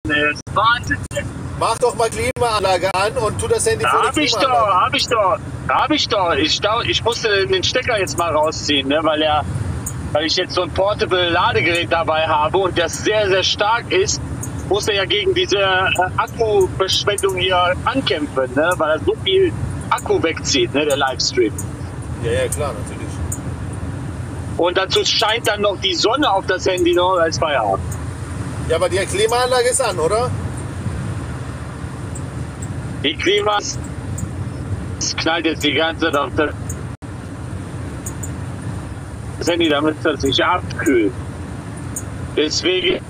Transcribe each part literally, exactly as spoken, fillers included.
Das ist Wahnsinn. Mach doch mal Klimaanlage an und tu das Handy vor Hab die ich doch, Klimaanlage. hab ich doch, hab ich doch. Ich, dau- ich musste den Stecker jetzt mal rausziehen, ne, weil er, weil ich jetzt so ein Portable Ladegerät dabei habe und das sehr, sehr stark ist, muss er ja gegen diese äh, Akkuverschwendung hier ankämpfen, ne, weil er so viel Akku wegzieht, ne, der Livestream. Ja, ja, klar, natürlich. Und dazu scheint dann noch die Sonne auf das Handy noch als Feierabend. Ja, aber die Klimaanlage ist an, oder? Die Klimas es knallt jetzt die ganze Zeit auf das Handy, damit es sich abkühlt. Deswegen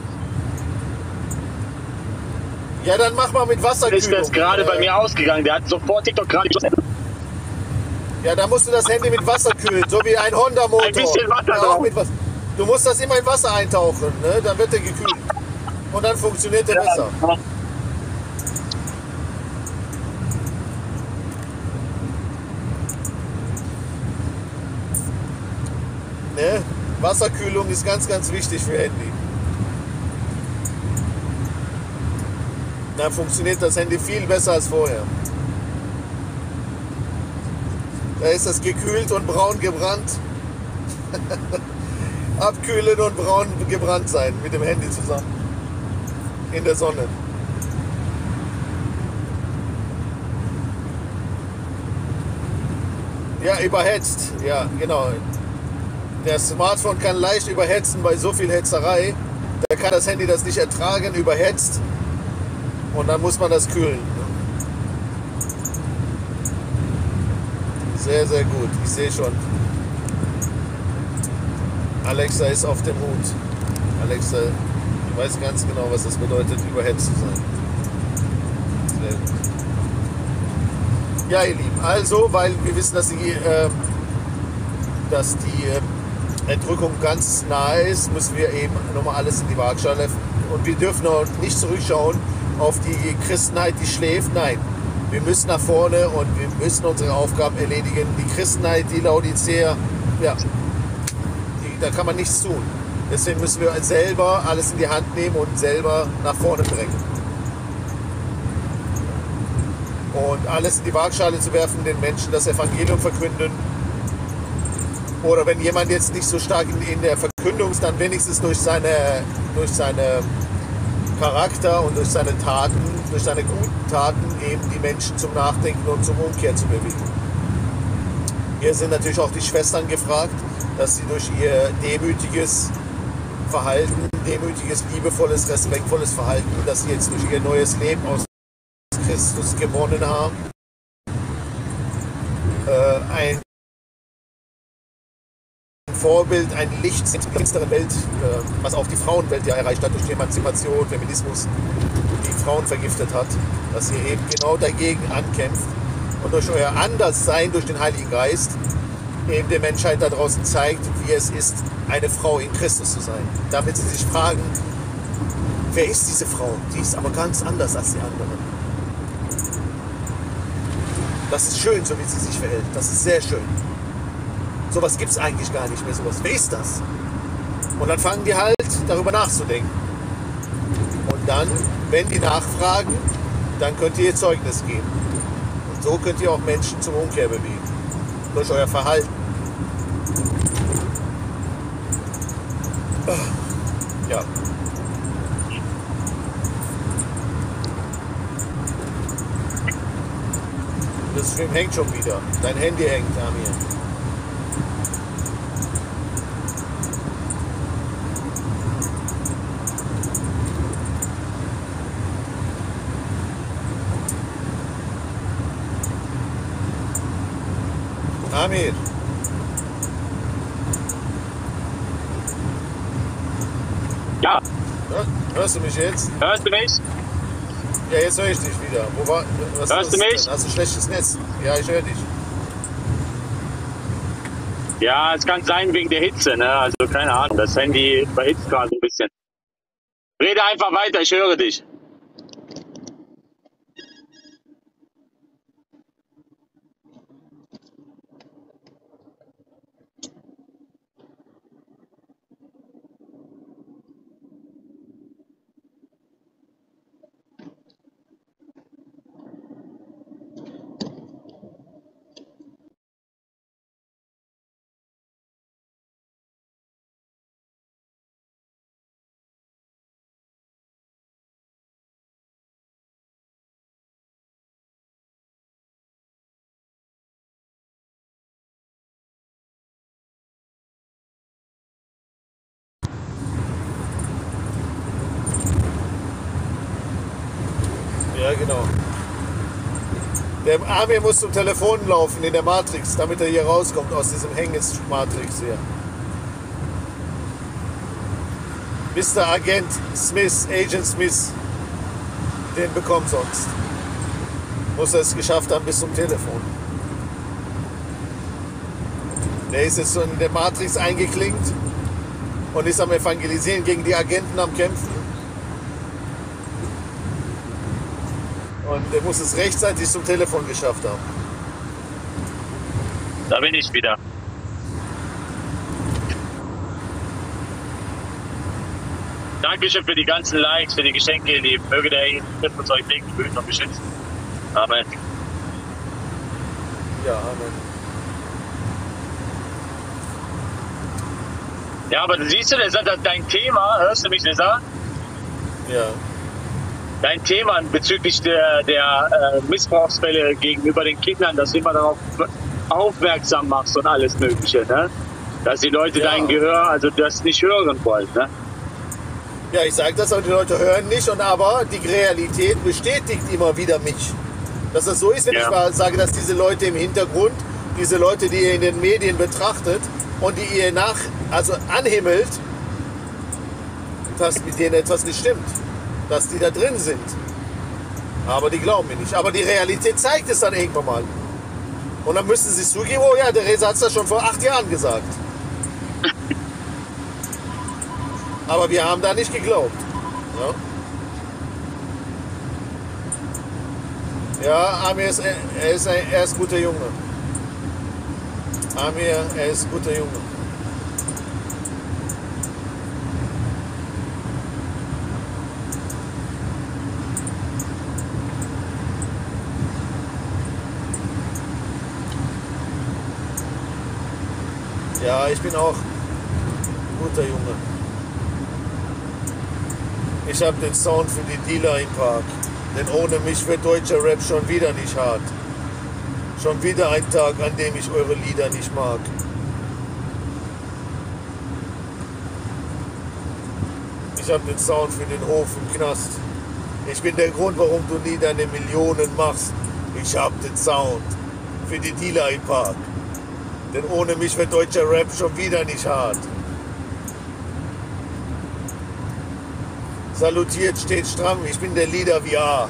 Ja, dann mach mal mit Wasserkühlung. ist das gerade äh, bei mir ausgegangen. Der hat sofort TikTok gerade geschossen. Ja, da musst du das Handy mit Wasser kühlen, so wie ein Honda-Motor. Ein bisschen Wasser ja, drauf. auch mit Wasser. Du musst das immer in Wasser eintauchen, ne? Dann wird der gekühlt. Und dann funktioniert der besser. Ne? Wasserkühlung ist ganz, ganz wichtig für Handy. Dann funktioniert das Handy viel besser als vorher. Da ist das gekühlt und braun gebrannt. Abkühlen und braun gebrannt sein mit dem Handy zusammen. In der Sonne. Ja, überhetzt. Ja, genau. Der Smartphone kann leicht überhetzen bei so viel Hetzerei. Da kann das Handy das nicht ertragen, überhetzt. Und dann muss man das kühlen. Sehr, sehr gut. Ich sehe schon. Alexa ist auf dem Hut. Alexa weiß ganz genau, was das bedeutet, überhetzt zu sein. Sehr gut. Ja, ihr Lieben. Also, weil wir wissen, dass die, äh, dass die äh, Entrückung ganz nahe ist, müssen wir eben nochmal alles in die Waagschale. Und wir dürfen auch nicht zurückschauen auf die Christenheit, die schläft. Nein, wir müssen nach vorne und wir müssen unsere Aufgaben erledigen. Die Christenheit, die Laodicea, ja, die, da kann man nichts tun. Deswegen müssen wir selber alles in die Hand nehmen und selber nach vorne bringen. Und alles in die Waagschale zu werfen, den Menschen das Evangelium verkünden. Oder wenn jemand jetzt nicht so stark in, in der Verkündung ist, dann wenigstens durch seine, durch seine Charakter und durch seine Taten, durch seine guten Taten eben die Menschen zum Nachdenken und zum Umkehr zu bewegen. Hier sind natürlich auch die Schwestern gefragt, dass sie durch ihr demütiges Verhalten, demütiges, liebevolles, respektvolles Verhalten, dass sie jetzt durch ihr neues Leben aus Christus gewonnen haben, äh, ein Vorbild, ein Licht in der finsteren Welt, äh, was auch die Frauenwelt ja erreicht hat durch die Emanzipation, Feminismus, die Frauen vergiftet hat, dass ihr eben genau dagegen ankämpft und durch euer Anderssein, durch den Heiligen Geist, eben der Menschheit da draußen zeigt, wie es ist, eine Frau in Christus zu sein. Damit sie sich fragen, wer ist diese Frau? Die ist aber ganz anders als die anderen. Das ist schön, so wie sie sich verhält. Das ist sehr schön. Sowas gibt es eigentlich gar nicht mehr. Sowas. Wer ist das? Und dann fangen die halt darüber nachzudenken. Und dann, wenn die nachfragen, dann könnt ihr ihr Zeugnis geben. Und so könnt ihr auch Menschen zum Umkehr bewegen. Durch euer Verhalten. Ja. Das Stream hängt schon wieder. Dein Handy hängt, Amir. Amir. Ja, Hör, hörst du mich jetzt? hörst du mich? Ja, jetzt höre ich dich wieder. Wo war, was Hörst ist du das mich? denn? Hast du schlechtes Netz? Ja, ich höre dich. Ja, es kann sein wegen der Hitze, ne? Also keine Ahnung, das Handy überhitzt gerade ein bisschen. Rede einfach weiter, ich höre dich. Ja, genau. Der Amir muss zum Telefon laufen in der Matrix, damit er hier rauskommt aus diesem Hänges-Matrix hier. Mister Agent Smith, Agent Smith, den bekommt sonst. Muss er es geschafft haben bis zum Telefon. Der ist jetzt so in der Matrix eingeklinkt und ist am Evangelisieren, gegen die Agenten am Kämpfen. Und der muss es rechtzeitig zum Telefon geschafft haben. Da bin ich wieder. Dankeschön für die ganzen Likes, für die Geschenke, ihr Lieben. Möge der Herr Jesus uns euch legen, behüten und beschützen. Amen. Ja, Amen. Ja, aber du siehst du, das ist dein Thema, hörst du mich, Lisa? Ja. Dein Thema bezüglich der, der äh, Missbrauchsfälle gegenüber den Kindern, dass du immer darauf aufmerksam machst und alles Mögliche, ne? Dass die Leute Ja. dein Gehör, also das nicht hören wollen, ne? Ja, ich sage das, aber die Leute hören nicht. Und aber die Realität bestätigt immer wieder mich. Dass das so ist, wenn Ja. ich mal sage, dass diese Leute im Hintergrund, diese Leute, die ihr in den Medien betrachtet und die ihr nach, also anhimmelt, dass mit denen etwas nicht stimmt. Dass die da drin sind. Aber die glauben mir nicht. Aber die Realität zeigt es dann irgendwann mal. Und dann müssen sie zugeben, oh ja, der Reza hat es ja schon vor acht Jahren gesagt. Aber wir haben da nicht geglaubt. Ja, ja, Amir ist, er ist ein er ist guter Junge. Amir, er ist guter Junge. Ja, ich bin auch guter Junge. Ich habe den Sound für die Dealer im Park. Denn ohne mich wird deutscher Rap schon wieder nicht hart. Schon wieder ein Tag, an dem ich eure Lieder nicht mag. Ich habe den Sound für den Hof im Knast. Ich bin der Grund, warum du nie deine Millionen machst. Ich hab den Sound für die Dealer im Park. Denn ohne mich wird deutscher Rap schon wieder nicht hart. Salutiert, steht stramm, ich bin der Leader V R.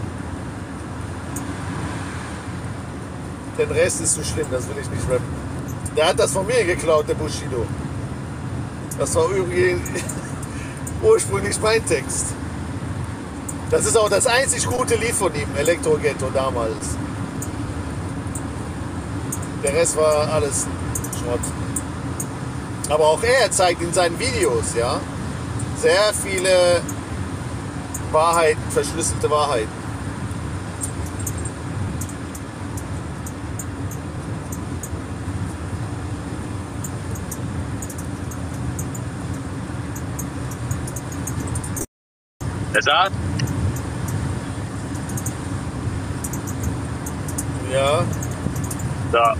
Den Rest ist zu schlimm, das will ich nicht rappen. Der hat das von mir geklaut, der Bushido. Das war übrigens ursprünglich mein Text. Das ist auch das einzig gute Lied von ihm, Elektro Ghetto damals. Der Rest war alles Schrott. Aber auch er zeigt in seinen Videos, ja, sehr viele Wahrheiten, verschlüsselte Wahrheiten. Er sagt, Ja, da.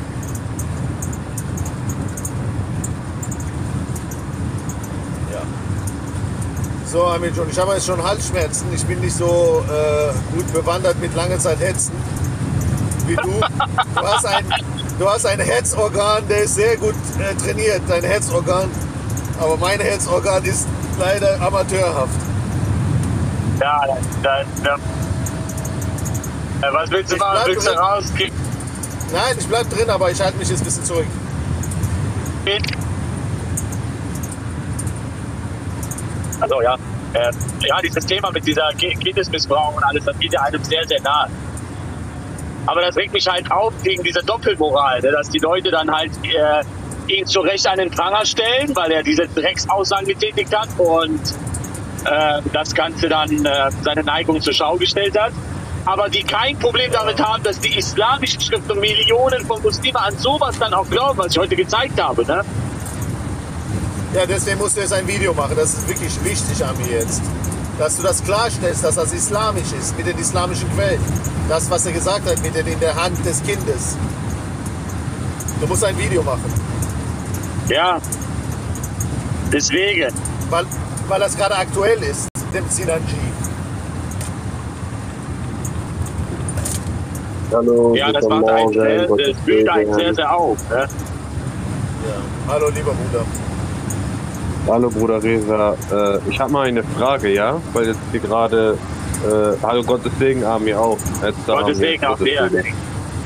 ja. So, Amir John, ich habe jetzt schon Halsschmerzen. Ich bin nicht so äh, gut bewandert mit langer Zeit Hetzen wie du. Du hast ein, du hast ein Herzorgan, der ist sehr gut äh, trainiert, dein Herzorgan. Aber mein Herzorgan ist leider amateurhaft. Ja, da, da, da. Was willst du Ich machen? bleib Willst du drin. rauskicken? Nein, ich bleib drin, aber ich halte mich jetzt ein bisschen zurück. Also ja, äh, ja, dieses Thema mit dieser Ki- Kindesmissbrauch und alles, das geht ja einem sehr, sehr nahe. Aber das regt mich halt auf gegen diese Doppelmoral, ne, dass die Leute dann halt äh, ihn zu Recht an den Pranger stellen, weil er diese Drecksaussagen getätigt hat und äh, das Ganze dann äh, seine Neigung zur Schau gestellt hat. Aber die kein Problem damit haben, dass die islamischen Schriften und Millionen von Muslimen an sowas dann auch glauben, was ich heute gezeigt habe. Ne? Ja, deswegen musst du jetzt ein Video machen. Das ist wirklich wichtig an mir jetzt. Dass du das klarstellst, dass das islamisch ist, mit den islamischen Quellen. Das, was er gesagt hat, mit den in der Hand des Kindes. Du musst ein Video machen. Ja, deswegen. Weil, weil das gerade aktuell ist, dem Sinanji. Hallo, Ja, das guten macht einen Morgen, sehr, Gottes das wühlt einen sehr, Segen. sehr auf. Ne? Ja. Hallo, lieber Bruder. Hallo Bruder Reza, äh, ich habe mal eine Frage, ja? Weil jetzt hier gerade, äh, hallo Gottes Segen, Armin auch. Jetzt da Gottes Armin, Segen auf Gottes dir. Segen.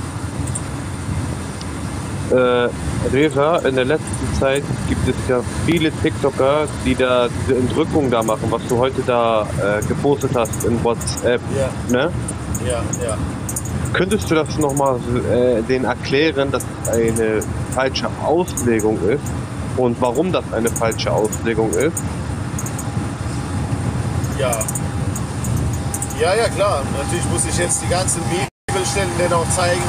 Äh, Reza, in der letzten Zeit gibt es ja viele TikToker, die da diese Entrückung da machen, was du heute da äh, gepostet hast in WhatsApp, Ja, ne? ja, ja. Könntest du das nochmal äh, denen erklären, dass es eine falsche Auslegung ist und warum das eine falsche Auslegung ist? Ja. Ja, ja, klar. Natürlich muss ich jetzt die ganzen Bibelstellen denen auch zeigen.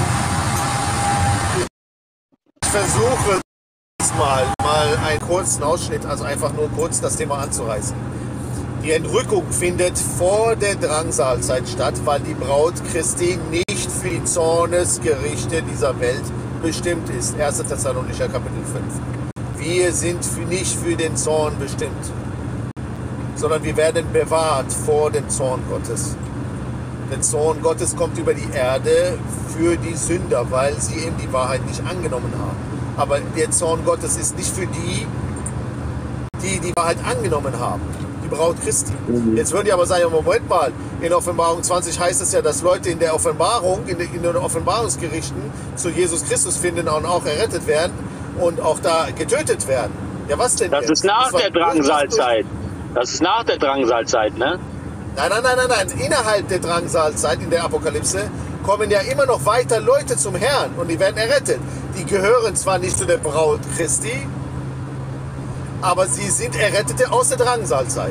Ich versuche es mal, mal einen kurzen Ausschnitt, also einfach nur kurz das Thema anzureißen. Die Entrückung findet vor der Drangsalzeit statt, weil die Braut Christi nicht für die Zornesgerichte dieser Welt bestimmt ist. erster Thessalonicher Kapitel fünf. Wir sind für, nicht für den Zorn bestimmt, sondern wir werden bewahrt vor dem Zorn Gottes. Der Zorn Gottes kommt über die Erde für die Sünder, weil sie eben die Wahrheit nicht angenommen haben. Aber der Zorn Gottes ist nicht für die, die die Wahrheit angenommen haben. Die Braut Christi. Jetzt würden die aber sagen, Moment mal, in Offenbarung zwanzig heißt es ja, dass Leute in der Offenbarung, in den, in den Offenbarungsgerichten zu Jesus Christus finden und auch errettet werden und auch da getötet werden. Ja, was denn Das jetzt? ist nach Das der war- Drangsalzeit. Das ist nach der Drangsalzeit, ne? Nein, nein, nein, nein, nein. Innerhalb der Drangsalzeit in der Apokalypse kommen ja immer noch weiter Leute zum Herrn und die werden errettet. Die gehören zwar nicht zu der Braut Christi, aber sie sind Errettete aus der Drangsalzeit.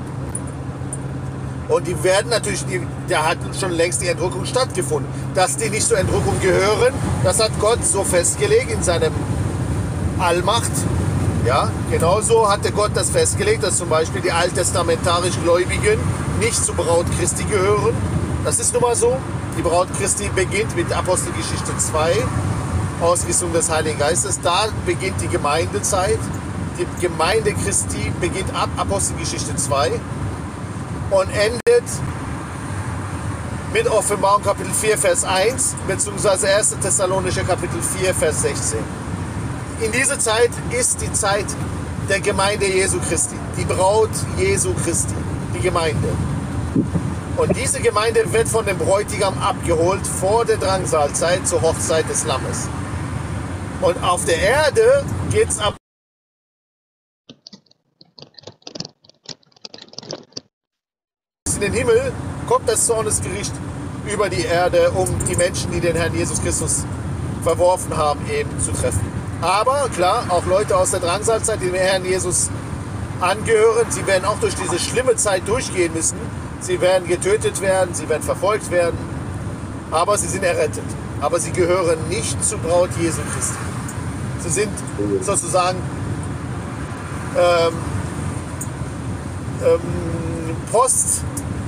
Und die werden natürlich, die, da hat schon längst die Entrückung stattgefunden. Dass die nicht zur Entrückung gehören, das hat Gott so festgelegt in seinem Allmacht. Ja, genauso hatte Gott das festgelegt, dass zum Beispiel die alttestamentarisch Gläubigen nicht zur Braut Christi gehören. Das ist nun mal so. Die Braut Christi beginnt mit Apostelgeschichte zwei, Ausgießung des Heiligen Geistes. Da beginnt die Gemeindezeit. Die Gemeinde Christi beginnt ab Apostelgeschichte zwei und endet mit Offenbarung Kapitel vier, Vers eins, beziehungsweise erster Thessalonicher Kapitel vier, Vers sechzehn. In dieser Zeit ist die Zeit der Gemeinde Jesu Christi, die Braut Jesu Christi, die Gemeinde. Und diese Gemeinde wird von dem Bräutigam abgeholt vor der Drangsalzeit zur Hochzeit des Lammes. Und auf der Erde geht es ab in den Himmel, kommt das Zornesgericht über die Erde, um die Menschen, die den Herrn Jesus Christus verworfen haben, eben zu treffen. Aber klar, auch Leute aus der Drangsalzeit, die dem Herrn Jesus angehören, sie werden auch durch diese schlimme Zeit durchgehen müssen. Sie werden getötet werden, sie werden verfolgt werden, aber sie sind errettet. Aber sie gehören nicht zur Braut Jesu Christi. Sie sind sozusagen ähm, ähm, Post,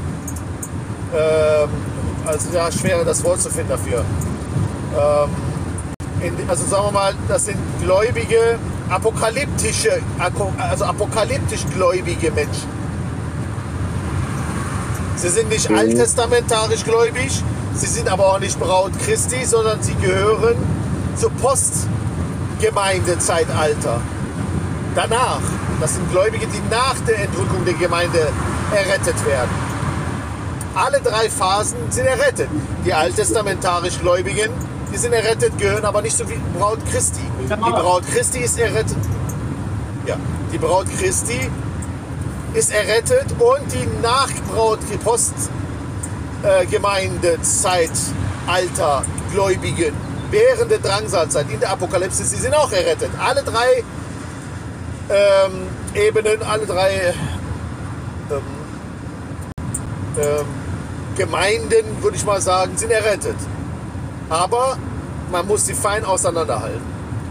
ähm, also ja, schwer das Wort zu finden dafür. Ähm, in, also sagen wir mal, das sind gläubige, apokalyptische, also apokalyptisch gläubige Menschen. Sie sind nicht alttestamentarisch gläubig, sie sind aber auch nicht Braut Christi, sondern sie gehören zur Postgemeindezeitalter. Danach, das sind Gläubige, die nach der Entrückung der Gemeinde errettet werden. Alle drei Phasen sind errettet. Die alttestamentarisch Gläubigen, die sind errettet, gehören aber nicht so wie Braut Christi. Die Braut Christi ist errettet. Ja, die Braut Christi ist errettet und die Nachbraut, die Postgemeindezeitalter Gläubigen während der Drangsalzeit in der Apokalypse, sie sind auch errettet. Alle drei ähm, Ebenen, alle drei ähm, ähm, Gemeinden, würde ich mal sagen, sind errettet. Aber man muss sie fein auseinanderhalten.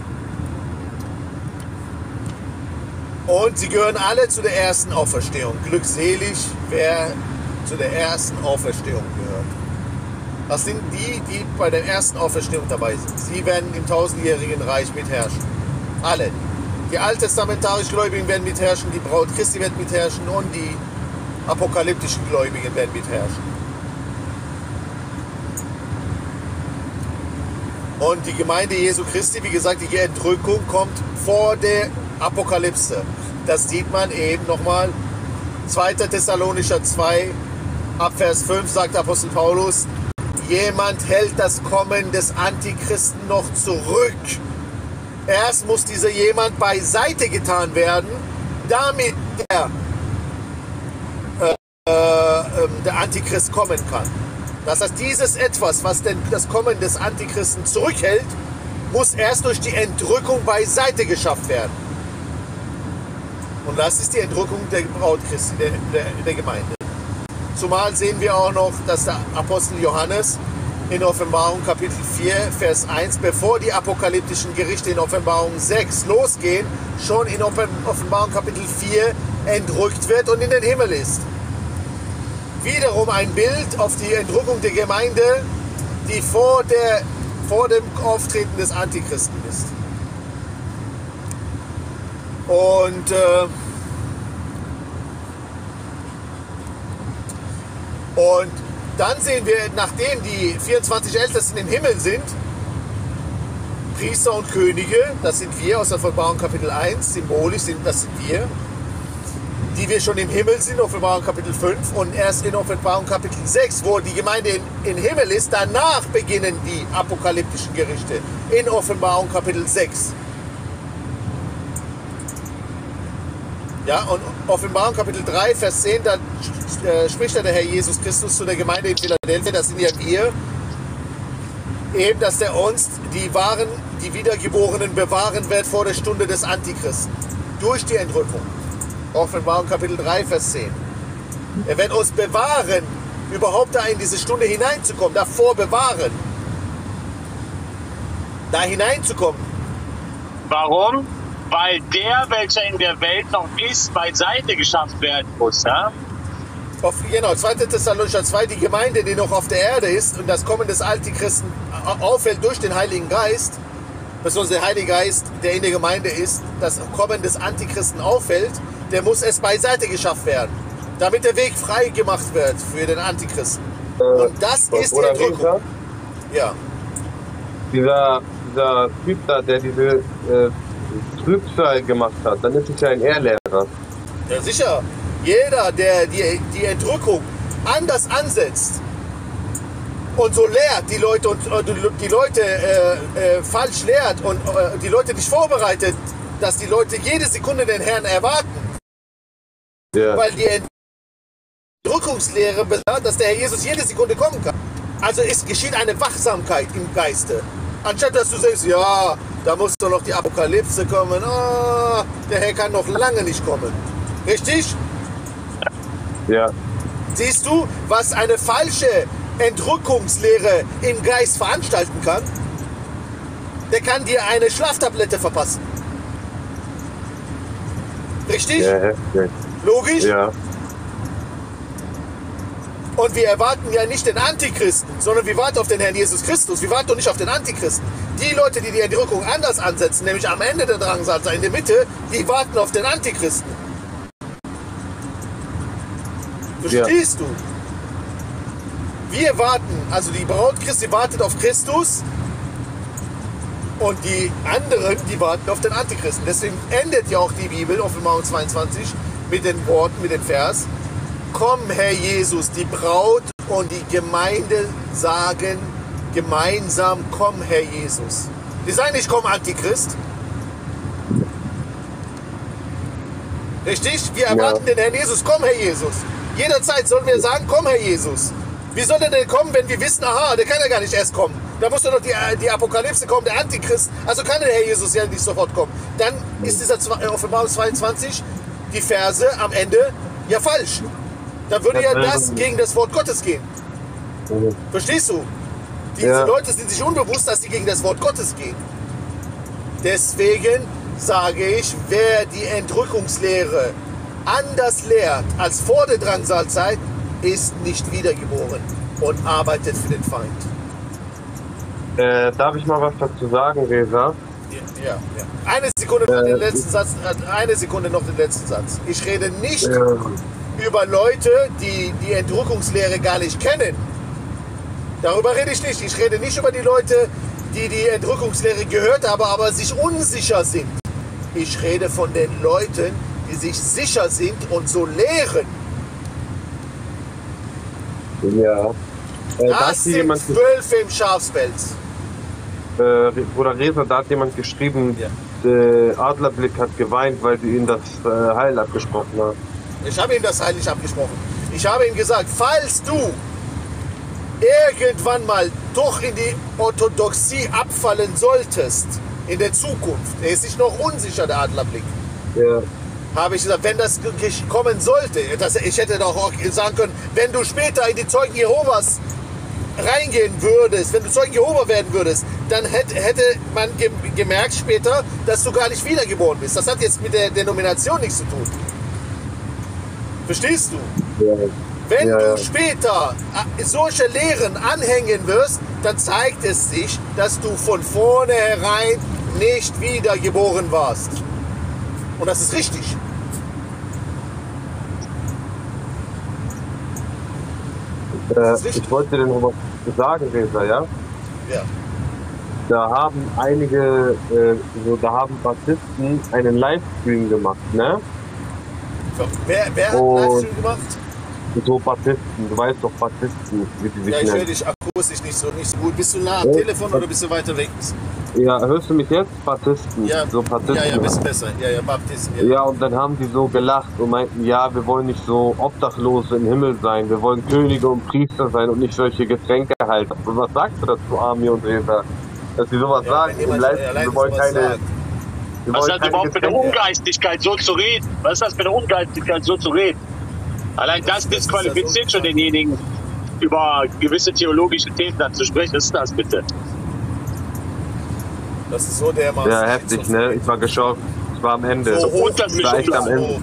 Und sie gehören alle zu der ersten Auferstehung. Glückselig, wer zu der ersten Auferstehung gehört. Das sind die, die bei der ersten Auferstehung dabei sind. Sie werden im tausendjährigen Reich mitherrschen. Alle. Die alttestamentarisch Gläubigen werden mitherrschen, die Braut Christi wird mitherrschen und die apokalyptischen Gläubigen werden mitherrschen. Und die Gemeinde Jesu Christi, wie gesagt, die Entrückung kommt vor der Apokalypse. Das sieht man eben nochmal. zweiter Thessalonicher zwei, ab Vers fünf sagt Apostel Paulus, jemand hält das Kommen des Antichristen noch zurück. Erst muss dieser jemand beiseite getan werden, damit der, äh, äh, der Antichrist kommen kann. Das heißt, dieses Etwas, was denn das Kommen des Antichristen zurückhält, muss erst durch die Entrückung beiseite geschafft werden. Und das ist die Entrückung der Braut Christi, der, der, der Gemeinde. Zumal sehen wir auch noch, dass der Apostel Johannes in Offenbarung Kapitel vier, Vers eins, bevor die apokalyptischen Gerichte in Offenbarung sechs losgehen, schon in Offenbarung Kapitel vier entrückt wird und in den Himmel ist. Wiederum ein Bild auf die Entrückung der Gemeinde, die vor, der, vor dem Auftreten des Antichristen ist. Und äh, und dann sehen wir, nachdem die vierundzwanzig Ältesten im Himmel sind, Priester und Könige, das sind wir aus der Offenbarung Kapitel eins, symbolisch sind das sind wir, die wir schon im Himmel sind, Offenbarung Kapitel fünf, und erst in Offenbarung Kapitel sechs, wo die Gemeinde in, in Himmel ist, danach beginnen die apokalyptischen Gerichte in Offenbarung Kapitel sechs. Ja, und Offenbarung Kapitel drei, Vers zehn, da äh, spricht der Herr Jesus Christus zu der Gemeinde in Philadelphia, das sind ja wir, eben, dass der uns die wahren, die Wiedergeborenen bewahren wird vor der Stunde des Antichristen, durch die Entrückung. Offenbarung Kapitel drei, Vers zehn. Er wird uns bewahren, überhaupt da in diese Stunde hineinzukommen, davor bewahren, da hineinzukommen. Warum? Weil der, welcher in der Welt noch ist, beiseite geschafft werden muss. Ja? Auf, genau, zweiter Thessalonicher zwei, die Gemeinde, die noch auf der Erde ist und das Kommen des Antichristen auffällt durch den Heiligen Geist, besonders der Heilige Geist, der in der Gemeinde ist, das Kommen des Antichristen auffällt, der muss erst beiseite geschafft werden, damit der Weg frei gemacht wird für den Antichristen. Äh, und das ist die Entrückung. Ja. Dieser, dieser Typ da, der diese äh, Trübsal gemacht hat, dann ist es ja ein Irrlehrer. Ja, sicher. Jeder, der die, die Entrückung anders ansetzt und so lehrt, die Leute und äh, die Leute äh, äh, falsch lehrt und äh, die Leute nicht vorbereitet, dass die Leute jede Sekunde den Herrn erwarten. Ja. Weil die Entrückungslehre besagt, dass der Herr Jesus jede Sekunde kommen kann. Also es geschieht eine Wachsamkeit im Geiste. Anstatt dass du sagst, ja, da muss doch noch die Apokalypse kommen, oh, der Herr kann noch lange nicht kommen. Richtig? Ja. Siehst du, was eine falsche Entrückungslehre im Geist veranstalten kann? Der kann dir eine Schlaftablette verpassen. Richtig? Ja, ja. Logisch? Ja. Und wir erwarten ja nicht den Antichristen, sondern wir warten auf den Herrn Jesus Christus. Wir warten doch nicht auf den Antichristen. Die Leute, die die Entrückung anders ansetzen, nämlich am Ende der Drangsal, in der Mitte, die warten auf den Antichristen. Verstehst ja. du? Wir warten, also die Braut Christi wartet auf Christus und die anderen, die warten auf den Antichristen. Deswegen endet ja auch die Bibel, Offenbarung zweiundzwanzig, mit den Worten, mit dem Vers: Komm, Herr Jesus, die Braut und die Gemeinde sagen gemeinsam, komm, Herr Jesus. Die sagen nicht, komm, Antichrist. Richtig? Wir erwarten ja. den Herrn Jesus, komm, Herr Jesus. Jederzeit sollen wir sagen, komm, Herr Jesus. Wie soll der denn kommen, wenn wir wissen, aha, der kann ja gar nicht erst kommen. Da muss doch noch die, die Apokalypse kommen, der Antichrist. Also kann der Herr Jesus ja nicht sofort kommen. Dann ist dieser Offenbarung zweiundzwanzig, die Verse am Ende, ja falsch. Dann würde ja das gegen das Wort Gottes gehen. Verstehst du? Diese ja. Leute sind sich unbewusst, dass sie gegen das Wort Gottes gehen. Deswegen sage ich, wer die Entrückungslehre anders lehrt als vor der Drangsalzeit, ist nicht wiedergeboren und arbeitet für den Feind. Äh, darf ich mal was dazu sagen, Reza? Ja, ja. Eine Sekunde noch den letzten Satz. Eine Sekunde noch den letzten Satz. Ich rede nicht ja. über Leute, die die Entrückungslehre gar nicht kennen. Darüber rede ich nicht. Ich rede nicht über die Leute, die die Entrückungslehre gehört haben, aber sich unsicher sind. Ich rede von den Leuten, die sich sicher sind und so lehren. Ja. Äh, da hat Das sind jemand, Wölfe im Schafspelz. äh, Bruder Reza, da hat jemand geschrieben, Ja. äh, Adlerblick hat geweint, weil sie ihm das äh, Heil abgesprochen hat. Ich habe ihm das Heil nicht abgesprochen. Ich habe ihm gesagt, falls du irgendwann mal doch in die Orthodoxie abfallen solltest, in der Zukunft, er ist sich noch unsicher, der Adlerblick, Ja. habe ich gesagt, wenn das kommen sollte, das, ich hätte doch auch sagen können, wenn du später in die Zeugen Jehovas reingehen würdest, wenn du Zeugen Jehova werden würdest, dann hätte, hätte man ge gemerkt später, dass du gar nicht wiedergeboren bist. Das hat jetzt mit der Denomination nichts zu tun. Verstehst du? Ja. Wenn Ja, du ja. später solche Lehren anhängen wirst, dann zeigt es sich, dass du von vornherein nicht wiedergeboren warst. Und das ist richtig. Äh, ist richtig. ich wollte dir noch was sagen, Reza, ja? Ja. Da haben einige, äh, so, da haben Baptisten einen Livestream gemacht, ne? Wer, wer hat Und- einen Livestream gemacht? So Baptisten, du weißt doch Baptisten, wie die sich Ja, ich höre nennen. dich akustisch nicht so, nicht so gut. Bist du nah am Ja. Telefon oder bist du weiter weg? Ja, hörst du mich jetzt? Baptisten, Ja, so Baptisten. ja, ja, ein bisschen besser. Ja, ja, Baptisten. Ja. Ja, und dann haben die so gelacht und meinten, ja, wir wollen nicht so Obdachlose im Himmel sein, wir wollen Könige und Priester sein und nicht solche Getränkehalter. Und was sagst du dazu, Armin und Reza? Dass die sowas Ja, sagen, wenn jemand im Livestream, allein wir wollen sowas keine, sagt. wir Was ist wollen das keine überhaupt für eine Getränke. Ungeistigkeit, so zu reden? Was ist das für eine Ungeistigkeit, so zu reden? Allein das, Das- das ist disqualifiziert ja so- schon denjenigen, über gewisse theologische Themen dann zu sprechen. Was ist das bitte? Das ist so dermaßen. Ja, heftig, ne? Ich war geschockt. Ich war am Ende. So hoch, das ich war echt am Ende.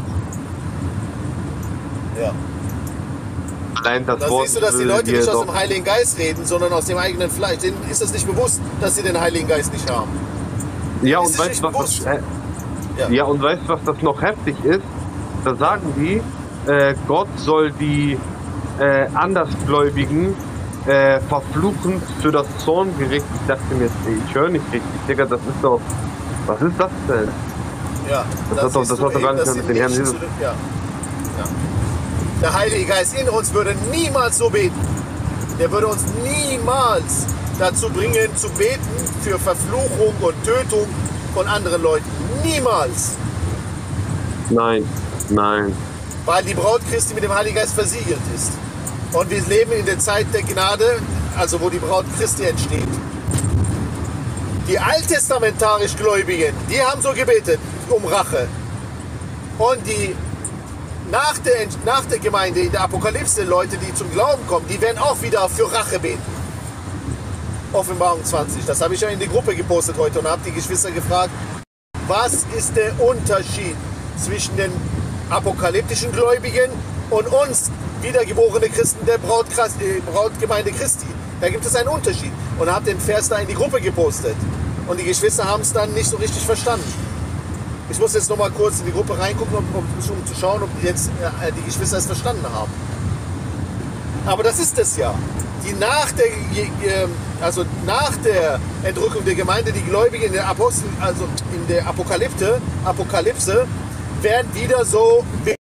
Ja. Allein das Da Wort siehst du, dass die will Leute hier nicht aus doch- dem Heiligen Geist reden, sondern aus dem eigenen Fleisch. Denen ist es nicht bewusst, dass sie den Heiligen Geist nicht haben. Ja, ist und es weißt nicht du, was bewusst. das, äh, Ja. ja, und weißt du, was das noch heftig ist? Da sagen die, äh, Gott soll die äh, Andersgläubigen äh, verfluchen für das Zorngericht. Ich dachte mir, ey, ich höre nicht richtig, Digga, das ist doch, was ist das denn? Ja, Das hat doch- siehst das du hat doch gar eben, nicht dass mehr mit sie den Herrn nicht Jesus- zu- Ja. Ja. Der Heilige Geist in uns würde niemals so beten. Der würde uns niemals dazu bringen, zu beten für Verfluchung und Tötung von anderen Leuten. Niemals. Nein, nein. Weil die Braut Christi mit dem Heiligen Geist versiegelt ist. Und wir leben in der Zeit der Gnade, also wo die Braut Christi entsteht. Die alttestamentarisch Gläubigen, die haben so gebetet um Rache. Und die nach der, nach der Gemeinde in der Apokalypse, Leute, die zum Glauben kommen, die werden auch wieder für Rache beten. Offenbarung zwanzig, das habe ich ja in die Gruppe gepostet heute und habe die Geschwister gefragt, was ist der Unterschied zwischen den apokalyptischen Gläubigen und uns wiedergeborene Christen der Braut, äh, Brautgemeinde Christi? Da gibt es einen Unterschied. Und habe den Vers da in die Gruppe gepostet. Und die Geschwister haben es dann nicht so richtig verstanden. Ich muss jetzt noch mal kurz in die Gruppe reingucken, um, um, um zu schauen, ob jetzt äh, die Geschwister es verstanden haben. Aber das ist es ja. Die nach der, äh, also nach der Entrückung der Gemeinde, die Gläubigen in der Apostel, also in der Apokalypse, Apokalypse werden wieder so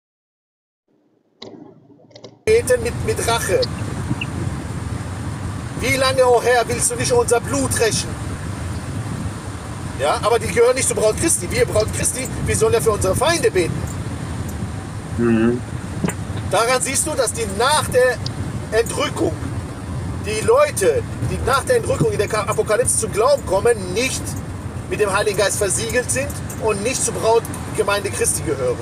beten mit, mit Rache. Wie lange, oh Herr, willst du nicht unser Blut rächen? Ja, aber die gehören nicht zur Braut Christi. Wir, Braut Christi, wir sollen ja für unsere Feinde beten. Mhm. Daran siehst du, dass die nach der Entrückung, die Leute, die nach der Entrückung in der Apokalypse zum Glauben kommen, nicht mit dem Heiligen Geist versiegelt sind und nicht zur Brautgemeinde Christi gehören.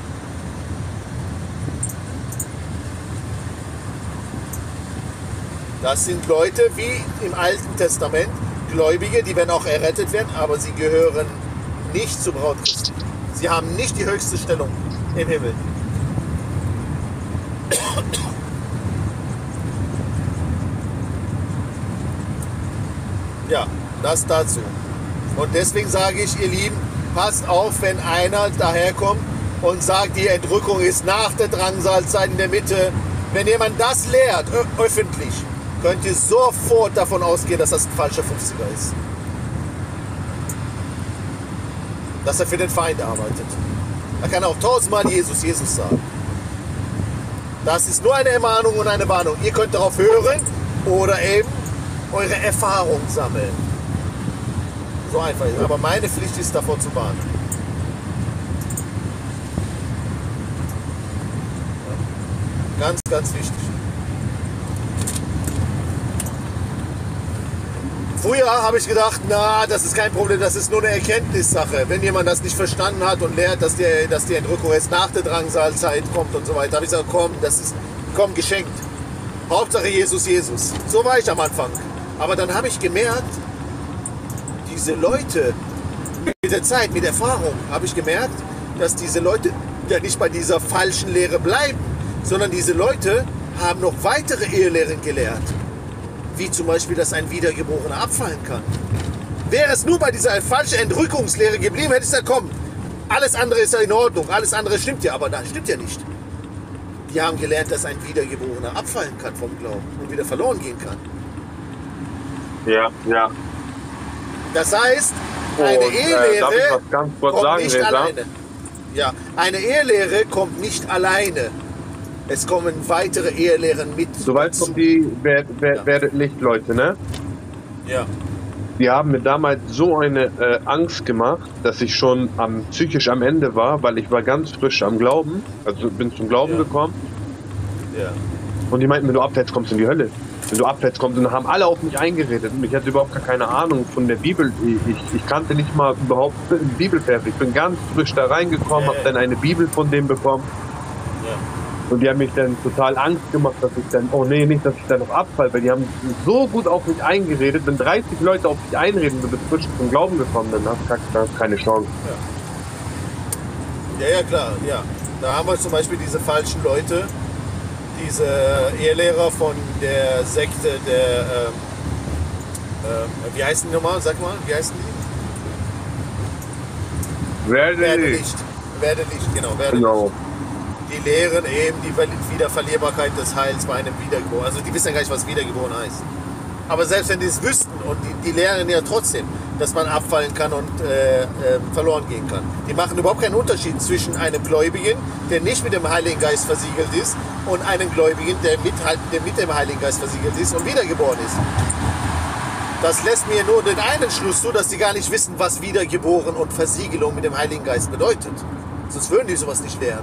Das sind Leute wie im Alten Testament, Gläubige, die werden auch errettet werden, aber sie gehören nicht zur Braut Christi. Sie haben nicht die höchste Stellung im Himmel. Ja, das dazu. Und deswegen sage ich, ihr Lieben, passt auf, wenn einer daherkommt und sagt, die Entrückung ist nach der Drangsalzeit in der Mitte. Wenn jemand das lehrt, ö- öffentlich, könnt ihr sofort davon ausgehen, dass das ein falscher fünfziger ist. Dass er für den Feind arbeitet. Er kann auch tausendmal Jesus, Jesus sagen. Das ist nur eine Ermahnung und eine Warnung. Ihr könnt darauf hören oder eben eure Erfahrung sammeln. So einfach ist. Aber meine Pflicht ist, davor zu warnen. Ja. Ganz, ganz wichtig. Früher habe ich gedacht, na, das ist kein Problem, das ist nur eine Erkenntnissache. Wenn jemand das nicht verstanden hat und lernt, dass, der, dass die Entrückung erst nach der Drangsalzeit kommt und so weiter, habe ich gesagt, komm, das ist komm, geschenkt. Hauptsache Jesus, Jesus. So war ich am Anfang. Aber dann habe ich gemerkt, diese Leute, mit der Zeit, mit Erfahrung, habe ich gemerkt, dass diese Leute ja nicht bei dieser falschen Lehre bleiben, sondern diese Leute haben noch weitere Irrlehren gelehrt. Wie zum Beispiel, dass ein Wiedergeborener abfallen kann. Wäre es nur bei dieser falschen Entrückungslehre geblieben, hätte ich gesagt, komm, alles andere ist ja in Ordnung, alles andere stimmt ja, aber das stimmt ja nicht. Die haben gelernt, dass ein Wiedergeborener abfallen kann vom Glauben und wieder verloren gehen kann. Ja, ja. Das heißt, eine Und, äh, Ehelehre darf ich was ganz kurz kommt sagen, nicht Reza? alleine. Ja, eine Ehelehre kommt nicht alleine. Es kommen weitere Ehelehren mit. Du weißt doch, die wer, wer, Ja. werdet Licht, Leute, ne? Ja. Die haben mir damals so eine äh, Angst gemacht, dass ich schon am, psychisch am Ende war, weil ich war ganz frisch am Glauben, also bin zum Glauben Ja. gekommen. Ja. Und die meinten, wenn du abwärts kommst in die Hölle. Wenn du abwärts kommst, und dann haben alle auf mich eingeredet. Und ich hatte überhaupt gar keine Ahnung von der Bibel. Ich, ich kannte nicht mal überhaupt Bibelverse. Ich bin ganz frisch da reingekommen, Ja, habe ja. dann eine Bibel von dem bekommen. Ja. Und die haben mich dann total Angst gemacht, dass ich dann, oh nee, nicht, dass ich dann noch abfall, weil die haben so gut auf mich eingeredet. Wenn dreißig Leute auf dich einreden, du bist frisch zum Glauben gekommen, dann hast du hast keine Chance. Ja, ja, klar, ja. Da haben wir zum Beispiel diese falschen Leute, diese Ehelehrer von der Sekte der, ähm, ähm, wie heißen die nochmal? Sag mal, wie heißen die? Werde Werde nicht. Licht. Werde Licht, genau, Werde Genau. Licht. Die lehren eben die Wiederverlierbarkeit des Heils bei einem Wiedergeboren. Also die wissen ja gar nicht, was Wiedergeboren heißt. Aber selbst wenn die es wüssten, und die, die lehren ja trotzdem, dass man abfallen kann und äh, äh, verloren gehen kann. Die machen überhaupt keinen Unterschied zwischen einem Gläubigen, der nicht mit dem Heiligen Geist versiegelt ist, und einem Gläubigen, der mit, der mit dem Heiligen Geist versiegelt ist und wiedergeboren ist. Das lässt mir nur den einen Schluss zu, dass sie gar nicht wissen, was Wiedergeboren und Versiegelung mit dem Heiligen Geist bedeutet. Sonst würden die sowas nicht lernen.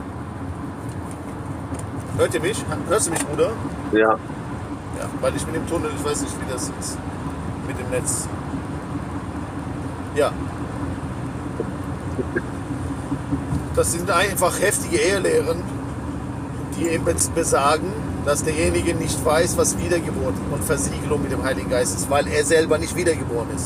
Hört ihr mich? Hörst du mich, Bruder? Ja. Ja, weil ich bin im Tunnel, ich weiß nicht, wie das ist mit dem Netz. Ja. Das sind einfach heftige Ehelehren, die eben besagen, dass derjenige nicht weiß, was Wiedergeburt und Versiegelung mit dem Heiligen Geist ist, weil er selber nicht wiedergeboren ist.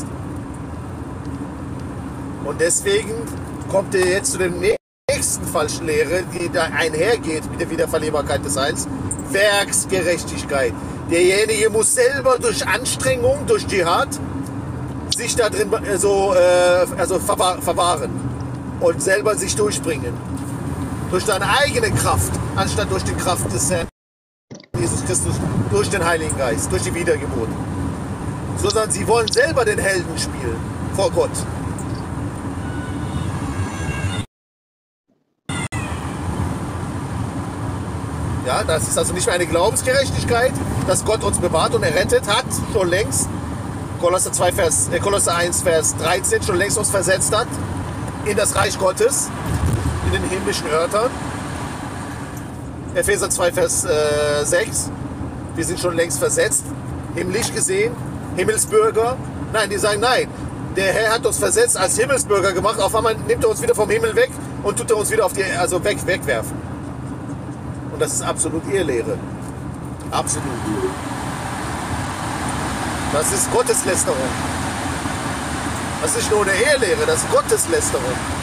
Und deswegen kommt er jetzt zu der nächsten falschen Lehre, die da einhergeht mit der Wiederverlierbarkeit des Heils. Werksgerechtigkeit. Derjenige muss selber durch Anstrengung, durch Dschihad, sich da drin also, äh, also verwahren und selber sich durchbringen. Durch seine eigene Kraft, anstatt durch die Kraft des Herrn Jesus Christus, durch den Heiligen Geist, durch die Wiedergeburt. Sondern sie wollen selber den Helden spielen vor Gott. Ja, das ist also nicht mehr eine Glaubensgerechtigkeit, dass Gott uns bewahrt und errettet hat, schon längst. Kolosser, zwei Vers, äh, Kolosser eins, Vers dreizehn, schon längst uns versetzt hat in das Reich Gottes, in den himmlischen Örtern. Epheser zwei, Vers äh, sechs, wir sind schon längst versetzt, himmlisch gesehen, Himmelsbürger. Nein, die sagen nein, der Herr hat uns versetzt, als Himmelsbürger gemacht, auf einmal nimmt er uns wieder vom Himmel weg und tut er uns wieder auf die, also weg, wegwerfen. Und das ist absolut Irrlehre. Absolut. Das ist Gotteslästerung. Das ist nicht nur eine Ehelehre, das ist Gotteslästerung.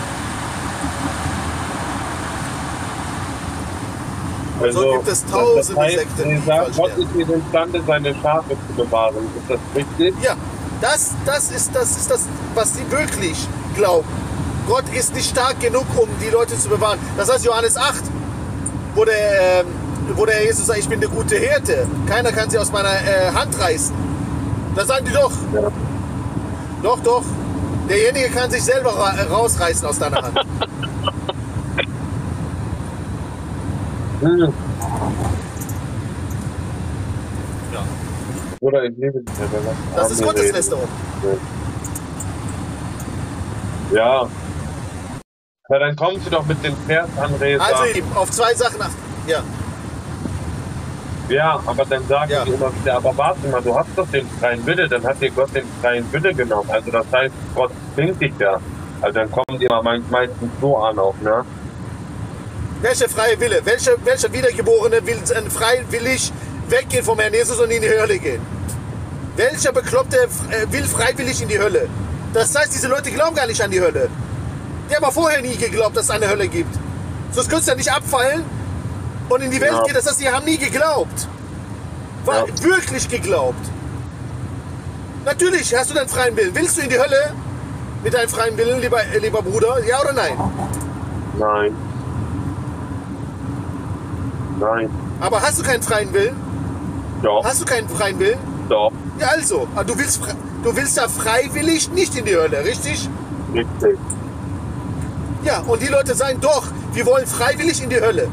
Also, So gibt es tausende das heißt, Sekten, die Sie sagen, falsch Gott lehren. ist nicht imstande, seine Schafe zu bewahren. Ist das richtig? Ja, das, das, ist, das ist das, was sie wirklich glauben. Gott ist nicht stark genug, um die Leute zu bewahren. Das heißt Johannes acht, wo der, ähm, wo der Jesus sagt, ich bin der gute Hirte. Keiner kann sie aus meiner äh, Hand reißen. Da sagen die doch. Ja. Doch, doch. Derjenige kann sich selber ra rausreißen aus deiner Hand. Hm. Ja. Oder ich lebe nicht mehr. Das ist Gotteslästerung. Ja. Ja, dann kommen Sie doch mit dem Vers an, Reza. Also, ihr Lieben, auf zwei Sachen achten. Ja. Ja, aber dann sagen Ja. die immer wieder, aber warte mal, du hast doch den freien Wille, dann hat dir Gott den freien Wille genommen. Also das heißt, Gott zwingt dich ja. Also dann kommen die immer meistens so an auch, ne? Welcher freie Wille? Welcher, welcher Wiedergeborene will äh, freiwillig weggehen vom Herrn Jesus und in die Hölle gehen? Welcher Bekloppte äh, will freiwillig in die Hölle? Das heißt, diese Leute glauben gar nicht an die Hölle. Die haben auch vorher nie geglaubt, dass es eine Hölle gibt. Sonst könntest du ja nicht abfallen und in die Welt Ja. gehen. Das heißt, die haben nie geglaubt. War Ja. wirklich geglaubt. Natürlich hast du deinen freien Willen. Willst du in die Hölle mit deinem freien Willen, lieber, äh, lieber Bruder? Ja oder nein? Nein. Nein. Aber hast du keinen freien Willen? Doch. Hast du keinen freien Willen? Doch. Ja, also, aber du willst, fre- du willst ja freiwillig nicht in die Hölle, richtig? Richtig. Ja, und die Leute sagen doch, wir wollen freiwillig in die Hölle.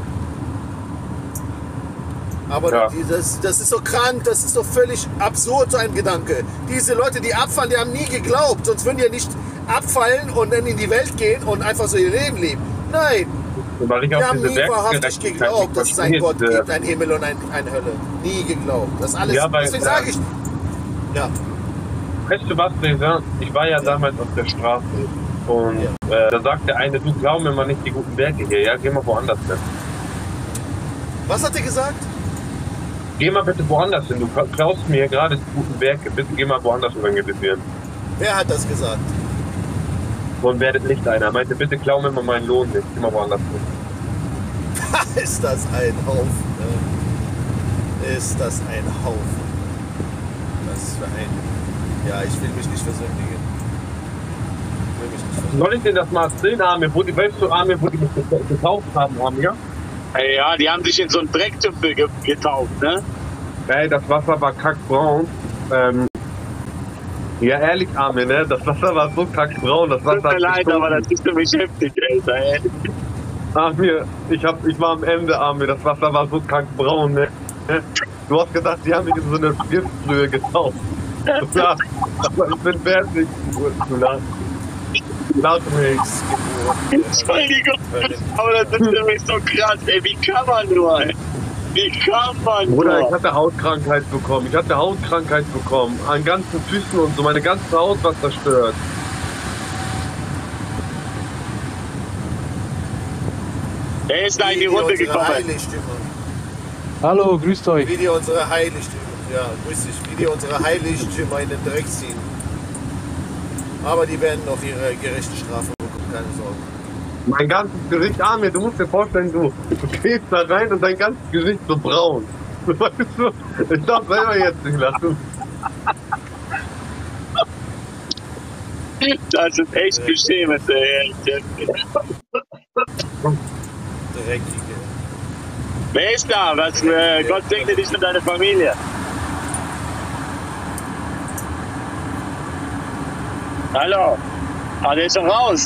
Aber Ja. die, das, das ist so krank, das ist doch völlig absurd, so ein Gedanke. Diese Leute, die abfallen, die haben nie geglaubt, sonst würden die ja nicht abfallen und dann in die Welt gehen und einfach so ihr Leben leben. Nein, Weil ich die auf haben diese nie wahrhaftig Werkgerechtigkeit geglaubt, nicht dass es einen verstehe, Gott diese- gibt, einen Himmel und ein, eine Hölle. Nie geglaubt. Das alles, Ja, weil- deswegen ja. sage ich, ja, Weißt du was, Leser? Ich war ja damals auf der Straße und äh, da sagt der eine, du glaub mir mal nicht die guten Werke hier, ja? Geh mal woanders hin. was hat er gesagt? Geh mal bitte woanders hin, du klaust mir hier gerade die guten Werke, bitte geh mal woanders evangelisieren. Wer hat das gesagt? Und werdet nicht einer. Er meinte, bitte klau mir mal meinen Lohn nicht, geh mal woanders hin. Ist das ein Haufen? Ne? Ist das ein Haufen? Was für ein... Ja, ich will mich nicht versündigen. Ich will mich nicht versündigen. Soll ich dir das mal erzählen, Amir? Wo die, weißt du, Amir, wo die mich getauft haben, Amir? Ey, ja, die haben sich in so einen Drecktümpel ge getauft, ne? Ey, das Wasser war kackbraun. Ähm, ja, ehrlich, Amir, ne? Das Wasser war so kackbraun. Das Wasser Tut mir hat leid, gestunken. aber das ist für mich heftig, Alter, ey. Amir, ich, hab, ich war am Ende, Amir. Das Wasser war so kackbraun, ne? Du hast gedacht, die haben mich in so eine Giftbrühe getauft. Ja, aber ich bin fertig. Du lachst. Lach mich. Entschuldigung, aber das ist für mich so krass, ey. Wie kann man nur, ey? Wie kann man Bruder, ich nur? hatte Hautkrankheit bekommen. Ich hatte Hautkrankheit bekommen. An ganzen Füßen und so. Meine ganze Haut war zerstört. Er ist da in die Wie Runde unsere gekommen. Heiligtümer. Hallo, grüßt euch. Wie die unsere Heiligtümer. Ja, grüß dich. Wie die unsere Heiligtümer in den Dreck ziehen. Aber die werden noch ihre gerechte Strafe bekommen, keine Sorge. Mein ganzes Gesicht, Amir, du musst dir vorstellen, du, du gehst da rein und dein ganzes Gesicht so braun. Weißt du, ich darf selber jetzt nicht lachen. Das ist echt beschämend, ey. Dreckige. Wer ist da? Was, äh, Gott segne dich und deine Familie. Hallo? Ah, der ist doch raus.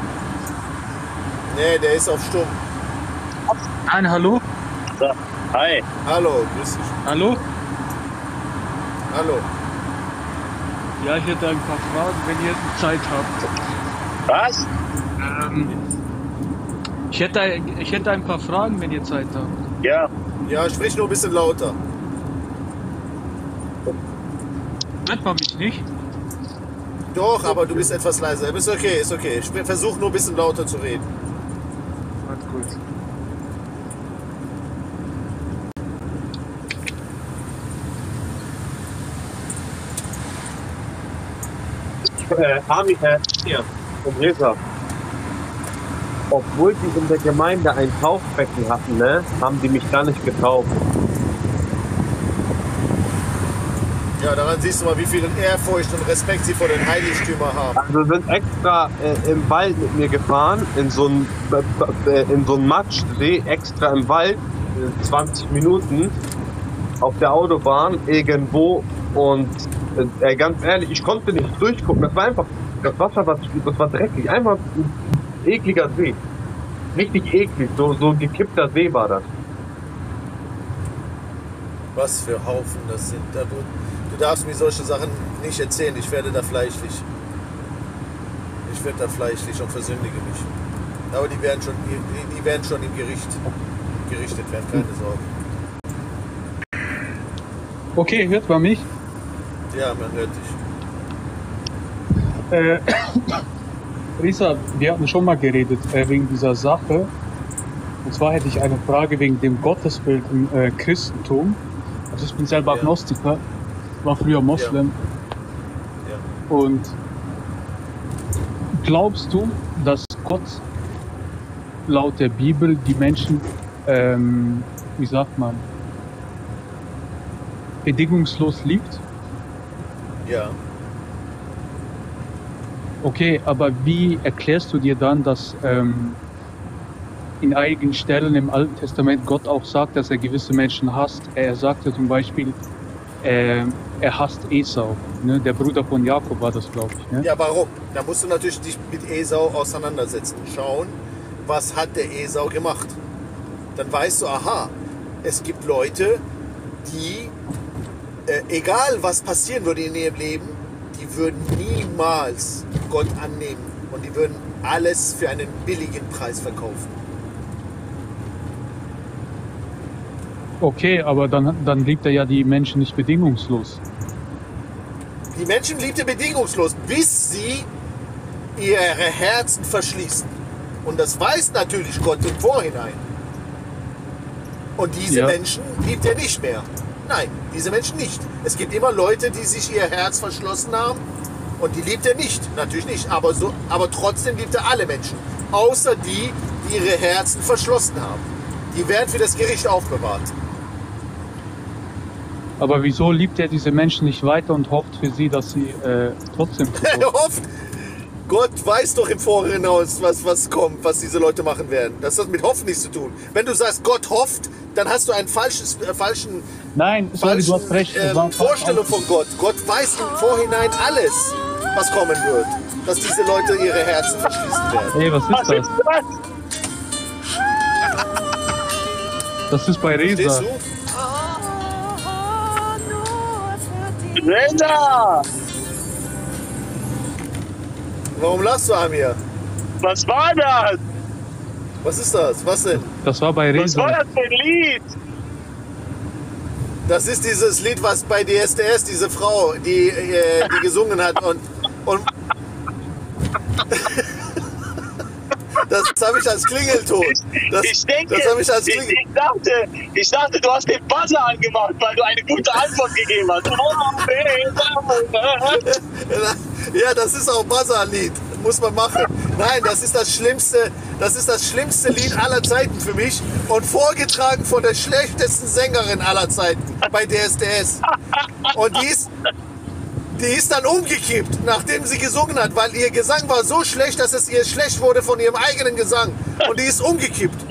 Nee, der ist auf Stumm. Ein Hallo? So. Hi. Hallo, grüß dich. Hallo? Hallo. Ja, ich hätte ein paar Fragen, wenn ihr Zeit habt. Was? Ähm, ich, hätte, ich hätte ein paar Fragen, wenn ihr Zeit habt. Ja. Ja, sprich nur ein bisschen lauter. Hört man mich nicht? Doch, aber du bist etwas leiser. Ist okay, ist okay. Ich versuch nur ein bisschen lauter zu reden. Ganz gut. Äh, Amir, äh, hier, und Reza. Obwohl die in der Gemeinde ein Taufbecken hatten, ne, haben die mich da nicht getauft. Ja, daran siehst du mal, wie viel Ehrfurcht und Respekt sie vor den Heiligtümern haben. Also sind extra äh, im Wald mit mir gefahren, in so einen äh, in so einen Matschsee, extra im Wald, zwanzig Minuten auf der Autobahn irgendwo und äh, ganz ehrlich, ich konnte nicht durchgucken. Das war einfach, das Wasser war, das war dreckig, einfach ein ekliger See. Richtig eklig, so, so gekippter See war das. Was für Haufen das sind. Da, du, du darfst mir solche Sachen nicht erzählen. Ich werde da fleischlich. Ich werde da fleischlich und versündige mich. Aber die werden schon, die, die werden schon im Gericht gerichtet werden, keine Sorge. Okay, hört man mich? Ja, man hört dich. Äh, Risa, wir hatten schon mal geredet äh, wegen dieser Sache. Und zwar hätte ich eine Frage wegen dem Gottesbild im äh, Christentum. Also ich bin selber Ja. Agnostiker, war früher Moslem. Ja. Und glaubst du, dass Gott laut der Bibel die Menschen, ähm, wie sagt man, bedingungslos liebt? Ja. Okay, aber wie erklärst du dir dann, dass ähm, in einigen Stellen im Alten Testament Gott auch sagt, dass er gewisse Menschen hasst? Er sagt ja zum Beispiel, äh, er hasst Esau, ne? Der Bruder von Jakob war das, glaube ich. Ne? Ja, warum? Da musst du natürlich dich mit Esau auseinandersetzen. Schauen, was hat der Esau gemacht. Dann weißt du, aha, es gibt Leute, die, äh, egal was passieren würde in ihrem Leben, die würden niemals Gott annehmen und die würden alles für einen billigen Preis verkaufen. Okay, aber dann, dann liebt er ja die Menschen nicht bedingungslos. Die Menschen liebt er bedingungslos, bis sie ihre Herzen verschließen. Und das weiß natürlich Gott im Vorhinein. Und diese Ja. Menschen liebt er nicht mehr. Nein, diese Menschen nicht. Es gibt immer Leute, die sich ihr Herz verschlossen haben und die liebt er nicht. Natürlich nicht, aber, so, aber trotzdem liebt er alle Menschen. Außer die, die ihre Herzen verschlossen haben. Die werden für das Gericht aufbewahrt. Aber wieso liebt er diese Menschen nicht weiter und hofft für sie, dass sie äh, trotzdem... Er hofft, Gott weiß doch im Voraus, was, was kommt, was diese Leute machen werden. Das hat mit Hoffen nichts zu tun. Wenn du sagst, Gott hofft, dann hast du einen falsches, äh, falschen, Nein, sorry, du hast falschen recht. das ähm, war- Vorstellung von Gott. Gott weiß im Vorhinein alles, was kommen wird. Dass diese Leute ihre Herzen verschließen werden. Ey, was ist Was das? ist das? Das ist bei Resa. Verstehst du? Reza! Warum lachst du, Amir? Was war das? Was ist das? Was denn? Das war bei Was war Resa. das für ein Lied? Das ist dieses Lied, was bei D S D S diese Frau, die, äh, die gesungen hat. Und, und das habe ich als Klingelton. Das, Ich denke, das habe ich als ich, Klingel. ich, dachte, ich dachte, du hast den Buzzer angemacht, weil du eine gute Antwort gegeben hast. Ja, das ist auch Buzzer-Lied. Muss man machen. Nein, das ist das schlimmste, das ist das schlimmste Lied aller Zeiten für mich und vorgetragen von der schlechtesten Sängerin aller Zeiten bei D S D S. Und die ist, die ist dann umgekippt, nachdem sie gesungen hat, weil ihr Gesang war so schlecht, dass es ihr schlecht wurde von ihrem eigenen Gesang. Und die ist umgekippt.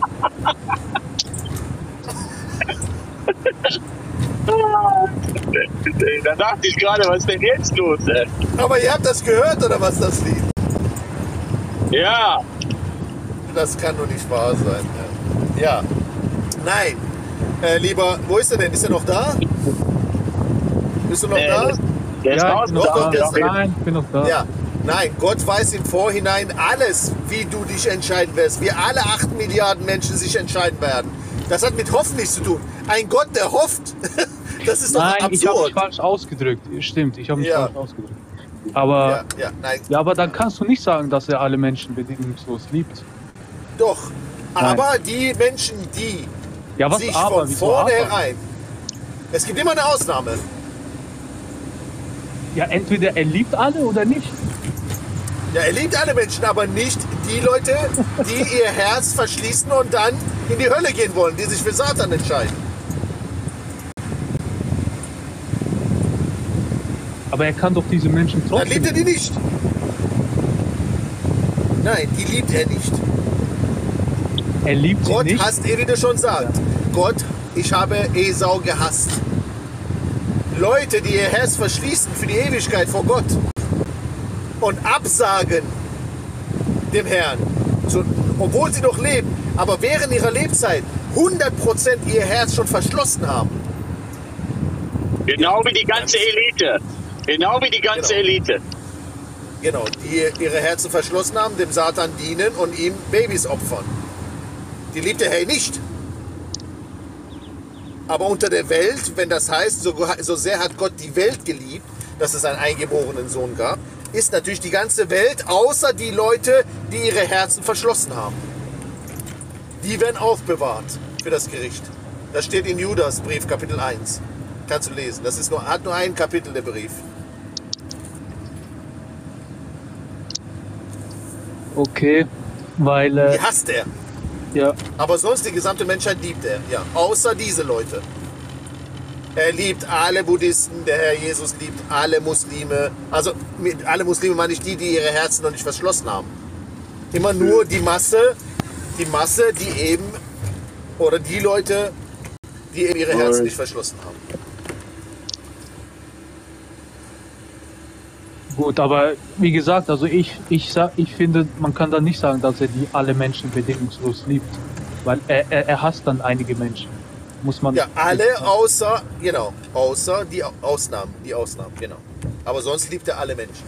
Da dachte ich gerade, was ist denn jetzt los? Ey? Aber ihr habt das gehört, oder was, das Lied? Ja, Das kann doch nicht wahr sein. Ja. ja. Nein. Äh, lieber, wo ist er denn? Ist er noch da? Bist du noch äh, da? der ist Ja, ich draußen. bin noch Doch, da. der ist da. Nein, ich bin noch da. Ja. Nein, Gott weiß im Vorhinein alles, wie du dich entscheiden wirst. Wie alle acht Milliarden Menschen sich entscheiden werden. Das hat mit Hoffen nichts zu tun. Ein Gott, der hofft, das ist doch Nein, ich habe mich absurd. falsch ausgedrückt. Stimmt, ich habe mich Ja. falsch ausgedrückt. Aber Ja, ja, nein, ja, aber dann kannst du nicht sagen, dass er alle Menschen bedingungslos liebt. doch. Nein. Aber die Menschen, die Ja, was sich aber? von Wieso aber? vornherein... Es gibt immer eine Ausnahme. Ja, entweder er liebt alle oder nicht. Ja, er liebt alle Menschen, aber nicht die Leute, die ihr Herz verschließen und dann in die Hölle gehen wollen, die sich für Satan entscheiden. Aber er kann doch diese Menschen Dann trotzdem. liebt er die nicht. Nein, die liebt er nicht. Er liebt sie Gott nicht. hasst er, wie du schon sagt. Gott, ich habe Esau gehasst. Leute, die ihr Herz verschließen für die Ewigkeit vor Gott und absagen dem Herrn, so, obwohl sie noch leben, aber während ihrer Lebzeit hundert Prozent ihr Herz schon verschlossen haben. Genau wie die ganze Elite. Genau wie die ganze Genau. Elite. Genau, die ihre Herzen verschlossen haben, dem Satan dienen und ihm Babys opfern. Die liebt der Herr nicht. Aber unter der Welt, wenn das heißt, so, so sehr hat Gott die Welt geliebt, dass es einen eingeborenen Sohn gab, ist natürlich die ganze Welt, außer die Leute, die ihre Herzen verschlossen haben. Die werden aufbewahrt für das Gericht. Das steht in Judas Brief, Kapitel eins. Kannst du lesen. Das ist nur, hat nur ein Kapitel, der Brief. Okay, weil, äh, Die hasst er. ja, Aber sonst die gesamte Menschheit liebt er. Ja, außer diese Leute. Er liebt alle Buddhisten, der Herr Jesus liebt alle Muslime. Also mit alle Muslime meine ich die, die ihre Herzen noch nicht verschlossen haben. Immer nur die Masse, die Masse, die eben, oder die Leute, die eben ihre Herzen nicht verschlossen haben. gut, aber wie gesagt, also ich, ich, sag, ich finde, man kann da nicht sagen, dass er die alle Menschen bedingungslos liebt, weil er, er, er hasst dann einige Menschen. Muss man. Ja, alle außer, genau, außer die Ausnahmen, die Ausnahmen, genau. Aber sonst liebt er alle Menschen.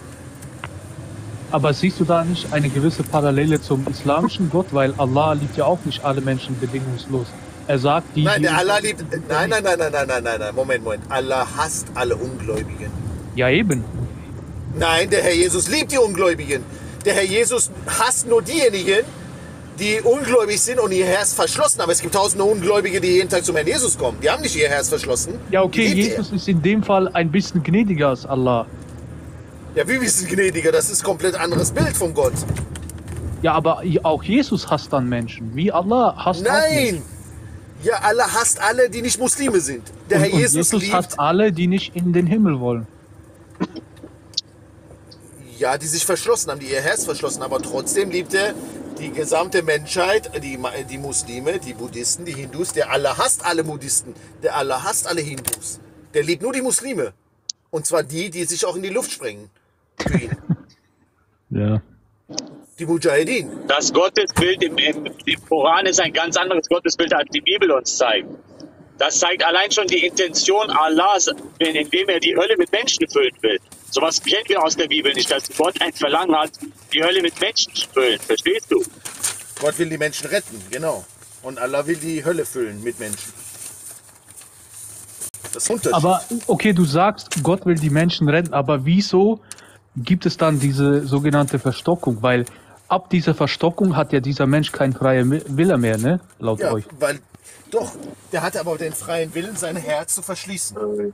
Aber siehst du da nicht eine gewisse Parallele zum islamischen Gott, weil Allah liebt ja auch nicht alle Menschen bedingungslos. Er sagt, die. Nein, die der Allah liebt, nein, nein, nein, nein, nein, nein, nein, nein, Moment, Moment. Allah hasst alle Ungläubigen. Ja, eben. Nein, der Herr Jesus liebt die Ungläubigen. Der Herr Jesus hasst nur diejenigen, die ungläubig sind und ihr Herz verschlossen haben. Es gibt tausende Ungläubige, die jeden Tag zum Herrn Jesus kommen. Die haben nicht ihr Herz verschlossen. Ja, okay, Die liebt Jesus ist in dem Fall ein bisschen gnädiger als Allah. er. Ja, wie wir sind gnädiger, das ist ein komplett anderes Bild von Gott. Ja, aber auch Jesus hasst dann Menschen. Wie Allah hasst auch Nein! Menschen. Ja, Allah hasst alle, die nicht Muslime sind. Der Herr Und, und Jesus, Jesus liebt, hasst alle, die nicht in den Himmel wollen. ja, die sich verschlossen haben, die ihr Herz verschlossen haben, aber trotzdem liebt er die gesamte Menschheit, die, die Muslime, die Buddhisten, die Hindus. Der Allah hasst alle Buddhisten, der Allah hasst alle Hindus. Der liebt nur die Muslime. Und zwar die, die sich auch in die Luft sprengen. Für ihn. Ja. Die Mujahedin. Das Gottesbild im, im, im Koran ist ein ganz anderes Gottesbild, als die Bibel uns zeigt. Das zeigt allein schon die Intention Allahs, indem er die Hölle mit Menschen füllen will. Sowas kennen wir aus der Bibel nicht, dass Gott ein Verlangen hat, die Hölle mit Menschen zu füllen. Verstehst du? Gott will die Menschen retten, genau. Und Allah will die Hölle füllen mit Menschen. Das ist Unterschied. Aber okay, du sagst, Gott will die Menschen retten, aber wieso gibt es dann diese sogenannte Verstockung? Weil ab dieser Verstockung hat ja dieser Mensch keinen freien Wille mehr, ne? Laut ja, euch. weil, doch, der hat aber den freien Willen, sein Herz zu verschließen.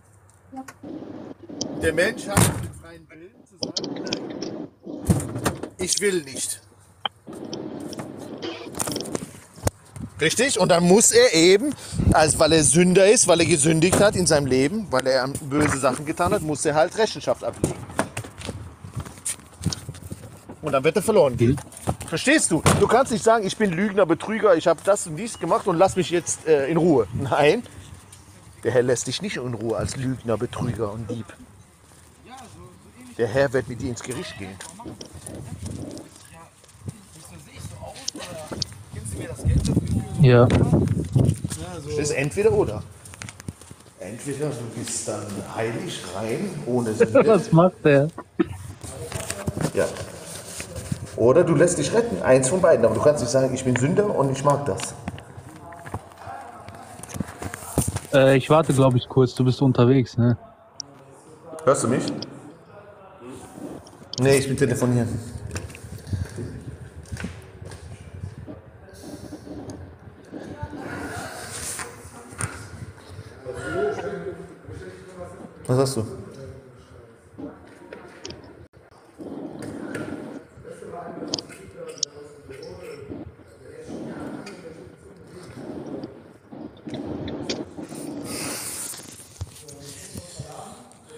Der Mensch hat den freien Willen zu sagen, nein, ich will nicht. Richtig? Und dann muss er eben, als weil er Sünder ist, weil er gesündigt hat in seinem Leben, weil er böse Sachen getan hat, muss er halt Rechenschaft ablegen. Und dann wird er verloren gehen. Verstehst du? Du kannst nicht sagen, ich bin Lügner, Betrüger, ich habe das und dies gemacht und lass mich jetzt äh, in Ruhe. Nein, der Herr lässt dich nicht in Ruhe als Lügner, Betrüger und Dieb. Der Herr wird mit dir ins Gericht gehen. Ja. Das ist entweder oder. Entweder du bist dann heilig, rein, ohne Sünde. Was macht der? Ja. Oder du lässt dich retten. Eins von beiden. Aber du kannst nicht sagen, ich bin Sünder und ich mag das. Äh, ich warte, glaube ich, kurz. Du bist unterwegs, ne? Hörst du mich? Nee, ich bin telefonieren. Was hast du?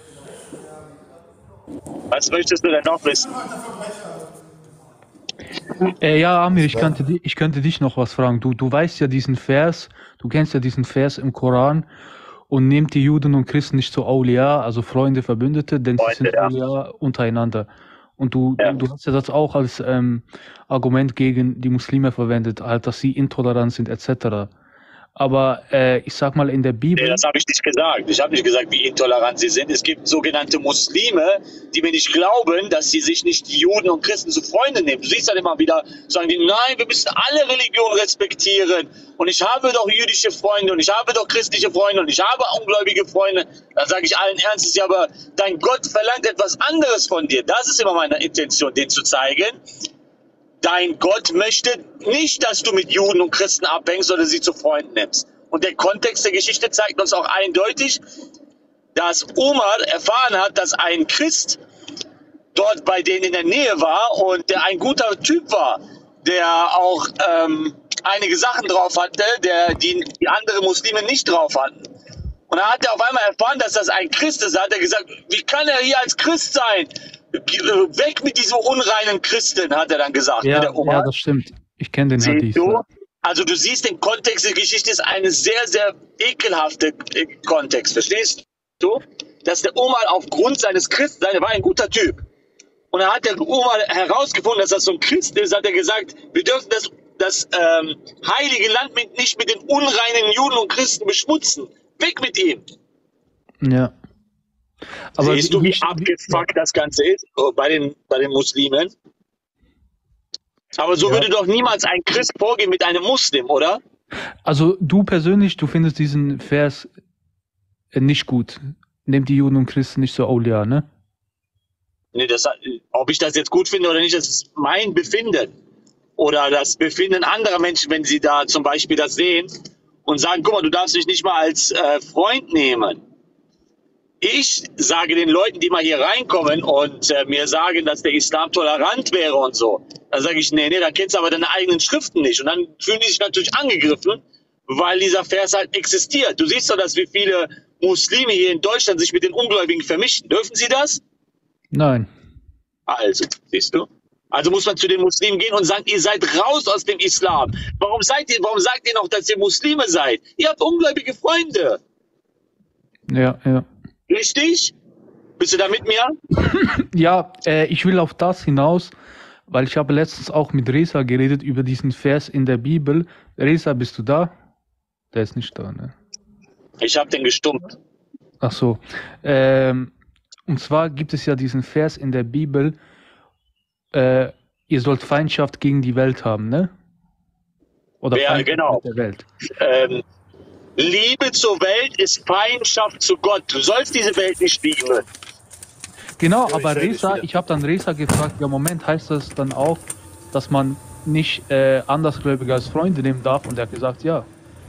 Was möchtest du denn noch wissen? Äh, ja, Amir, ich könnte, di- ich könnte dich noch was fragen. Du, du weißt ja diesen Vers, du kennst ja diesen Vers im Koran und nehmt die Juden und Christen nicht zu Awliya, also Freunde, Verbündete, denn sie Freunde, sind ja. Awliya untereinander. Und du, Ja. du, du hast ja das auch als ähm, Argument gegen die Muslime verwendet, halt, dass sie intolerant sind, et cetera. Aber äh, ich sag mal, in der Nee, Bibel, das habe ich nicht gesagt. Ich habe nicht gesagt, wie intolerant sie sind. Es gibt sogenannte Muslime, die mir nicht glauben, dass sie sich nicht die Juden und Christen zu Freunden nehmen. Du siehst dann immer wieder, sagen die, nein, wir müssen alle Religionen respektieren. Und ich habe doch jüdische Freunde und ich habe doch christliche Freunde und ich habe ungläubige Freunde. Dann sage ich allen Ernstes, ja, aber dein Gott verlangt etwas anderes von dir. Das ist immer meine Intention, den zu zeigen. Dein Gott möchte nicht, dass du mit Juden und Christen abhängst oder sie zu Freunden nimmst. Und der Kontext der Geschichte zeigt uns auch eindeutig, dass Umar erfahren hat, dass ein Christ dort bei denen in der Nähe war und der ein guter Typ war, der auch ähm, einige Sachen drauf hatte, der, die, die andere Muslime nicht drauf hatten. Und dann hat er auf einmal erfahren, dass das ein Christ ist. Da hat er gesagt, wie kann er hier als Christ sein? Weg mit diesem unreinen Christen, hat er dann gesagt. ne, ja, der Omar. ja, das stimmt. Ich kenne den Hadith. Siehst du? Ja. Also du siehst, den Kontext der Geschichte ist eine sehr, sehr ekelhafte äh, Kontext. Verstehst du? Dass der Omar aufgrund seines Christseins, er war ein guter Typ. Und dann hat der Omar herausgefunden, dass das so ein Christ ist, hat er gesagt, wir dürfen das, das ähm, heilige Land mit, nicht mit den unreinen Juden und Christen beschmutzen. Weg mit ihm. Ja. Aber Siehst du, wie wie- abgefuckt das Ganze ist oh, bei den, bei den Muslimen? Aber so Ja. würde doch niemals ein Christ vorgehen mit einem Muslim, oder? Also du persönlich, du findest diesen Vers äh, nicht gut. Nehmt die Juden und Christen nicht so Awliya, ne? Nee, das, ob ich das jetzt gut finde oder nicht, das ist mein Befinden. Oder das Befinden anderer Menschen, wenn sie da zum Beispiel das sehen und sagen, guck mal, du darfst mich nicht mal als äh, Freund nehmen. Ich sage den Leuten, die mal hier reinkommen und äh, mir sagen, dass der Islam tolerant wäre und so, dann sage ich, nee, nee, dann kennst du aber deine eigenen Schriften nicht. Und dann fühlen die sich natürlich angegriffen, weil dieser Vers halt existiert. Du siehst doch, dass wie viele Muslime hier in Deutschland sich mit den Ungläubigen vermischen. Dürfen sie das? Nein. Also, siehst du? Also muss man zu den Muslimen gehen und sagen, ihr seid raus aus dem Islam. Warum seid ihr, warum sagt ihr noch, dass ihr Muslime seid? Ihr habt ungläubige Freunde. Ja, ja. Richtig? Bist du da mit mir? Ja, äh, ich will auf das hinaus, weil ich habe letztens auch mit Reza geredet über diesen Vers in der Bibel. Reza, bist du da? Der ist nicht da, ne? Ich habe den gestummt. Ach so. Ähm, und zwar gibt es ja diesen Vers in der Bibel, äh, ihr sollt Feindschaft gegen die Welt haben, ne? Oder Ja, Feindschaft genau. mit der Welt. Ähm, Liebe zur Welt ist Feindschaft zu Gott. Du sollst diese Welt nicht lieben. Genau, Ja, aber ich höre dich Reza, wieder. ich habe dann Reza gefragt, ja Moment, heißt das dann auch, dass man nicht äh, Andersgläubige als Freunde nehmen darf? Und er hat gesagt, ja.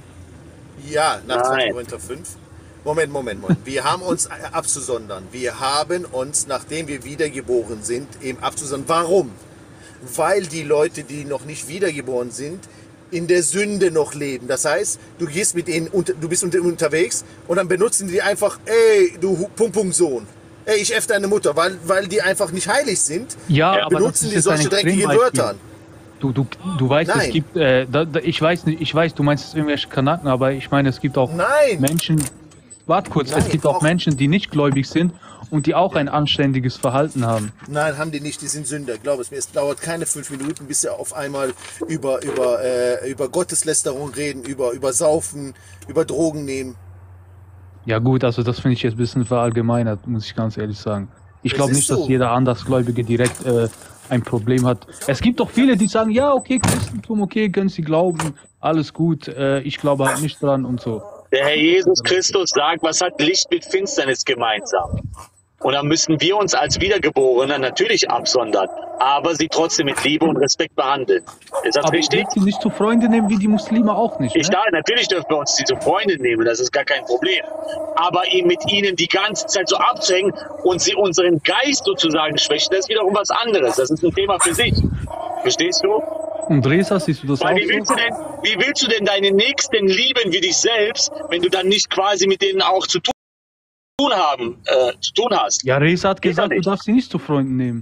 Ja, nach Nein. zweiter Korinther fünf. Moment, Moment, Moment. Wir haben uns abzusondern. Wir haben uns, nachdem wir wiedergeboren sind, eben abzusondern. Warum? Weil die Leute, die noch nicht wiedergeboren sind, in der Sünde noch leben. Das heißt, du gehst mit denen, unter, du bist unter, unterwegs und dann benutzen die einfach, ey, du Hu- Punkt, Punkt, Sohn. Ey, ich F deine Mutter, weil, weil die einfach nicht heilig sind, Ja, Ja, aber das benutzen ist die jetzt ein solche dreckigen Extrembeispiel. Wörter. Du, du, du weißt, Nein. es gibt, äh, da, da, ich weiß nicht, ich weiß, du meinst jetzt irgendwelche Kanaken, aber ich meine, es gibt auch Nein. Menschen, warte kurz, Nein, es gibt auch doch. Menschen, die nicht gläubig sind und die auch ein anständiges Verhalten haben. Nein, haben die nicht, die sind Sünder. Glaub es mir, es dauert keine fünf Minuten, bis sie auf einmal über, über, äh, über Gotteslästerung reden, über, über Saufen, über Drogen nehmen. Ja gut, also das finde ich jetzt ein bisschen verallgemeinert, muss ich ganz ehrlich sagen. Ich Es glaube ist nicht, so. dass jeder Andersgläubige direkt äh, ein Problem hat. Es gibt doch viele, die sagen, ja, okay, Christentum, okay, können sie glauben, alles gut, äh, ich glaube halt nicht dran und so. Der Herr Jesus Christus sagt, was hat Licht mit Finsternis gemeinsam? Und dann müssen wir uns als Wiedergeborene natürlich absondern, aber sie trotzdem mit Liebe und Respekt behandeln. Ist das Aber ich richtig? will sie nicht zu Freunde nehmen, wie die Muslime auch nicht. Ich Ne? da, natürlich dürfen wir uns diese Freunde nehmen, das ist gar kein Problem. Aber ihn mit ihnen die ganze Zeit so abzuhängen und sie unseren Geist sozusagen schwächen, das ist wiederum was anderes. Das ist ein Thema für sich. Verstehst du? Und Reza, siehst du das Weil auch wie willst, so? du denn, wie willst du denn deine Nächsten lieben wie dich selbst, wenn du dann nicht quasi mit denen auch zu tun haben, äh, zu tun hast? Ja, Reza hat Geht gesagt, doch du nicht. darfst sie nicht zu Freunden nehmen.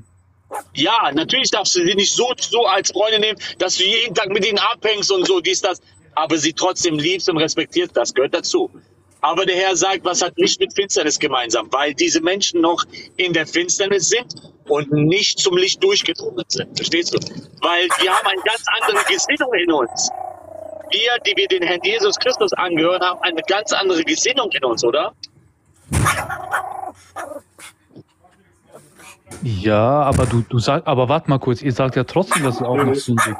Ja, natürlich darfst du sie nicht so, so als Freunde nehmen, dass du jeden Tag mit ihnen abhängst und so, dies, das, aber sie trotzdem liebst und respektierst, das gehört dazu. Aber der Herr sagt, was hat Licht mit Finsternis gemeinsam? Weil diese Menschen noch in der Finsternis sind und nicht zum Licht durchgedrungen sind. Verstehst du? Weil wir haben eine ganz andere Gesinnung in uns. Wir, die wir den Herrn Jesus Christus angehören, haben eine ganz andere Gesinnung in uns, oder? Ja, aber du, du sagst, aber warte mal kurz, ihr sagt ja trotzdem, dass ihr auch noch sündigt.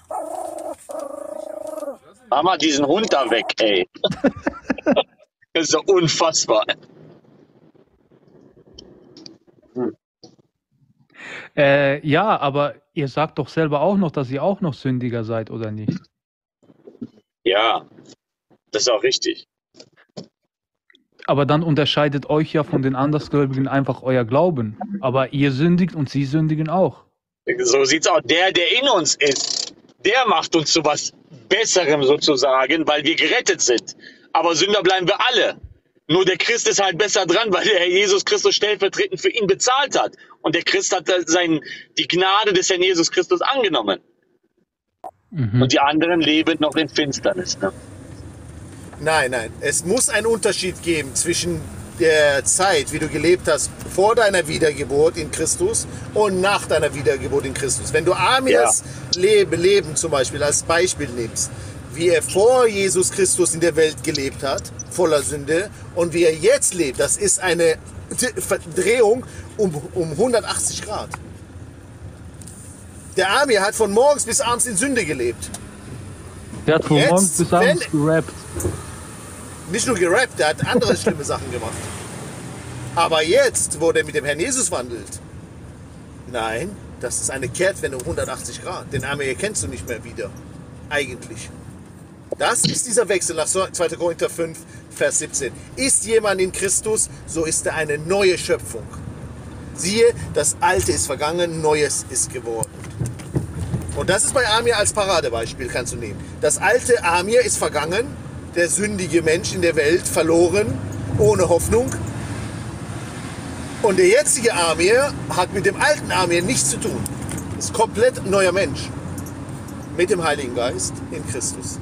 Mach mal diesen Hund da weg, ey. Das ist so unfassbar. Äh, ja, aber ihr sagt doch selber auch noch, dass ihr auch noch Sündiger seid, oder nicht? Ja, das ist auch richtig. Aber dann unterscheidet euch ja von den Andersgläubigen einfach euer Glauben. Aber ihr sündigt und sie sündigen auch. So sieht's aus. Der, der in uns ist, der macht uns zu was Besserem sozusagen, weil wir gerettet sind. Aber Sünder bleiben wir alle. Nur der Christ ist halt besser dran, weil der Herr Jesus Christus stellvertretend für ihn bezahlt hat. Und der Christ hat sein, die Gnade des Herrn Jesus Christus angenommen. Mhm. Und die anderen leben noch in Finsternis. Ne? Nein, nein. Es muss einen Unterschied geben zwischen der Zeit, wie du gelebt hast, vor deiner Wiedergeburt in Christus und nach deiner Wiedergeburt in Christus. Wenn du Amias ja. Leben, Leben zum Beispiel als Beispiel nimmst, wie er vor Jesus Christus in der Welt gelebt hat, voller Sünde, und wie er jetzt lebt, das ist eine Verdrehung um, um hundertachtzig Grad. Der Amir hat von morgens bis abends in Sünde gelebt. Der hat von Jetzt, morgens bis abends wenn- gerappt. Nicht nur gerappt, der hat andere schlimme Sachen gemacht. Aber jetzt, wo der mit dem Herrn Jesus wandelt, nein, das ist eine Kehrtwende um hundertachtzig Grad. Den Amir erkennst du nicht mehr wieder. Eigentlich. Das ist dieser Wechsel nach zweiter Korinther fünf, Vers siebzehn. Ist jemand in Christus, so ist er eine neue Schöpfung. Siehe, das Alte ist vergangen, Neues ist geworden. Und das ist bei Amir als Paradebeispiel, kannst du nehmen. Das alte Amir ist vergangen, der sündige Mensch in der Welt, verloren, ohne Hoffnung. Und der jetzige Amir hat mit dem alten Amir nichts zu tun. Ist komplett neuer Mensch. Mit dem Heiligen Geist in Christus.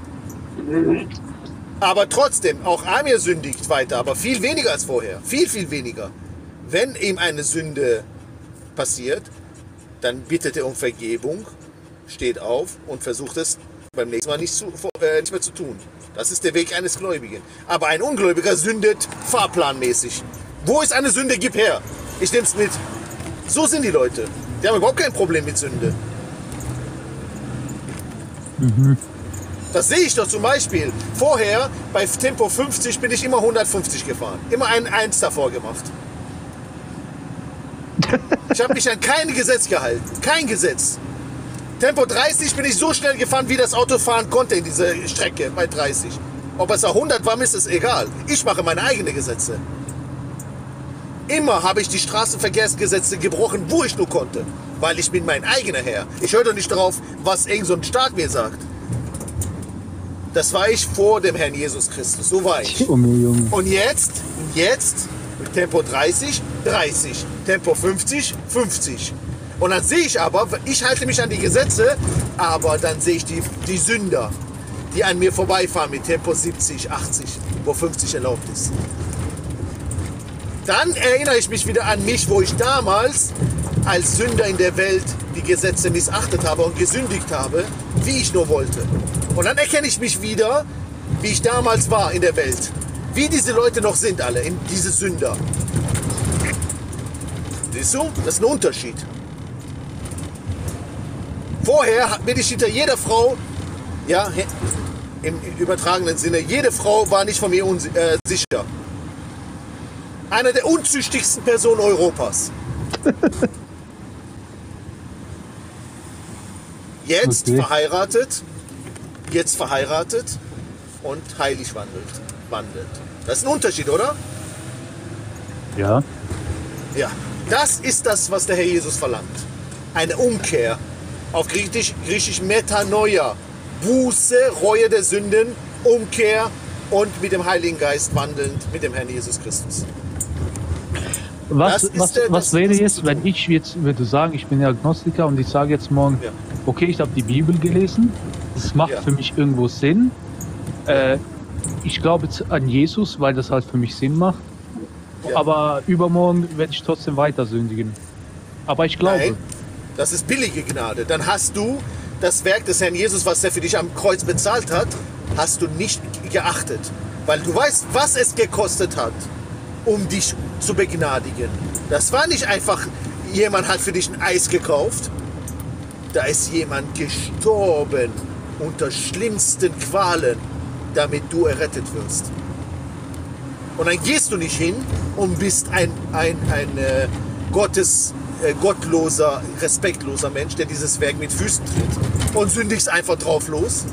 Aber trotzdem, auch Amir sündigt weiter, aber viel weniger als vorher. Viel, viel weniger. Wenn ihm eine Sünde passiert, dann bittet er um Vergebung, steht auf und versucht es beim nächsten Mal nicht, zu, äh, nicht mehr zu tun. Das ist der Weg eines Gläubigen. Aber ein Ungläubiger sündet fahrplanmäßig. Wo ist eine Sünde? Gib her. Ich nehme es mit. So sind die Leute. Die haben überhaupt kein Problem mit Sünde. Mhm. Das sehe ich doch zum Beispiel. Vorher bei Tempo fünfzig bin ich immer hundertfünfzig gefahren. Immer ein Eins davor gemacht. Ich habe mich an kein Gesetz gehalten. Kein Gesetz. Tempo dreißig bin ich so schnell gefahren, wie das Auto fahren konnte in dieser Strecke bei dreißig. Ob es auch hundert war, ist es egal. Ich mache meine eigenen Gesetze. Immer habe ich die Straßenverkehrsgesetze gebrochen, wo ich nur konnte. Weil ich bin mein eigener Herr. Ich höre doch nicht darauf, was irgend so ein Staat mir sagt. Das war ich vor dem Herrn Jesus Christus. So war ich. Junge, Junge. Und jetzt, jetzt, mit Tempo dreißig, dreißig. Tempo fünfzig, fünfzig. Und dann sehe ich aber, ich halte mich an die Gesetze, aber dann sehe ich die, die Sünder, die an mir vorbeifahren mit Tempo siebzig, achtzig, wo fünfzig erlaubt ist. Dann erinnere ich mich wieder an mich, wo ich damals als Sünder in der Welt die Gesetze missachtet habe und gesündigt habe, wie ich nur wollte. Und dann erkenne ich mich wieder, wie ich damals war in der Welt. Wie diese Leute noch sind alle, in diese Sünder. Siehst du? Das ist ein Unterschied. Vorher bin ich hinter jeder Frau, ja, im übertragenen Sinne, jede Frau war nicht von mir äh, sicher. Einer der unzüchtigsten Personen Europas. Jetzt Okay. verheiratet, jetzt verheiratet und heilig wandelt, wandelt. Das ist ein Unterschied, oder? Ja. Ja, das ist das, was der Herr Jesus verlangt. Eine Umkehr. Auf Griechisch, Griechisch Metanoia. Buße, Reue der Sünden, Umkehr und mit dem Heiligen Geist wandelnd mit dem Herrn Jesus Christus. Was, Das ist was, der- was das- wäre das jetzt, ist- wenn ich jetzt würde sagen, ich bin ja Agnostiker und ich sage jetzt morgen, Ja. okay, ich habe die Bibel gelesen, das macht Ja. für mich irgendwo Sinn. Äh, ich glaube jetzt an Jesus, weil das halt für mich Sinn macht. Ja. Aber übermorgen werde ich trotzdem weiter sündigen. Aber ich glaube. Nein, das ist billige Gnade. Dann hast du das Werk des Herrn Jesus, was er für dich am Kreuz bezahlt hat, hast du nicht geachtet. Weil du weißt, was es gekostet hat, um dich zu begnadigen. Das war nicht einfach, jemand hat für dich ein Eis gekauft. Da ist jemand gestorben unter schlimmsten Qualen, damit du errettet wirst. Und dann gehst du nicht hin und bist ein, ein, ein äh, Gottes, äh, gottloser, respektloser Mensch, der dieses Werk mit Füßen tritt und sündigst einfach drauf los.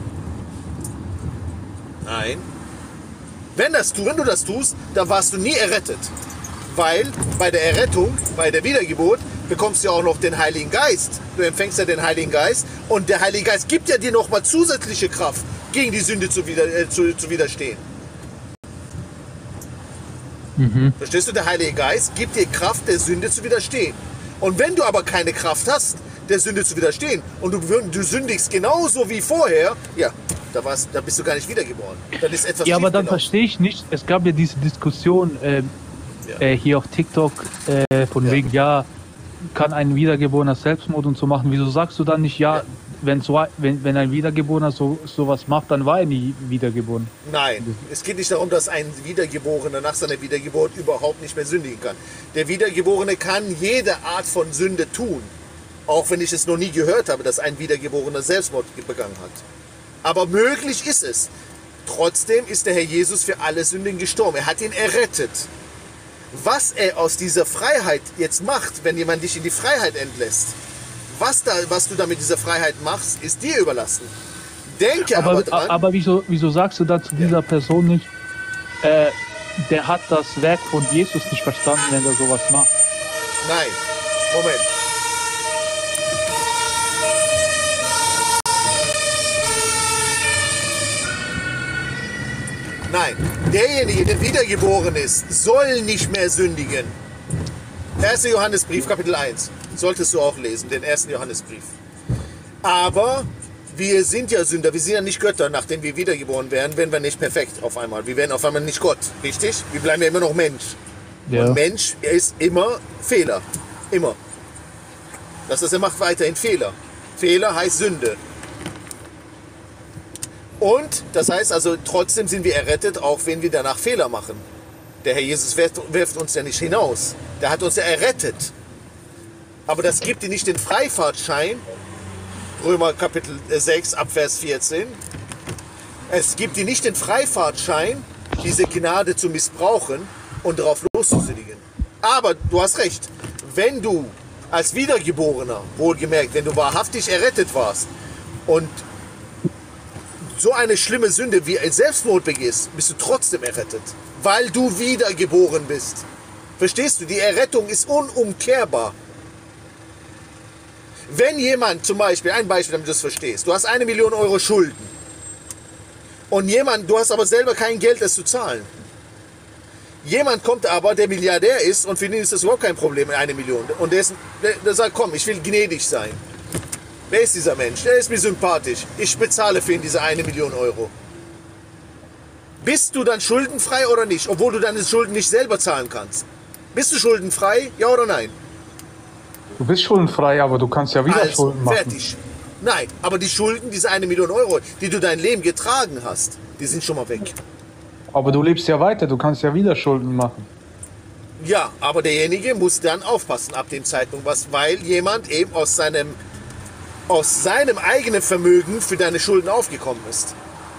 Nein. Wenn, das, tu- wenn du das tust, dann warst du nie errettet. Weil bei der Errettung, bei der Wiedergeburt, bekommst du ja auch noch den Heiligen Geist. Du empfängst ja den Heiligen Geist und der Heilige Geist gibt ja dir nochmal zusätzliche Kraft, gegen die Sünde zu, wider, äh, zu, zu widerstehen. Mhm. Verstehst du? Der Heilige Geist gibt dir Kraft, der Sünde zu widerstehen. Und wenn du aber keine Kraft hast, der Sünde zu widerstehen und du, du sündigst genauso wie vorher, ja, da, warst, da bist du gar nicht wiedergeboren. Dann ist etwas Ja, aber dann schiefgelaufen. verstehe ich nicht, es gab ja diese Diskussion äh, Ja. äh, hier auf TikTok äh, von Ja. wegen, ja, kann ein Wiedergeborener Selbstmord und so machen. Wieso sagst du dann nicht, ja, Ja. wenn, so, wenn, wenn ein Wiedergeborener so sowas macht, dann war er nie wiedergeboren? Nein, es geht nicht darum, dass ein Wiedergeborener nach seiner Wiedergeburt überhaupt nicht mehr sündigen kann. Der Wiedergeborene kann jede Art von Sünde tun. Auch wenn ich es noch nie gehört habe, dass ein Wiedergeborener Selbstmord begangen hat. Aber möglich ist es. Trotzdem ist der Herr Jesus für alle Sünden gestorben. Er hat ihn errettet. Was er aus dieser Freiheit jetzt macht, wenn jemand dich in die Freiheit entlässt, was, da, was du da mit dieser Freiheit machst, ist dir überlassen. Denke aber, Aber, dran. aber wieso, wieso sagst du dann zu dieser Person nicht, äh, der hat das Werk von Jesus nicht verstanden, wenn er sowas macht? Nein, Moment. Nein, derjenige, der wiedergeboren ist, soll nicht mehr sündigen. erster Johannesbrief, Kapitel eins. Solltest du auch lesen, den ersten Johannesbrief. Aber wir sind ja Sünder, wir sind ja nicht Götter, nachdem wir wiedergeboren werden, werden wir nicht perfekt auf einmal. Wir werden auf einmal nicht Gott, richtig? Wir bleiben ja immer noch Mensch. Ja. Und Mensch, er ist immer Fehler. Immer. Das heißt, er macht weiterhin Fehler. Fehler heißt Sünde. Und das heißt also, trotzdem sind wir errettet, auch wenn wir danach Fehler machen. Der Herr Jesus wirft, wirft uns ja nicht hinaus. Der hat uns ja errettet. Aber das gibt dir nicht den Freifahrtschein. Römer Kapitel sechs, Abvers vierzehn. Es gibt dir nicht den Freifahrtschein, diese Gnade zu missbrauchen und darauf loszusündigen. Aber du hast recht, wenn du als Wiedergeborener, wohlgemerkt, wenn du wahrhaftig errettet warst und so eine schlimme Sünde wie ein Selbstmord begehst, bist du trotzdem errettet, weil du wiedergeboren bist. Verstehst du? Die Errettung ist unumkehrbar. Wenn jemand zum Beispiel, ein Beispiel, damit du das verstehst, du hast eine Million Euro Schulden und jemand, du hast aber selber kein Geld, das zu zahlen. Jemand kommt aber, der Milliardär ist und für ihn ist das überhaupt kein Problem, eine Million. Und der, ist, der, der sagt, komm, ich will gnädig sein. Wer ist dieser Mensch? Der ist mir sympathisch. Ich bezahle für ihn diese eine Million Euro. Bist du dann schuldenfrei oder nicht? Obwohl du deine Schulden nicht selber zahlen kannst. Bist du schuldenfrei? Ja oder nein? Du bist schuldenfrei, aber du kannst ja wieder Also, Schulden machen. fertig. Nein, aber die Schulden, diese eine Million Euro, die du dein Leben getragen hast, die sind schon mal weg. Aber du lebst ja weiter, du kannst ja wieder Schulden machen. Ja, aber derjenige muss dann aufpassen ab dem Zeitpunkt, was, weil jemand eben aus seinem, aus seinem eigenen Vermögen für deine Schulden aufgekommen ist.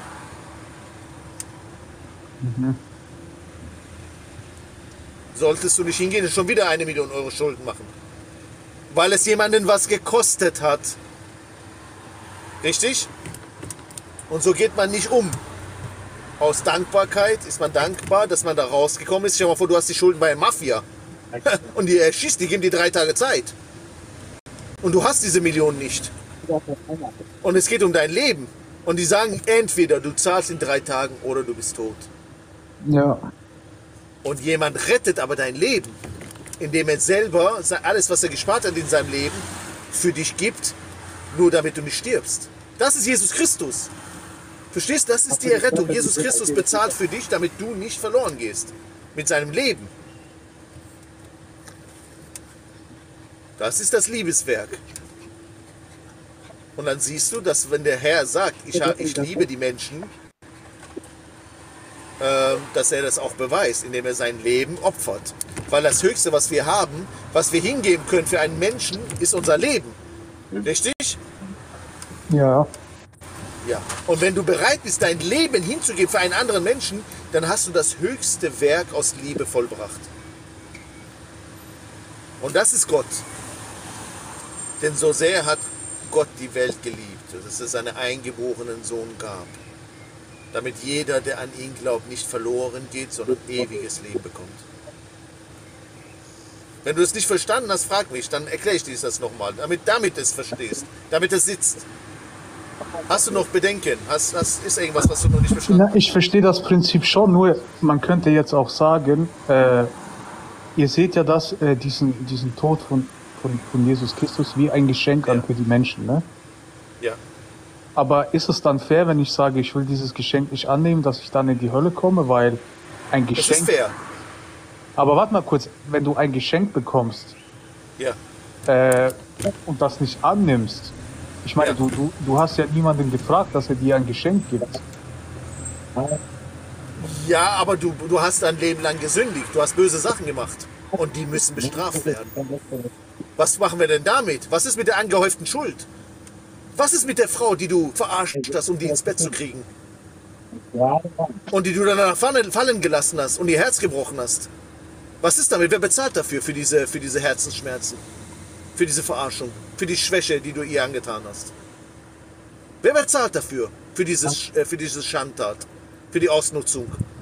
Mhm. Solltest du nicht hingehen und schon wieder eine Million Euro Schulden machen. Weil es jemanden was gekostet hat. Richtig? Und so geht man nicht um. Aus Dankbarkeit ist man dankbar, dass man da rausgekommen ist. Stell dir mal vor, du hast die Schulden bei der Mafia. Und die erschießt, die geben dir drei Tage Zeit. Und du hast diese Millionen nicht. Und es geht um dein Leben. Und die sagen, entweder du zahlst in drei Tagen oder du bist tot. Ja. Und jemand rettet aber dein Leben. indem er selber alles, was er gespart hat in seinem Leben, für dich gibt, nur damit du nicht stirbst. Das ist Jesus Christus. Verstehst du? Das ist die Errettung. Jesus Christus bezahlt für dich, damit du nicht verloren gehst. Mit seinem Leben. Das ist das Liebeswerk. Und dann siehst du, dass wenn der Herr sagt, ich, ich liebe die Menschen, äh, dass er das auch beweist, indem er sein Leben opfert. Weil das Höchste, was wir haben, was wir hingeben können für einen Menschen, ist unser Leben. Richtig? Ja. Ja. Und wenn du bereit bist, dein Leben hinzugeben für einen anderen Menschen, dann hast du das höchste Werk aus Liebe vollbracht. Und das ist Gott. Denn so sehr hat Gott die Welt geliebt, dass es seinen eingeborenen Sohn gab, damit jeder, der an ihn glaubt, nicht verloren geht, sondern ewiges Leben bekommt. Wenn du es nicht verstanden hast, frag mich, dann erkläre ich dir das nochmal, damit, damit du es verstehst, damit es sitzt. Hast du noch Bedenken? Hast, hast, ist irgendwas, was du noch nicht verstanden hast? Na, ich verstehe das Prinzip schon, nur man könnte jetzt auch sagen, äh, ihr seht ja das, äh, diesen, diesen Tod von, von, von Jesus Christus wie ein Geschenk Ja. an für die Menschen, ne? Ja. Aber ist es dann fair, wenn ich sage, ich will dieses Geschenk nicht annehmen, dass ich dann in die Hölle komme, weil ein Das ist Geschenk... fair. Aber warte mal kurz, wenn du ein Geschenk bekommst Ja. äh, und das nicht annimmst, ich meine, Ja. du, du, du hast ja niemanden gefragt, dass er dir ein Geschenk gibt. Ja, aber du, du hast dein Leben lang gesündigt. Du hast böse Sachen gemacht. Und die müssen bestraft werden. Was machen wir denn damit? Was ist mit der angehäuften Schuld? Was ist mit der Frau, die du verarscht hast, um die ins Bett zu kriegen? Und die du danach fallen fallen gelassen hast und ihr Herz gebrochen hast? Was ist damit? Wer bezahlt dafür, für diese, für diese Herzensschmerzen? Für diese Verarschung? Für die Schwäche, die du ihr angetan hast? Wer bezahlt dafür? Für, dieses, äh, für diese Schandtat? Für die Ausnutzung?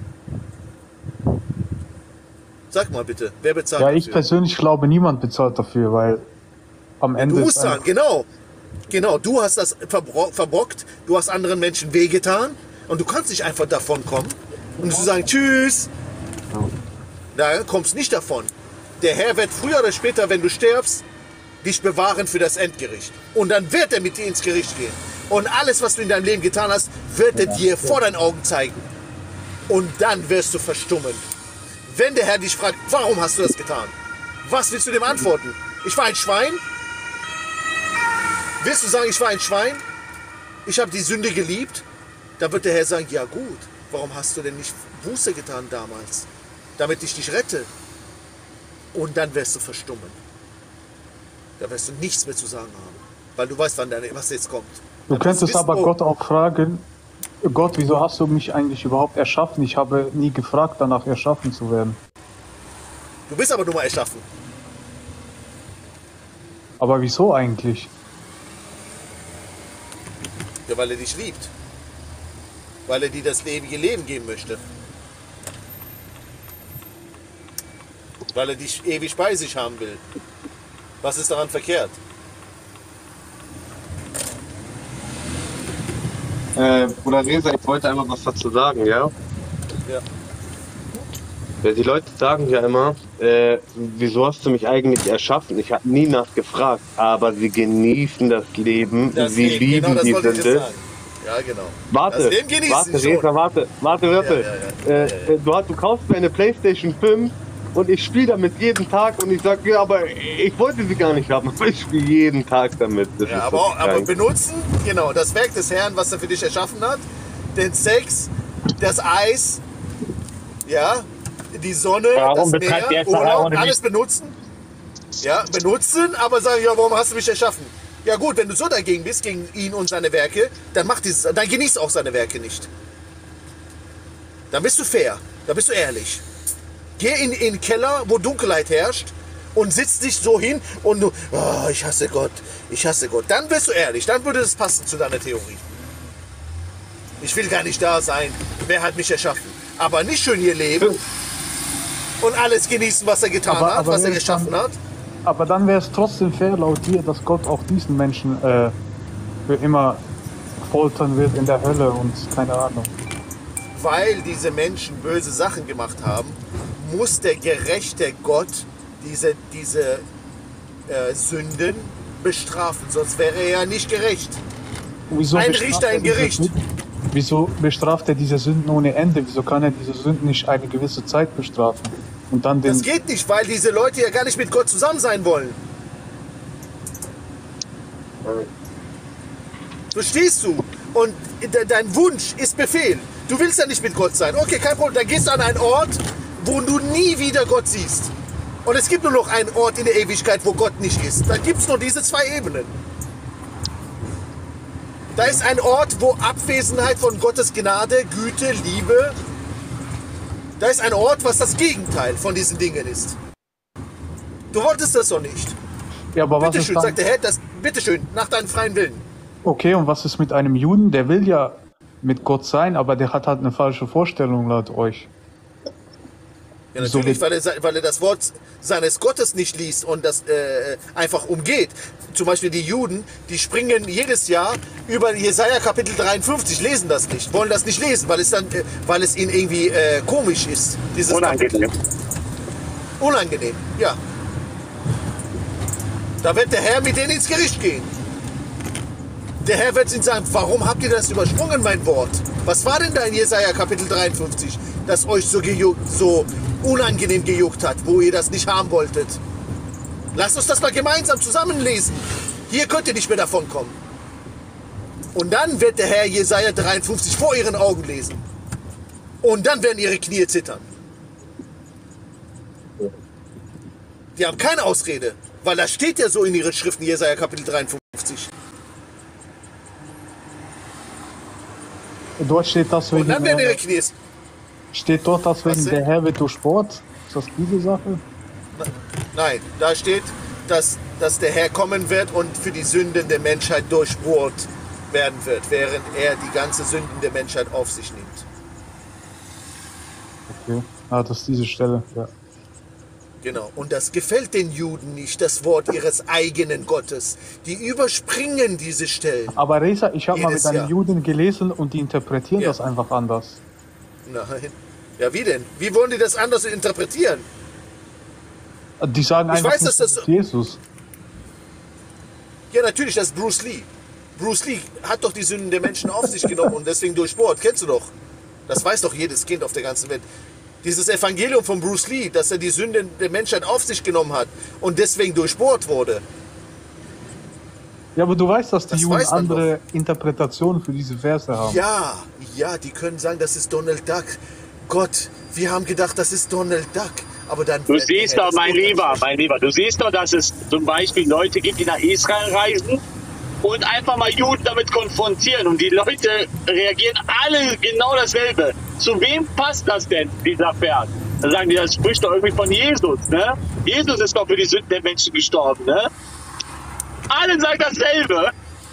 Sag mal bitte, wer bezahlt Ja, dafür? ich persönlich glaube, niemand bezahlt dafür, weil am Ende... Du ist musst zahlen, einfach- genau. Genau, du hast das verbro- verbockt, du hast anderen Menschen wehgetan und du kannst nicht einfach davon kommen und zu sagen, tschüss. Da kommst nicht davon. Der Herr wird früher oder später, wenn du stirbst, dich bewahren für das Endgericht. Und dann wird er mit dir ins Gericht gehen. Und alles, was du in deinem Leben getan hast, wird er dir vor deinen Augen zeigen. Und dann wirst du verstummen. Wenn der Herr dich fragt, warum hast du das getan? Was willst du dem antworten? Ich war ein Schwein? Willst du sagen, ich war ein Schwein? Ich habe die Sünde geliebt? Dann wird der Herr sagen, ja gut, warum hast du denn nicht Buße getan damals? Damit ich dich rette. Und dann wirst du verstummen. Da wirst du nichts mehr zu sagen haben. Weil du weißt, wann deine, was jetzt kommt. Du Dann könntest wirst du aber wissen, oh, Gott auch fragen, Gott, wieso hast du mich eigentlich überhaupt erschaffen? Ich habe nie gefragt, danach erschaffen zu werden. Du bist aber nur mal erschaffen. Aber wieso eigentlich? Ja, weil er dich liebt. Weil er dir das ewige Leben geben möchte. Weil er dich ewig bei sich haben will. Was ist daran verkehrt? Äh, Bruder Reza, ich wollte einmal was dazu sagen, ja? Ja. Ja, die Leute sagen ja immer, äh, wieso hast du mich eigentlich erschaffen? Ich habe nie nachgefragt, aber sie genießen das Leben, Das sie Leben, lieben genau das die wollte ich jetzt Sünde. sagen. Ja, genau. Warte, Das Leben genießen warte, sie schon. Reza, warte, warte, warte. Ja, ja, ja. Äh, Ja, ja. äh, Du, hast- du kaufst mir eine PlayStation fünf und ich spiele damit jeden Tag und ich sag, ja, aber ich wollte sie gar nicht haben, aber ich spiele jeden Tag damit. Das Ja, ist aber, so aber krank. benutzen, genau, das Werk des Herrn, was er für dich erschaffen hat, den Sex, das Eis, ja, die Sonne, Warum das betreibt ihr Meer, jetzt noch Urlaub, ohne alles benutzen. Ja, benutzen, aber sagen, ja, warum hast du mich erschaffen? Ja gut, wenn du so dagegen bist, gegen ihn und seine Werke, dann mach dieses, dann genieß auch seine Werke nicht. Dann bist du fair, dann bist du ehrlich. Geh in, in den Keller, wo Dunkelheit herrscht und sitz dich so hin und du, oh, ich hasse Gott, ich hasse Gott. Dann bist du ehrlich, dann würde es passen zu deiner Theorie. Ich will gar nicht da sein, wer hat mich erschaffen? Aber nicht schön hier leben und alles genießen, was er getan Aber- hat, aber was er wenn- geschaffen hat. Aber dann wäre es trotzdem fair laut dir, dass Gott auch diesen Menschen äh, für immer foltern wird in der Hölle und keine Ahnung. Weil diese Menschen böse Sachen gemacht haben, muss der gerechte Gott diese, diese äh, Sünden bestrafen, sonst wäre er ja nicht gerecht. Wieso Ein bestraft Richter, er ein diese Gericht. Sünden? Wieso bestraft er diese Sünden ohne Ende? Wieso kann er diese Sünden nicht eine gewisse Zeit bestrafen? Und dann den. Das geht nicht, weil diese Leute ja gar nicht mit Gott zusammen sein wollen. Verstehst du? Und de dein Wunsch ist Befehl. Du willst ja nicht mit Gott sein. Okay, kein Problem. Dann gehst du an einen Ort, wo du nie wieder Gott siehst. Und es gibt nur noch einen Ort in der Ewigkeit, wo Gott nicht ist. Da gibt es nur diese zwei Ebenen. Da ist ein Ort, wo Abwesenheit von Gottes Gnade, Güte, Liebe. Da ist ein Ort, was das Gegenteil von diesen Dingen ist. Du wolltest das doch nicht. Ja, aber was ist Bitteschön, dann? sagt der Herr, das, bitteschön, nach deinem freien Willen. Okay, und was ist mit einem Juden? Der will ja mit Gott sein, aber der hat halt eine falsche Vorstellung laut euch. Ja, Wieso natürlich, wird- weil er, se- weil er das Wort seines Gottes nicht liest und das äh, einfach umgeht. Zum Beispiel die Juden, die springen jedes Jahr über Jesaja Kapitel dreiundfünfzig, lesen das nicht, wollen das nicht lesen, weil es, dann, äh, weil es ihnen irgendwie äh, komisch ist. Dieses Unangenehm. Kapitel. Unangenehm, ja. Da wird der Herr mit denen ins Gericht gehen. Der Herr wird ihnen sagen, warum habt ihr das übersprungen, mein Wort? Was war denn da in Jesaja Kapitel dreiundfünfzig, das euch so, gejuckt, so unangenehm gejuckt hat, wo ihr das nicht haben wolltet? Lasst uns das mal gemeinsam zusammenlesen. Hier könnt ihr nicht mehr davon kommen. Und dann wird der Herr Jesaja dreiundfünfzig vor ihren Augen lesen. Und dann werden ihre Knie zittern. Die haben keine Ausrede, weil das steht ja so in ihren Schriften, Jesaja Kapitel dreiundfünfzig. Dort steht das Und wegen, dann werden ihre äh, Knie. steht dort das Was wegen denn? der Herr wird durchbohrt? Ist das diese Sache? Nein, da steht, dass, dass der Herr kommen wird und für die Sünden der Menschheit durchbohrt werden wird, während er die ganze Sünden der Menschheit auf sich nimmt. Okay. Ah, das ist diese Stelle, ja. Genau. Und das gefällt den Juden nicht, das Wort ihres eigenen Gottes. Die überspringen diese Stellen. Aber Reza, ich habe mal Jedes mit einem Jahr. Juden gelesen und die interpretieren Ja. das einfach anders. Nein. Ja, wie denn? Wie wollen die das anders interpretieren? Die sagen Ich einfach weiß, nicht, dass das- ist Jesus. Ja, natürlich, das ist Bruce Lee. Bruce Lee hat doch die Sünden der Menschen auf sich genommen und deswegen durchbohrt. Kennst du doch. Das weiß doch jedes Kind auf der ganzen Welt. Dieses Evangelium von Bruce Lee, dass er die Sünden der Menschheit auf sich genommen hat und deswegen durchbohrt wurde. Ja, aber du weißt, dass die Das Juden weiß man andere Interpretationen für diese Verse haben. Ja, ja, die können sagen, das ist Donald Duck. Gott, wir haben gedacht, das ist Donald Duck. Aber dann Du siehst doch, mein Lieber, mein Lieber, du siehst doch, dass es zum Beispiel Leute gibt, die nach Israel reisen und einfach mal Juden damit konfrontieren. Und die Leute reagieren alle genau dasselbe. Zu wem passt das denn, dieser Vers? Dann sagen die, das spricht doch irgendwie von Jesus, ne? Jesus ist doch für die Sünden der Menschen gestorben, ne? Alle sagen dasselbe.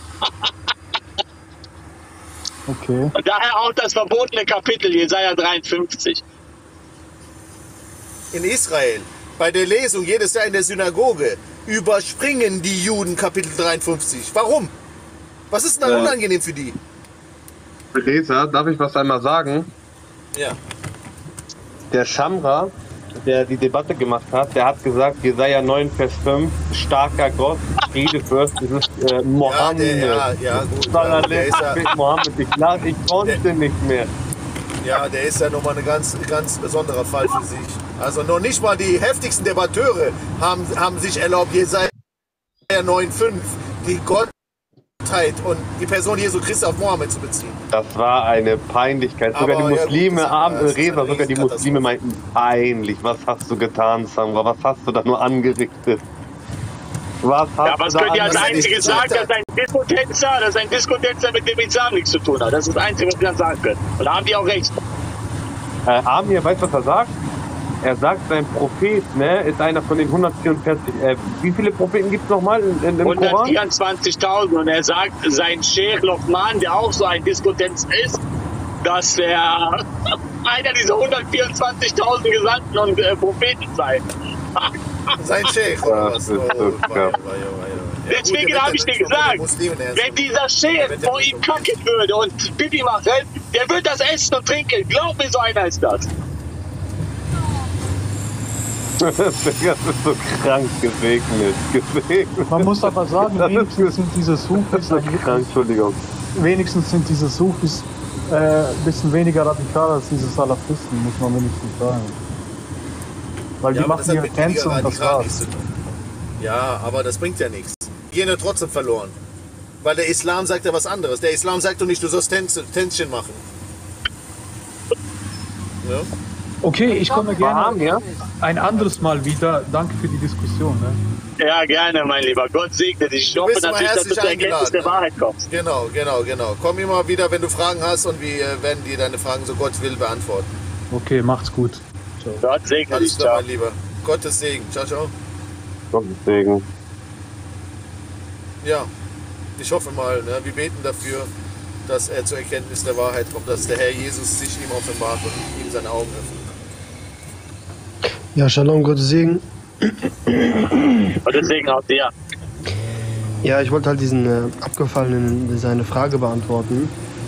Okay. Und daher auch das verbotene Kapitel, Jesaja dreiundfünfzig. In Israel, bei der Lesung jedes Jahr in der Synagoge, überspringen die Juden Kapitel dreiundfünfzig. Warum? Was ist denn da Ja. unangenehm für die? Reza, darf ich was einmal sagen? Ja. Der Schamra, der die Debatte gemacht hat, der hat gesagt, Jesaja neun, Vers fünf, starker Gott, Friedefürst, das ist äh, Mohammed. Ja, der- ja, ja, gut, Salah ja, der ist ja- mit Mohammed, ich, lach, ich konnte nicht mehr. Ja, der ist ja nochmal ein ganz, ganz besonderer Fall für sich. Also noch nicht mal die heftigsten Debatteure haben, haben sich erlaubt, Jesaja neun, fünf, die Gottheit und die Person Jesu Christi auf Mohammed zu beziehen. Das war eine Peinlichkeit. Sogar Aber, die ja, gut, Muslime, das ist- Ab- das ist eine Reza, sogar die Riesenkatastrophe. Muslime meinten, peinlich. Was hast du getan, Samra? Was hast du da nur angerichtet? Was hast Ja, was du da könnt ihr als was er nicht Einzige gesagt sagen, dass hat. ein Discotenzer, dass ein Discotenzer mit dem Islam nichts zu tun hat? Das ist das Einzige, was wir dann sagen können. Und da haben die auch recht. Äh, Amir, weißt du, was er sagt? Er sagt, sein Prophet, ne, ist einer von den hundertvierundvierzig. Äh, wie viele Propheten gibt es nochmal in, in, im Koran? hundertvierundzwanzigtausend. Und er sagt, sein Sheikh Lokman, der auch so ein Discotenz ist, dass er einer dieser hundertvierundzwanzigtausend Gesandten und äh, Propheten sei. Sein Sheikh oder Das was? ist so wei, krass. wei, wei, wei. Ja, gut, Deswegen der wird habe ich ja dir nicht nur mit den gesagt, Muslimen erst. wenn dieser Sheikh wird ja vor nicht ihm so- kacken würde und Pipi machen, der wird das essen und trinken. Glaub mir, so einer ist das. Das ist so krank gesegnet. gesegnet. Man muss aber sagen, wenigstens sind diese Sufis, So krank, Entschuldigung. wenigstens sind diese Sufis äh, ein bisschen weniger radikal als diese Salafisten, muss man wenigstens sagen. Weil die Ja, aber machen das hat ihre mit weniger Tänze und das radikal war's. nichts zu tun. Ja, aber das bringt ja nichts. Die gehen ja trotzdem verloren. Weil der Islam sagt ja was anderes. Der Islam sagt doch nicht, du sollst Tänze, Tänzchen machen. Ja? Okay, ich komme Warm, gerne ja? ein anderes Mal wieder. Danke für die Diskussion. Ne? Ja, gerne, mein Lieber. Gott segne dich. Ich Du hoffe bist immer natürlich, dass du herzlich zur Erkenntnis der eingeladen, Wahrheit kommst. Genau, genau, genau. Komm immer wieder, wenn du Fragen hast und wir werden dir deine Fragen, so Gott will, beantworten. Okay, macht's gut. Gott segne dich. Alles klar, Ciao. mein Lieber. Gottes Segen. Ciao, ciao. Gottes Segen. Ja, ich hoffe mal, ne, wir beten dafür, dass er zur Erkenntnis der Wahrheit kommt, dass der Herr Jesus sich ihm offenbart und ihm seine Augen öffnet. Ja, Shalom, Gottes Segen. Gottes Segen auch dir. Ja, ich wollte halt diesen äh, Abgefallenen seine Frage beantworten.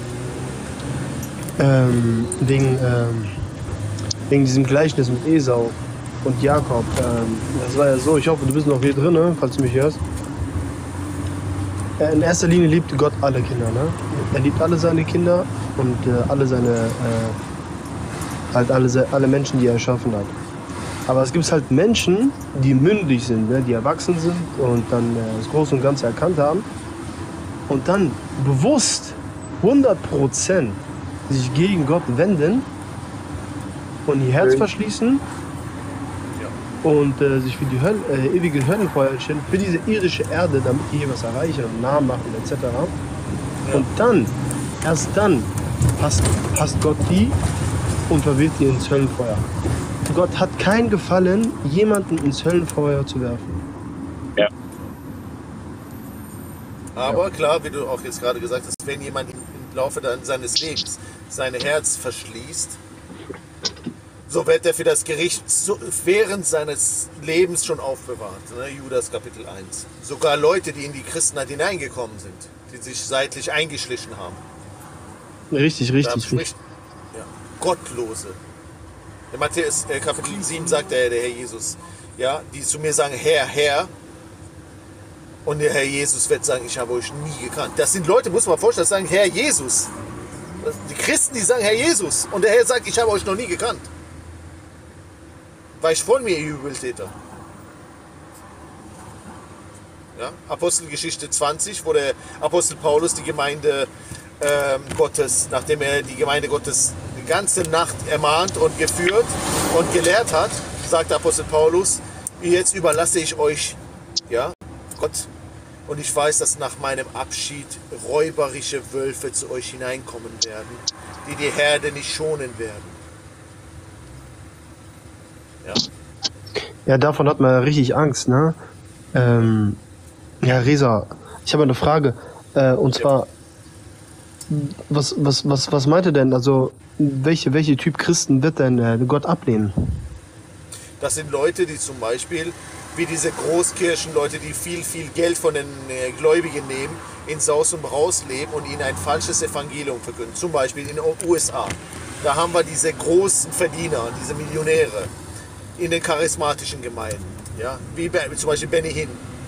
Ähm, wegen, ähm, wegen diesem Gleichnis mit Esau und Jakob. Ähm, das war ja so, ich hoffe, du bist noch hier drin, ne, falls du mich hörst. Äh, in erster Linie liebt Gott alle Kinder, ne? Er liebt alle seine Kinder und äh, alle seine, äh, halt alle, se- alle Menschen, die er erschaffen hat. Aber es gibt halt Menschen, die mündig sind, ne? Die erwachsen sind und dann äh, das Große und Ganze erkannt haben und dann bewusst hundert Prozent sich gegen Gott wenden und ihr Herz Schön. verschließen und äh, sich für die Hölle, äh, ewige Höllenfeuer entscheiden, für diese irdische Erde, damit die hier was erreichen und Namen machen et cetera. Und dann, erst dann, hasst, hasst Gott die und verwirft die ins Höllenfeuer. Gott hat kein Gefallen, jemanden ins Höllenfeuer zu werfen. Ja. Aber klar, wie du auch jetzt gerade gesagt hast, wenn jemand im im Laufe dann seines Lebens sein Herz verschließt, so wird er für das Gericht so während seines Lebens schon aufbewahrt. Ne? Judas Kapitel eins. Sogar Leute, die in die Christenheit hineingekommen sind, die sich seitlich eingeschlichen haben. Richtig, Da richtig, richtig. spricht ja, Gottlose. In Matthäus äh, Kapitel sieben sagt der, der Herr Jesus, ja, die zu mir sagen, Herr, Herr. Und der Herr Jesus wird sagen, ich habe euch nie gekannt. Das sind Leute, muss man vorstellen, die sagen, Herr Jesus. Die Christen, die sagen, Herr Jesus. Und der Herr sagt, ich habe euch noch nie gekannt. Weicht von mir, ihr Übeltäter. Ja, Apostelgeschichte zwanzig, wo der Apostel Paulus die Gemeinde ähm, Gottes, nachdem er die Gemeinde Gottes die ganze Nacht ermahnt und geführt und gelehrt hat, sagt der Apostel Paulus, jetzt überlasse ich euch, ja, Gott. Und ich weiß, dass nach meinem Abschied räuberische Wölfe zu euch hineinkommen werden, die die Herde nicht schonen werden. Ja. Ja, davon hat man ja richtig Angst, ne? Ähm, ja, Reza, ich habe eine Frage. Äh, und zwar, was, was, was, was meint ihr denn? Also, welche, welche Typ Christen wird denn äh, Gott ablehnen? Das sind Leute, die zum Beispiel, wie diese Großkirchenleute, die viel, viel Geld von den äh, Gläubigen nehmen, in Saus und Braus leben und ihnen ein falsches Evangelium verkünden. Zum Beispiel in den U S A. Da haben wir diese großen Verdiener, diese Millionäre in den charismatischen Gemeinden. Ja? Wie Be- zum Beispiel Benny Hinn,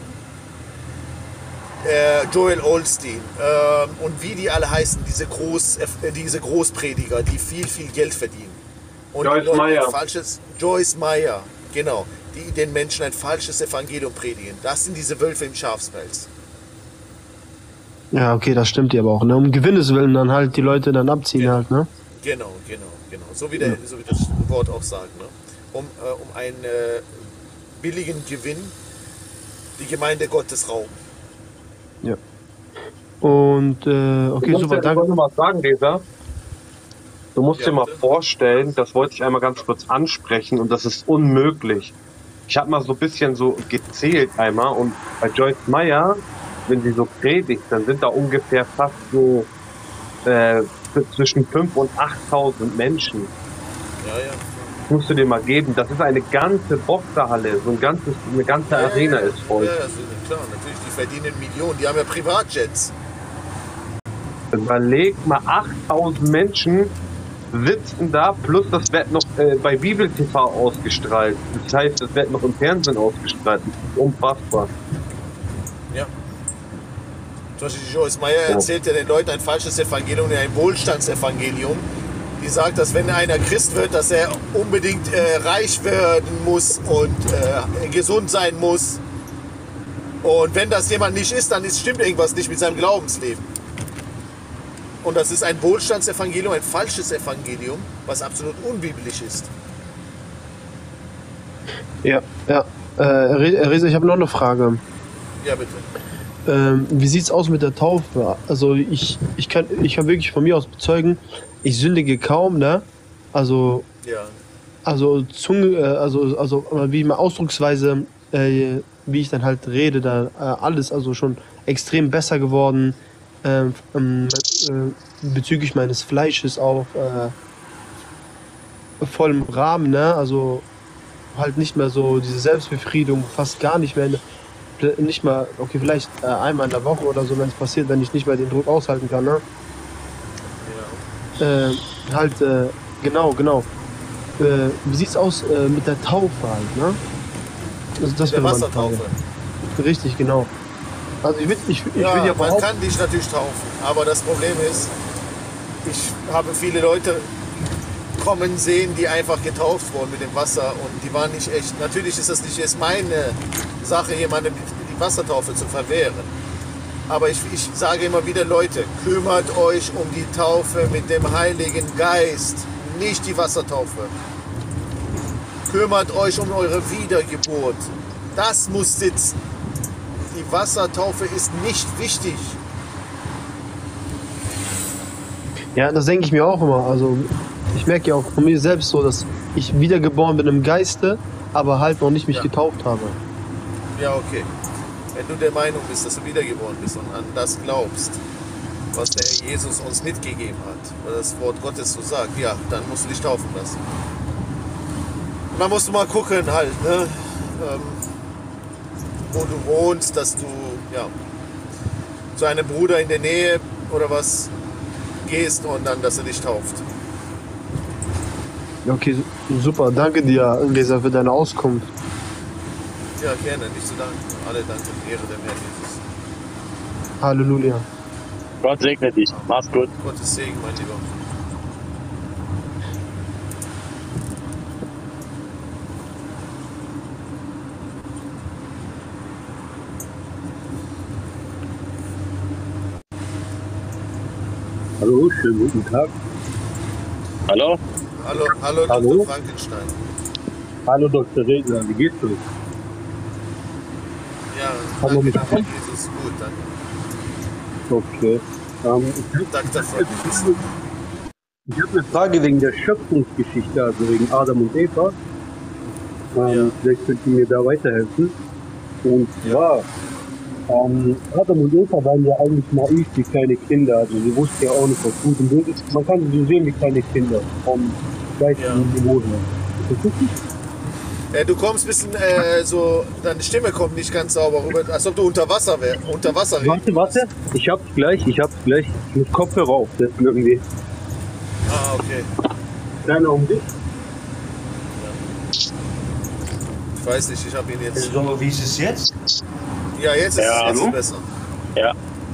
äh, Joel Osteen äh, und wie die alle heißen, diese, Groß, äh, diese Großprediger, die viel, viel Geld verdienen. Und Joyce die Leute ein Meyer. falsches, Joyce Meyer, genau, die den Menschen ein falsches Evangelium predigen. Das sind diese Wölfe im Schafspelz. Ja, okay, das stimmt ja aber auch, ne? Um Gewinnes willen dann halt die Leute dann abziehen Ja. halt, ne? Genau, genau, genau. So wie, der, so wie das Wort auch sagt. Ne? Um, äh, um einen äh, billigen Gewinn die Gemeinde Gottes rauben. Ja. Und, äh, okay, Du musst super, ja, ich wollte danke. mal sagen, Leser, du musst Ja, dir mal bitte. vorstellen, das wollte ich einmal ganz kurz ansprechen und das ist unmöglich. Ich habe mal so ein bisschen so gezählt einmal und bei Joyce Meyer, wenn sie so predigt, dann sind da ungefähr fast so äh, zwischen fünftausend und achttausend Menschen. Ja, ja. Das musst du dir mal geben. Das ist eine ganze Boxerhalle, so ein ganzes, eine ganze Ja, Arena ja, ist voll. Ja, ja, so, klar, natürlich, die verdienen Millionen. Die haben ja Privatjets. Überleg mal, achttausend Menschen sitzen da, plus das wird noch äh, bei Bibel T V ausgestrahlt. Das heißt, das wird noch im Fernsehen ausgestrahlt. Das ist unfassbar. Ja. Zum Beispiel Joyce Meyer erzählt ja den Leuten ein falsches Evangelium, ein Wohlstandsevangelium. Die sagt, dass wenn einer Christ wird, dass er unbedingt äh, reich werden muss und äh, gesund sein muss. Und wenn das jemand nicht ist, dann ist, stimmt irgendwas nicht mit seinem Glaubensleben. Und das ist ein Wohlstandsevangelium, ein falsches Evangelium, was absolut unbiblisch ist. Ja, ja. Äh, Reza, ich habe noch eine Frage. Ja, bitte. Ähm, wie sieht's aus mit der Taufe? Also ich, ich kann ich kann wirklich von mir aus bezeugen, ich sündige kaum, ne? Also Ja. also Zunge, äh, also also wie meine Ausdrucksweise, äh, wie ich dann halt rede, da äh, alles also schon extrem besser geworden. Ähm, ähm, äh, bezüglich meines Fleisches auch äh, voll im Rahmen, ne? Also halt nicht mehr so diese Selbstbefriedigung, fast gar nicht mehr. Nicht mal, okay, vielleicht äh, einmal in der Woche oder so, wenn es passiert, wenn ich nicht mehr den Druck aushalten kann, ne? Ja. Äh, halt, äh, genau, genau. Äh, wie sieht's aus äh, mit der Taufe halt, ne? Also das Der wäre meine Wassertaufe. Frage. Richtig, genau. Also ich will, ich, ich Ja, will ja man behaupten, kann dich natürlich taufen, aber das Problem ist, ich habe viele Leute kommen sehen, die einfach getauft wurden mit dem Wasser und die waren nicht echt. Natürlich ist das nicht jetzt meine Sache, jemandem die Wassertaufe zu verwehren. Aber ich, ich sage immer wieder, Leute, kümmert euch um die Taufe mit dem Heiligen Geist, nicht die Wassertaufe. Kümmert euch um eure Wiedergeburt. Das muss sitzen. Die Wassertaufe ist nicht wichtig. ja, das denke ich mir auch immer. Also ich merke ja auch von mir selbst so, dass ich wiedergeboren bin im Geiste, aber halt noch nicht mich Ja. getauft habe. Ja, okay. Wenn du der Meinung bist, dass du wiedergeboren bist und an das glaubst, was der Herr Jesus uns mitgegeben hat, weil das Wort Gottes so sagt, ja, dann musst du dich taufen lassen. Und dann musst du mal gucken halt, ne, ähm, wo du wohnst, dass du, ja, zu einem Bruder in der Nähe oder was gehst und dann, dass er dich tauft. Ja, okay, su- super. Danke dir, Reza, für deine Auskunft. Ja, gerne, nicht zu danken. Alle danken, Ehre dem Herrn Jesus. Halleluja. Gott segne dich. Mach's gut. Gottes Segen, mein Lieber. Hallo, schönen guten Tag. Hallo? Hallo, hallo, Hallo? Doktor Frankenstein. Hallo Doktor Regner, wie geht's euch? Ja, Hallo, danke, mit- danke, Jesus. Gut, danke. Okay. Ähm, ich Doktor Frankenstein. habe ich hab eine Frage wegen der Schöpfungsgeschichte, also wegen Adam und Eva. Ähm, Ja. Vielleicht könnt ihr mir da weiterhelfen. Und zwar, ähm, Adam und Eva waren ja eigentlich naiv wie kleine Kinder, also sie wussten ja auch nicht, was gut und böse ist. Man kann sie so sehen wie kleine Kinder, vom geistigen Niveau her. Ist das richtig? Äh, du kommst ein bisschen äh, so, deine Stimme kommt nicht ganz sauber rüber, als ob du unter Wasser wär, unter Wasser Warte, warte, ich hab's gleich, ich hab's gleich. Ich muss Kopfhörer aufsetzen irgendwie. Ah, okay. Kleiner Augenblick. Ich weiß nicht, ich habe ihn jetzt. So, wie ist es jetzt? Ja, jetzt ist Ja, es jetzt hallo? besser. Ja.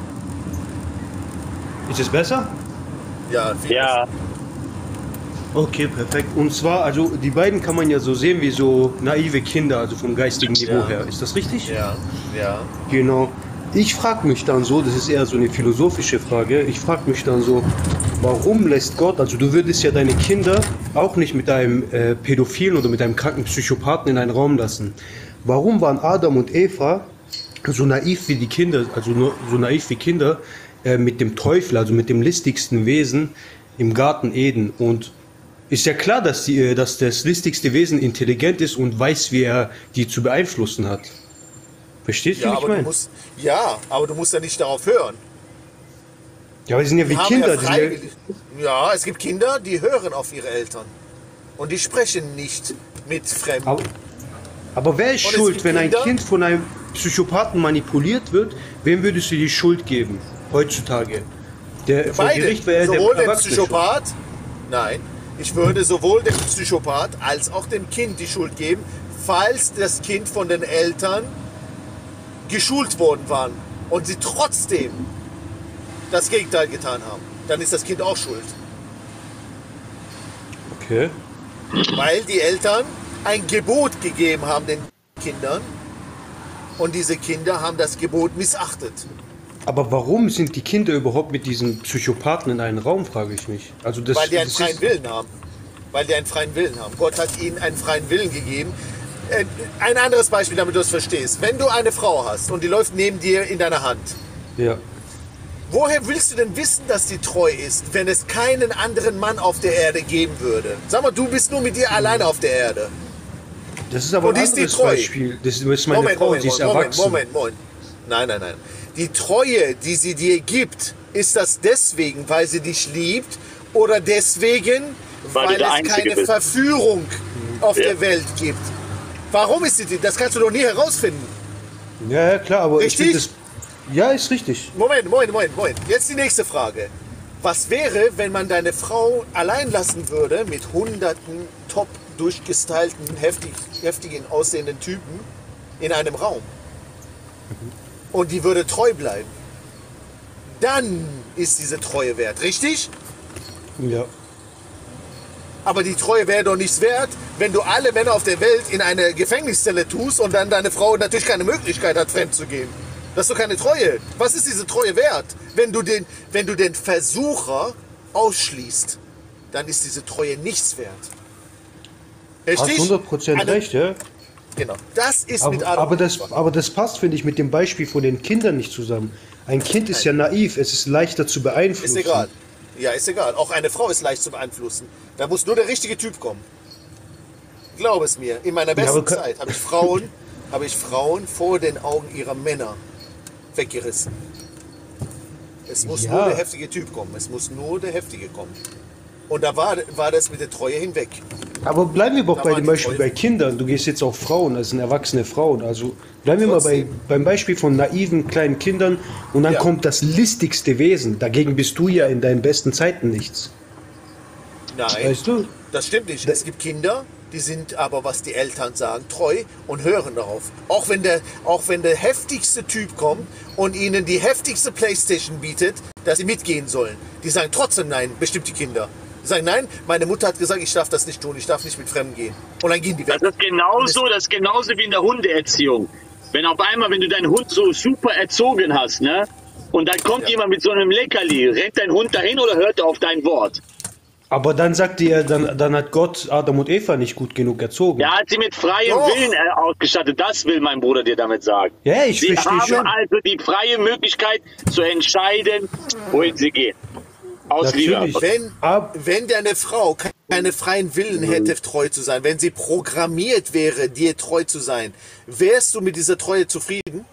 Ist es besser? Ja, viel Ja. Okay, perfekt. Und zwar, also die beiden kann man ja so sehen wie so naive Kinder, also vom geistigen Niveau Ja. her. Ist das richtig? besser. Ja, ja. Genau. Ich frage mich dann so, das ist eher so eine philosophische Frage, ich frage mich dann so, warum lässt Gott, also du würdest ja deine Kinder auch nicht mit einem äh, Pädophilen oder mit einem kranken Psychopathen in einen Raum lassen. Warum waren Adam und Eva so naiv wie die Kinder, also nur so naiv wie Kinder, äh, mit dem Teufel, also mit dem listigsten Wesen im Garten Eden? Und ist ja klar, dass, die, äh, dass das listigste Wesen intelligent ist und weiß, wie er die zu beeinflussen hat. Verstehst du, Ja, wie ich aber du meine? musst, ja, aber du musst ja nicht darauf hören. Ja, aber die sind ja wie Die haben Kinder. ja, die sind ja, freiwillig, ja, es gibt Kinder, die hören auf ihre Eltern. Und die sprechen nicht mit Fremden. aber, aber wer ist Und es schuld, gibt wenn ein Kinder- Kind von einem Psychopathen manipuliert wird? Wem würdest du die Schuld geben heutzutage? Der, vor Beide, Gericht wäre der sowohl der Erwachsene schuld. Psychopath, nein, Ich würde sowohl dem Psychopath als auch dem Kind die Schuld geben, falls das Kind von den Eltern geschult worden war und sie trotzdem das Gegenteil getan haben. Dann ist das Kind auch schuld. Okay. Weil die Eltern ein Gebot gegeben haben den Kindern und diese Kinder haben das Gebot missachtet. Aber warum sind die Kinder überhaupt mit diesen Psychopathen in einem Raum, frage ich mich. Also das, Weil die einen das freien ist, Willen haben. Weil die einen freien Willen haben. Gott hat ihnen einen freien Willen gegeben. Äh, Ein anderes Beispiel, damit du es verstehst. Wenn du eine Frau hast und die läuft neben dir in deiner Hand, ja. woher willst du denn wissen, dass sie treu ist, wenn es keinen anderen Mann auf der Erde geben würde? Sag mal, du bist nur mit dir alleine auf der Erde. Das ist aber Und ein ist die anderes treu? Beispiel. Das ist meine Moment, Frau, Moment, sie ist Moment, erwachsen. Moment, Moment. Nein, nein, nein. Die Treue, die sie dir gibt, ist das deswegen, weil sie dich liebt oder deswegen, Weil weil, du der es Einzige keine bist. Verführung auf Ja. der Welt gibt? Warum ist sie? Das kannst du doch nie herausfinden. Ja, ja, klar, aber Richtig? ich finde das... Ja, ist richtig. Moment, Moment, Moment, Moment. Jetzt die nächste Frage. Was wäre, wenn man deine Frau allein lassen würde mit hunderten top durchgestylten, heftig, heftigen aussehenden Typen in einem Raum? Und die würde treu bleiben. Dann ist diese Treue wert, richtig? Ja. Aber die Treue wäre doch nichts wert, wenn du alle Männer auf der Welt in eine Gefängniszelle tust und dann deine Frau natürlich keine Möglichkeit hat, fremd zu gehen. Das ist doch keine Treue. Was ist diese Treue wert? Wenn du den, wenn du den Versucher ausschließt, dann ist diese Treue nichts wert. Hast Richtig? hundert Prozent Eine- recht, ja. Genau. Das ist mit Aber, Adam aber, und das, Eva. aber das passt, finde ich, mit dem Beispiel von den Kindern nicht zusammen. Ein Kind ist ja naiv, es ist leichter zu beeinflussen. Ist egal. Ja, ist egal. Auch eine Frau ist leicht zu beeinflussen. Da muss nur der richtige Typ kommen. Glaub es mir. In meiner besten aber ka- Zeit habe ich Frauen, habe ich Frauen vor den Augen ihrer Männer weggerissen. Es muss Ja. nur der heftige Typ kommen. Es muss nur der heftige kommen. Und da war, war das mit der Treue hinweg. Aber bleiben wir doch Da bei waren dem die Beispiel Treue. bei Kindern. Du gehst jetzt auf Frauen, also sind erwachsene Frauen. Also bleiben wir mal bei, Trotzdem. beim Beispiel von naiven kleinen Kindern und dann Ja. kommt das listigste Wesen. Dagegen bist du ja in deinen besten Zeiten nichts. Nein, Weißt du? das stimmt nicht. Es gibt Kinder, die sind aber, was die Eltern sagen, treu und hören darauf. Auch wenn der, auch wenn der heftigste Typ kommt und ihnen die heftigste Playstation bietet, dass sie mitgehen sollen. Die sagen trotzdem nein, bestimmt die Kinder. Die sagen nein, meine Mutter hat gesagt, ich darf das nicht tun, ich darf nicht mit Fremden gehen. Und dann gehen die weg. Das ist genauso, das ist genauso wie in der Hundeerziehung. Wenn auf einmal, wenn du deinen Hund so super erzogen hast, ne? Und dann kommt Ja. jemand mit so einem Leckerli, rennt dein Hund dahin oder hört er auf dein Wort? Aber dann sagt ihr, dann, dann hat Gott Adam und Eva nicht gut genug erzogen. Er hat sie mit freiem Doch. Willen äh, ausgestattet. Das will mein Bruder dir damit sagen. Ja, ich Sie verstehe haben schon. also die freie Möglichkeit zu entscheiden, wohin sie gehen. Aus Liebe. Natürlich. Wenn, Ab- wenn deine Frau keine freien Willen hätte, treu zu sein, wenn sie programmiert wäre, dir treu zu sein, wärst du mit dieser Treue zufrieden?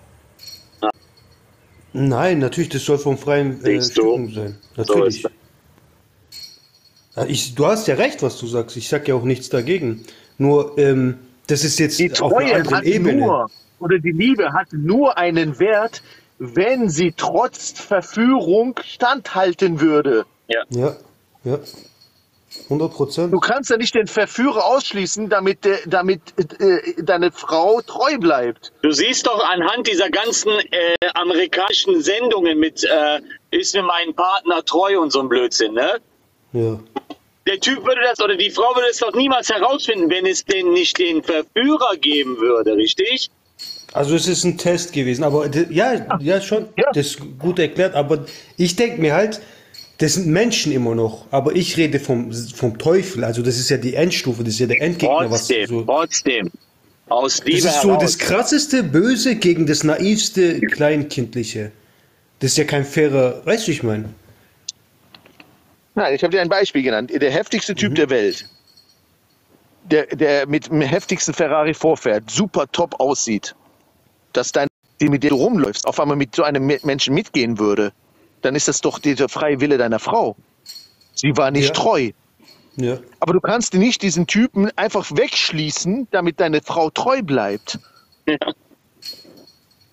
Nein, natürlich, das soll vom freien äh, Siehst du? Stücken sein. So Natürlich. ist das. Ja, ich, du hast ja recht, was du sagst. Ich sag ja auch nichts dagegen. Nur, ähm, das ist jetzt Die auf einer Treue anderen hat Ebene. nur, oder die Liebe hat nur einen Wert, wenn sie trotz Verführung standhalten würde. Ja. Ja, ja. hundert Prozent. Du kannst ja nicht den Verführer ausschließen, damit, äh, damit äh, deine Frau treu bleibt. Du siehst doch anhand dieser ganzen äh, amerikanischen Sendungen mit äh, ist mir mein Partner treu und so ein Blödsinn, ne? Ja. Der Typ würde das oder die Frau würde es doch niemals herausfinden, wenn es denn nicht den Verführer geben würde, richtig? Also es ist ein Test gewesen, aber d- ja, ja schon, Ja. das ist gut erklärt, aber ich denke mir halt, das sind Menschen immer noch, aber ich rede vom, vom Teufel, also das ist ja die Endstufe, das ist ja der Endgegner, was Trotzdem, so, trotzdem. Aus Liebe das ist so heraus. das krasseste Böse gegen das naivste Kleinkindliche. Das ist ja kein fairer, weißt du, wie ich meine? Nein, ich habe dir ein Beispiel genannt. Der heftigste Typ der Welt, der, der mit dem heftigsten Ferrari vorfährt, super top aussieht, dass dein, die mit dir du rumläufst, auf einmal mit so einem Me- Menschen mitgehen würde, dann ist das doch der freie Wille deiner Frau. Sie war nicht Ja. treu. Ja. Aber du kannst nicht diesen Typen einfach wegschließen, damit deine Frau treu bleibt.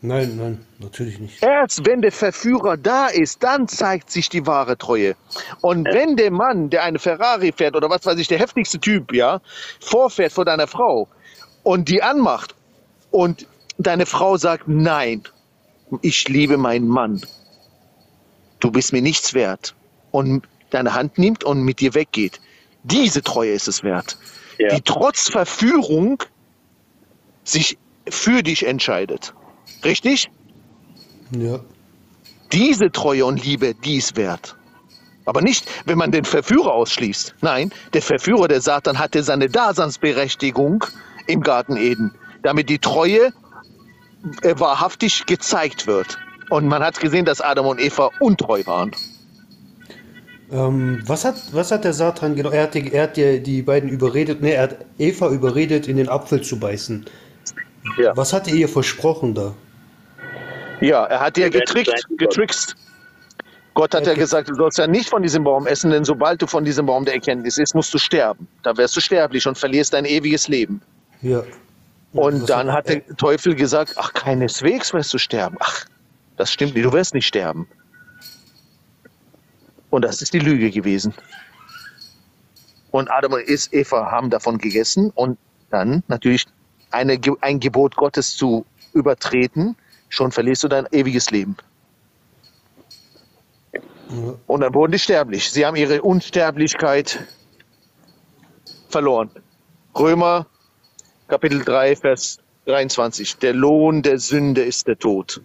Nein, nein, natürlich nicht. Erst wenn der Verführer da ist, dann zeigt sich die wahre Treue. Und wenn der Mann, der eine Ferrari fährt oder was weiß ich, der heftigste Typ, ja, vorfährt vor deiner Frau und die anmacht und deine Frau sagt, nein, ich liebe meinen Mann, du bist mir nichts wert, und deine Hand nimmt und mit dir weggeht, diese Treue ist es wert, Ja. die trotz Verführung sich für dich entscheidet. Richtig? Ja. Diese Treue und Liebe, die ist wert. Aber nicht, wenn man den Verführer ausschließt. Nein, der Verführer, der Satan, hatte seine Daseinsberechtigung im Garten Eden, damit die Treue äh, wahrhaftig gezeigt wird. Und man hat gesehen, dass Adam und Eva untreu waren. Ähm, was, hat, was hat der Satan genau? Er hat, die, er hat die, die beiden überredet, ne, er hat Eva überredet, in den Apfel zu beißen. Ja. Was hat er ihr versprochen da? Ja, er hat dir Wir werden getrickt, sein Gott. getrickst. Gott hat ja Okay. gesagt, du sollst ja nicht von diesem Baum essen, denn sobald du von diesem Baum der Erkenntnis isst, musst du sterben. Da wärst du sterblich und verlierst dein ewiges Leben. Ja. Und Was dann hat- hat der Teufel gesagt, ach, keineswegs wirst du sterben. Ach, das stimmt nicht, du wirst nicht sterben. Und das ist die Lüge gewesen. Und Adam und Eva haben davon gegessen und dann natürlich eine, Ge- ein Gebot Gottes zu übertreten, schon verlierst du dein ewiges Leben. Ja. Und dann wurden die sterblich. Sie haben ihre Unsterblichkeit verloren. Römer Kapitel drei, Vers dreiundzwanzig. Der Lohn der Sünde ist der Tod.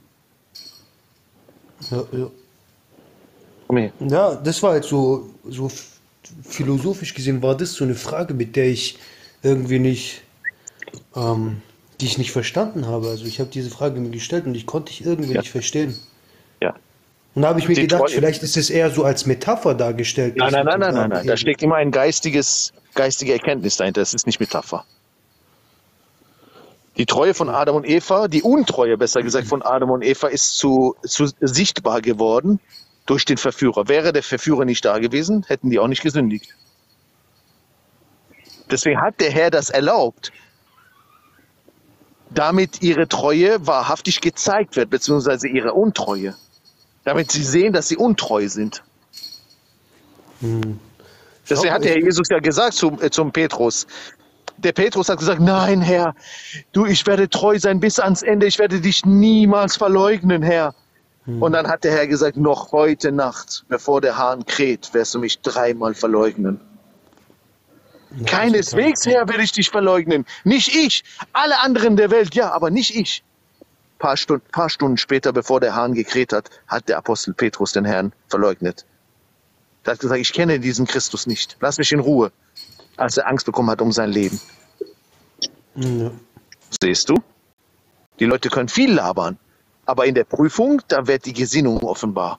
Ja, ja. Komm her. Ja, das war halt so, so f- philosophisch gesehen, war das so eine Frage, mit der ich irgendwie nicht, ähm, die ich nicht verstanden habe. Also ich habe diese Frage mir gestellt und ich konnte ich irgendwie Ja. nicht verstehen. Ja. Und da habe ich mir Die gedacht, Treue- vielleicht ist es eher so als Metapher dargestellt. Nein, nein, nein, nein, nein, nein. Da Eben. steckt immer ein geistiges, geistige Erkenntnis dahinter. Das ist nicht Metapher. Die Treue von Adam und Eva, die Untreue besser gesagt von Adam und Eva, ist zu, zu sichtbar geworden durch den Verführer. Wäre der Verführer nicht da gewesen, hätten die auch nicht gesündigt. Deswegen hat der Herr das erlaubt, damit ihre Treue wahrhaftig gezeigt wird, beziehungsweise ihre Untreue. Damit sie sehen, dass sie untreu sind. Deswegen hat der Herr Jesus ja gesagt zum, äh, zum Petrus. Der Petrus hat gesagt, nein, Herr, du, ich werde treu sein bis ans Ende, ich werde dich niemals verleugnen, Herr. Und dann hat der Herr gesagt, noch heute Nacht, bevor der Hahn kräht, wirst du mich dreimal verleugnen. Keineswegs, Herr, werde ich dich verleugnen. Nicht ich. Alle anderen der Welt, ja, aber nicht ich. Paar Stunden, paar Stunden später, bevor der Hahn gekräht hat, hat der Apostel Petrus den Herrn verleugnet. Er hat gesagt, ich kenne diesen Christus nicht. Lass mich in Ruhe. Als er Angst bekommen hat um sein Leben. Ja. Siehst du? Die Leute können viel labern. Aber in der Prüfung, da wird die Gesinnung offenbar.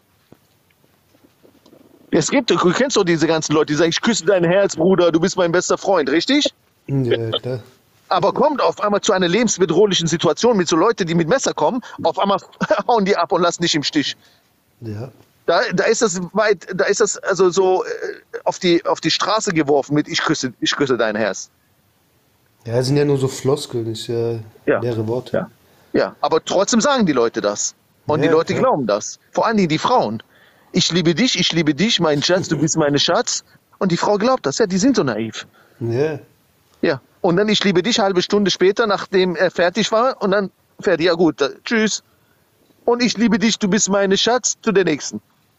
Es gibt, du kennst doch diese ganzen Leute, die sagen, ich küsse dein Herz, Bruder, du bist mein bester Freund, richtig? Ja, klar. Aber kommt auf einmal zu einer lebensbedrohlichen Situation mit so Leuten, die mit Messer kommen, auf einmal hauen die ab und lassen dich im Stich. Ja. Da, da ist das weit, da ist das also so äh, auf die, auf die Straße geworfen mit ich küsse, ich küsse dein Herz. Ja, es sind ja nur so Floskeln, ist ja, Ja. leere Worte. Ja. Ja, aber trotzdem sagen die Leute das. Und die Ja, Leute klar. glauben das. Vor allen Dingen die Frauen. Ich liebe dich, ich liebe dich, mein Schatz, du bist meine Schatz. Und die Frau glaubt das. Ja, die sind so naiv. Ja. Ja. Und dann ich liebe dich, halbe Stunde später, nachdem er fertig war. Und dann fertig, ja gut, da, tschüss. Und ich liebe dich, du bist meine Schatz, zu der nächsten.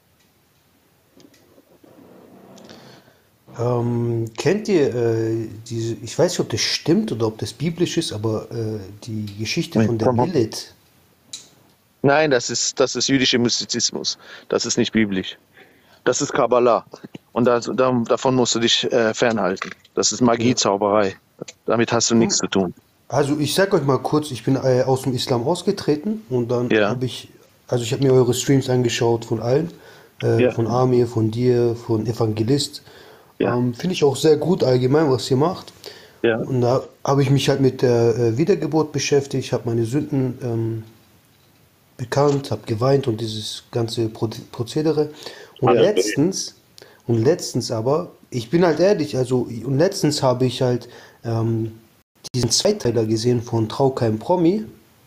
Ähm, kennt ihr äh, diese, ich weiß nicht, ob das stimmt oder ob das biblisch ist, aber äh, die Geschichte Nee, von der komm mal. Lilith. Nein, das ist, das ist jüdischer Mystizismus. Das ist nicht biblisch. Das ist Kabbalah. Und da, da, davon musst du dich äh, fernhalten. Das ist Magie, Zauberei. Damit hast du nichts zu tun. Also ich sag euch mal kurz, ich bin äh, aus dem Islam ausgetreten und dann Ja. habe ich, also ich habe mir eure Streams angeschaut von allen, äh, Ja. von Amir, von dir, von Evangelist. Ja. Ähm, Finde ich auch sehr gut allgemein, was ihr macht. Ja. Und da habe ich mich halt mit der äh, Wiedergeburt beschäftigt, habe meine Sünden ähm, bekannt, habe geweint und dieses ganze Pro Prozedere. Und Ja. letztens, und letztens aber, ich bin halt ehrlich, also und letztens habe ich halt ähm, diesen Zweiteiler gesehen von Trau kein Promi.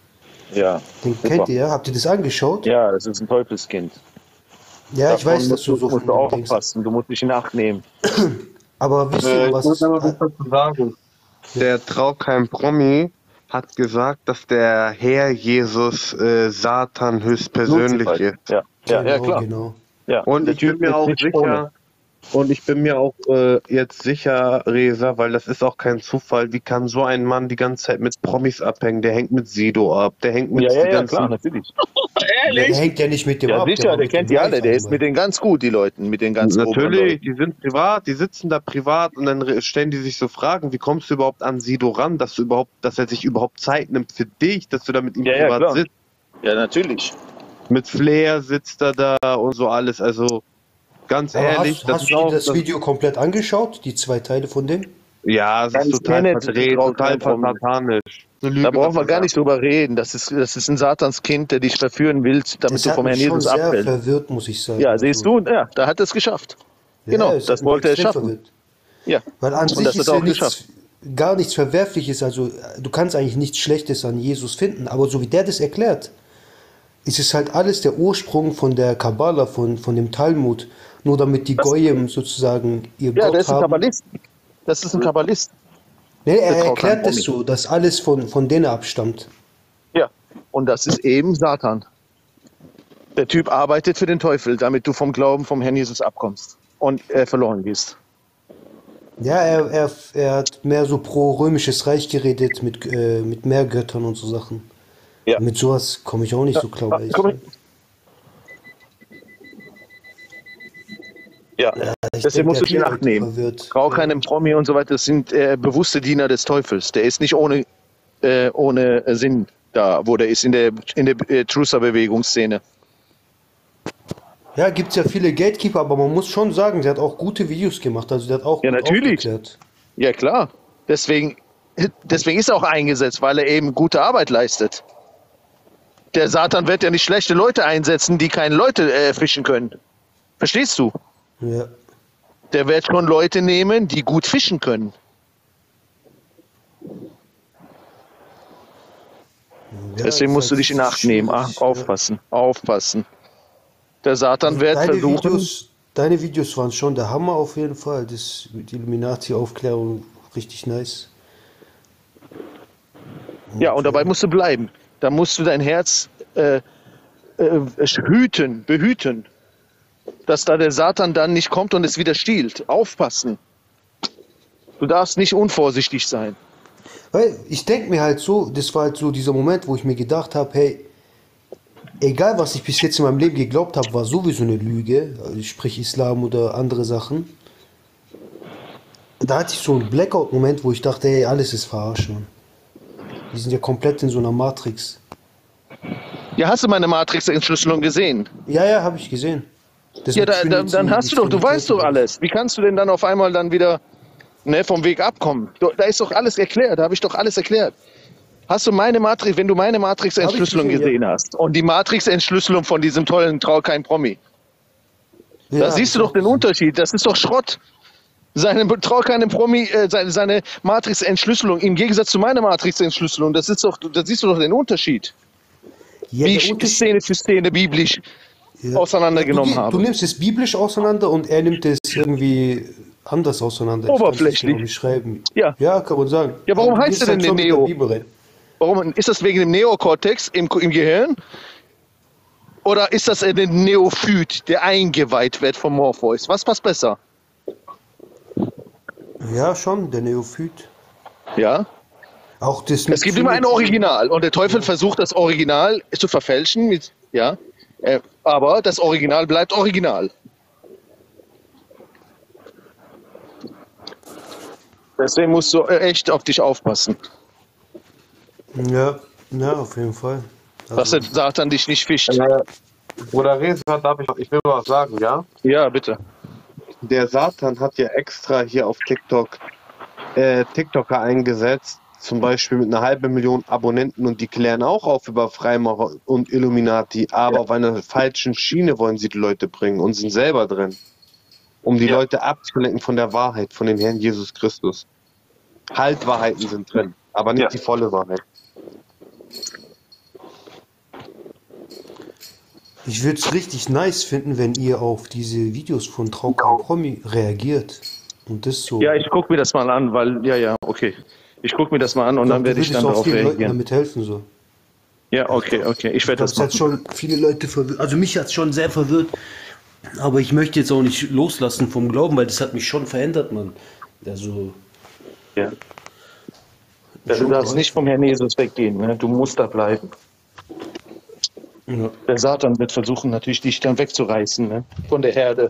Ja. Den super. kennt ihr? Habt ihr das angeschaut? Ja, das ist ein Teufelskind. Ja, ich weiß, dass musst, du so musst von du dem denkst. aufpassen, du musst dich in Acht nehmen. Aber wisst Äh, ihr, ich was... muss aber was dazu sagen. Der Traukheim Promi hat gesagt, dass der Herr Jesus äh, Satan höchstpersönlich Lucifer. ist. Ja, ja, ja, Genau, klar. genau. Ja. Und der ich bin Typ mir ist auch nicht sicher, ohne. und ich bin mir auch äh, jetzt sicher, Resa, weil das ist auch kein Zufall, wie kann so ein Mann die ganze Zeit mit Promis abhängen? Der hängt mit Sido ab, der hängt mit Ja, ja, die ja, ganzen... klar, natürlich. Der hängt ja nicht mit dem Ja, ab. sicher, war der mit kennt dem die alle, live der ist einmal. mit denen ganz gut, die Leuten, mit den ganz oberen Natürlich, Leuten. die sind privat, die sitzen da privat und dann re- stellen die sich so Fragen, wie kommst du überhaupt an Sido ran, dass du überhaupt, dass er sich überhaupt Zeit nimmt für dich, dass du da mit ihm Ja, ja, privat klar. sitzt. Ja, natürlich. Mit Flair sitzt er da und so alles, also ganz Aber ehrlich, hast, das hast ist du dir auch, das das, Video komplett angeschaut? Die zwei Teile von dem? ja, es Ja, ist ich total kenne die verdreht, Frau total kein Promi. satanisch. Eine Lüge, Da brauchen was wir er gar sagt. nicht drüber reden. Das ist, das ist ein Satanskind, der dich verführen will, damit Das du hat vom Herrn mich schon Jesus sehr abfällst. verwirrt, muss ich sagen. Ja, siehst Also, du, ja, da hat er es geschafft. ja, Genau, es das hat mich wollte er extrem schaffen. verwirrt. Ja, Weil an und sich das ist hat er ja auch nichts, geschafft. gar nichts Verwerfliches. Also du kannst eigentlich nichts Schlechtes an Jesus finden. Aber so wie der das erklärt, ist es halt alles der Ursprung von der Kabbala, von, von dem Talmud. Nur damit die Das- Goyim sozusagen ihr Ja, der Gott ist ein haben. Kabbalist. Das ist ein Kabbalist. Nee, er Der Traukheim erklärt das Promi. so, dass alles von, von denen abstammt. Ja, und das ist eben Satan. Der Typ arbeitet für den Teufel, damit du vom Glauben vom Herrn Jesus abkommst und äh, verloren gehst. Ja, er, er, er hat mehr so pro römisches Reich geredet mit, äh, mit mehr Göttern und so Sachen. Ja. Mit sowas komme ich auch nicht so klar. Ah, weil komm ich, her. Ja, ich deswegen denk, musst du der dich in Typ Acht nehmen. verwirrt. Brauch keinen Promi und so weiter. Das sind äh, bewusste Diener des Teufels. Der ist nicht ohne, äh, ohne äh, Sinn da, wo der ist in der, in der äh, Truther-Bewegungsszene. Ja, gibt es ja viele Gatekeeper, aber man muss schon sagen, der hat auch gute Videos gemacht. Also der hat auch Ja, gut natürlich. aufgeklärt. Ja, klar. Deswegen, deswegen ist er auch eingesetzt, weil er eben gute Arbeit leistet. Der Satan wird ja nicht schlechte Leute einsetzen, die keine Leute äh, fischen können. Verstehst du? Ja. Der wird schon Leute nehmen, die gut fischen können. Ja, Deswegen ist musst du halt dich in Acht nehmen. Ah, schwierig, aufpassen, aufpassen. Der Satan ja. wird Deine versuchen. Videos, deine Videos waren schon der Hammer auf jeden Fall. Das mit Illuminati-Aufklärung richtig nice. Ja, und dabei musst du bleiben. Da musst du dein Herz äh, äh, hüten, behüten. Dass da der Satan dann nicht kommt und es wieder stiehlt. Aufpassen. Du darfst nicht unvorsichtig sein. Weil ich denke mir halt so, das war halt so dieser Moment, wo ich mir gedacht habe, hey, egal was ich bis jetzt in meinem Leben geglaubt habe, war sowieso eine Lüge, also sprich Islam oder andere Sachen. Da hatte ich so einen Blackout-Moment, wo ich dachte, hey, alles ist verarscht, Mann. Wir sind ja komplett in so einer Matrix. Ja, hast du meine Matrix-Entschlüsselung gesehen? Ja, ja, habe ich gesehen. Das Ja, mit da, da, Trinity, dann hast du doch, du Trinität weißt doch und- alles. Wie kannst du denn dann auf einmal dann wieder ne, vom Weg abkommen? Du, da ist doch alles erklärt, da habe ich doch alles erklärt. Hast du meine Matrix, wenn du meine Matrix-Entschlüsselung Hab ich gesehen, gesehen hast und die Matrix-Entschlüsselung von diesem tollen Trau kein Promi, Ja, da hab siehst ich du doch auch den gesehen. Unterschied. Das ist doch Schrott. Seine Trau keinem Promi, äh, seine, seine Matrix-Entschlüsselung im Gegensatz zu meiner Matrix-Entschlüsselung, das ist doch, da siehst du doch den Unterschied. Ja, Wie der ich Unterschied- Szene für Szene biblisch Ja. auseinandergenommen du, habe. Du nimmst es biblisch auseinander und er nimmt es irgendwie anders auseinander. Ich kann's nicht Oberflächlich. genau beschreiben. Ja. Ja, kann man sagen. Ja, warum Aber du heißt gehst er denn halt schon den mit der Neo? Bibel rein. Warum ist das wegen dem Neokortex im, im Gehirn? Oder ist das der Neophyt, der eingeweiht wird vom Morpheus? Was passt besser? Ja, schon, der Neophyt. Ja. Auch das Es mit gibt immer ein Trinity. Original und der Teufel versucht das Original zu verfälschen. Mit, ja. Äh, aber das Original bleibt Original. Deswegen musst du äh, echt auf dich aufpassen, Ja, ja, auf jeden Fall. dass Also, der Satan dich nicht fischt. Äh, Bruder Reza, darf ich, ich will was sagen, ja? Ja, bitte. Der Satan hat ja extra hier auf TikTok äh, TikToker eingesetzt, zum Beispiel mit einer halben Million Abonnenten und die klären auch auf über Freimaurer und Illuminati, aber auf einer falschen Schiene wollen sie die Leute bringen und sind selber drin, um die Ja. Leute abzulenken von der Wahrheit, von dem Herrn Jesus Christus. Halbwahrheiten sind drin, aber nicht Ja. die volle Wahrheit. Ich würde es richtig nice finden, wenn ihr auf diese Videos von Traukam Promi reagiert. Und das so. Ja, ich gucke mir das mal an, weil, ja, ja, okay. Ich gucke mir das mal an und Ich glaub, dann du werde ich würdest dann auch darauf vielen Leuten reagieren. damit helfen. So. Ja, okay, okay. Ich werde Das das hat machen. schon viele Leute verwirrt. Also mich hat es schon sehr verwirrt. Aber ich möchte jetzt auch nicht loslassen vom Glauben, weil das hat mich schon verändert, Mann. Also, Ja. Du darfst nicht vom Herrn Jesus weggehen, ne? Du musst da bleiben. ja. Der Satan wird versuchen, natürlich dich dann wegzureißen, ne? Von der Herde.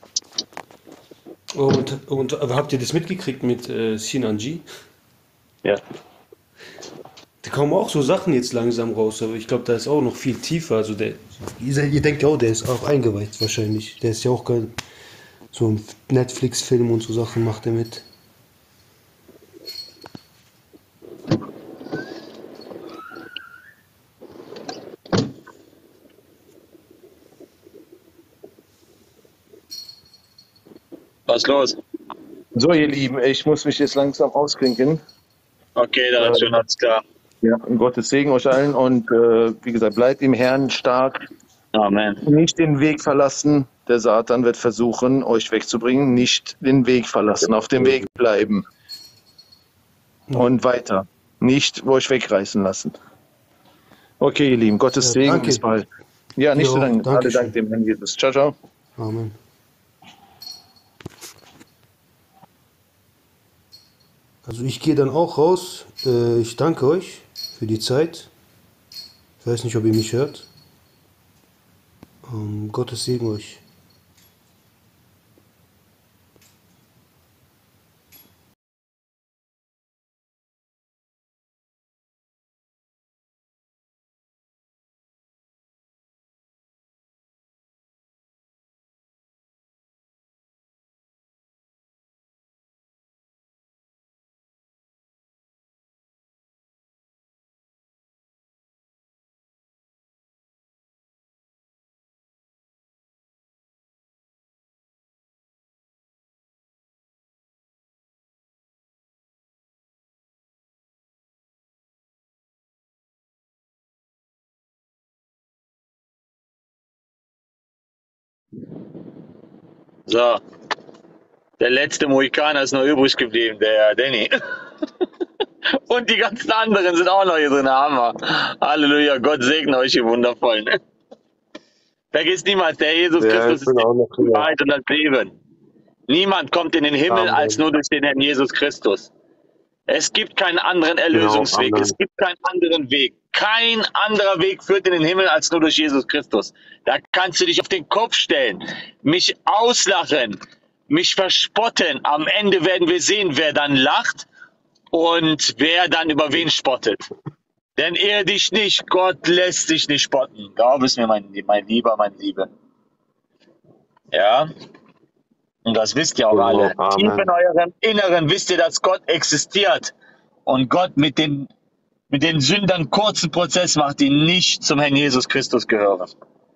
Und, und aber habt ihr das mitgekriegt mit äh, Sinanji? Ja. Da kommen auch so Sachen jetzt langsam raus, aber ich glaube, da ist auch noch viel tiefer. Also der, ihr, seid- ihr denkt ja auch, der ist auch eingeweiht wahrscheinlich. Der ist ja auch geil. So ein Netflix-Film und so Sachen macht er mit. Was ist los? So, ihr Lieben, ich muss mich jetzt langsam ausklinken. Okay, dann schön, alles klar. Ja, Gottes Segen euch allen und äh, wie gesagt, bleibt im Herrn stark. Amen. Nicht den Weg verlassen. Der Satan wird versuchen, euch wegzubringen. Nicht den Weg verlassen, auf dem Weg bleiben. Und weiter. Nicht euch wegreißen lassen. Okay, ihr Lieben, Gottes Ja, Segen, danke. bis bald. Ja, nicht Jo, zu danken. Alle danke schön. Dank dem Herrn Jesus. Ciao, ciao. Amen. Also ich gehe dann auch raus. Äh, ich danke euch für die Zeit. Ich weiß nicht, ob ihr mich hört. Ähm, Gottes Segen euch. So, der letzte Mohikaner ist noch übrig geblieben, der Danny. Und die ganzen anderen sind auch noch hier drin, Hammer. Halleluja, Gott segne euch, ihr Wundervollen. Vergiss niemals, der Jesus Ja, Christus ich bin ist auch noch die hier. Wahrheit und das Leben. Niemand kommt in den Himmel Amen. als nur durch den Herrn Jesus Christus. Es gibt keinen anderen Erlösungsweg. Amen. Es gibt keinen anderen Weg. Kein anderer Weg führt in den Himmel als nur durch Jesus Christus. Da kannst du dich auf den Kopf stellen, mich auslachen, mich verspotten. Am Ende werden wir sehen, wer dann lacht und wer dann über wen spottet. Denn irre dich nicht, Gott lässt sich nicht spotten. Glaub es mir, mein, mein Lieber, mein Liebe. Ja, und das wisst ihr auch Genau, alle. Amen. Tief in eurem Inneren wisst ihr, dass Gott existiert und Gott mit den, mit den Sündern kurzen Prozess macht, die nicht zum Herrn Jesus Christus gehören.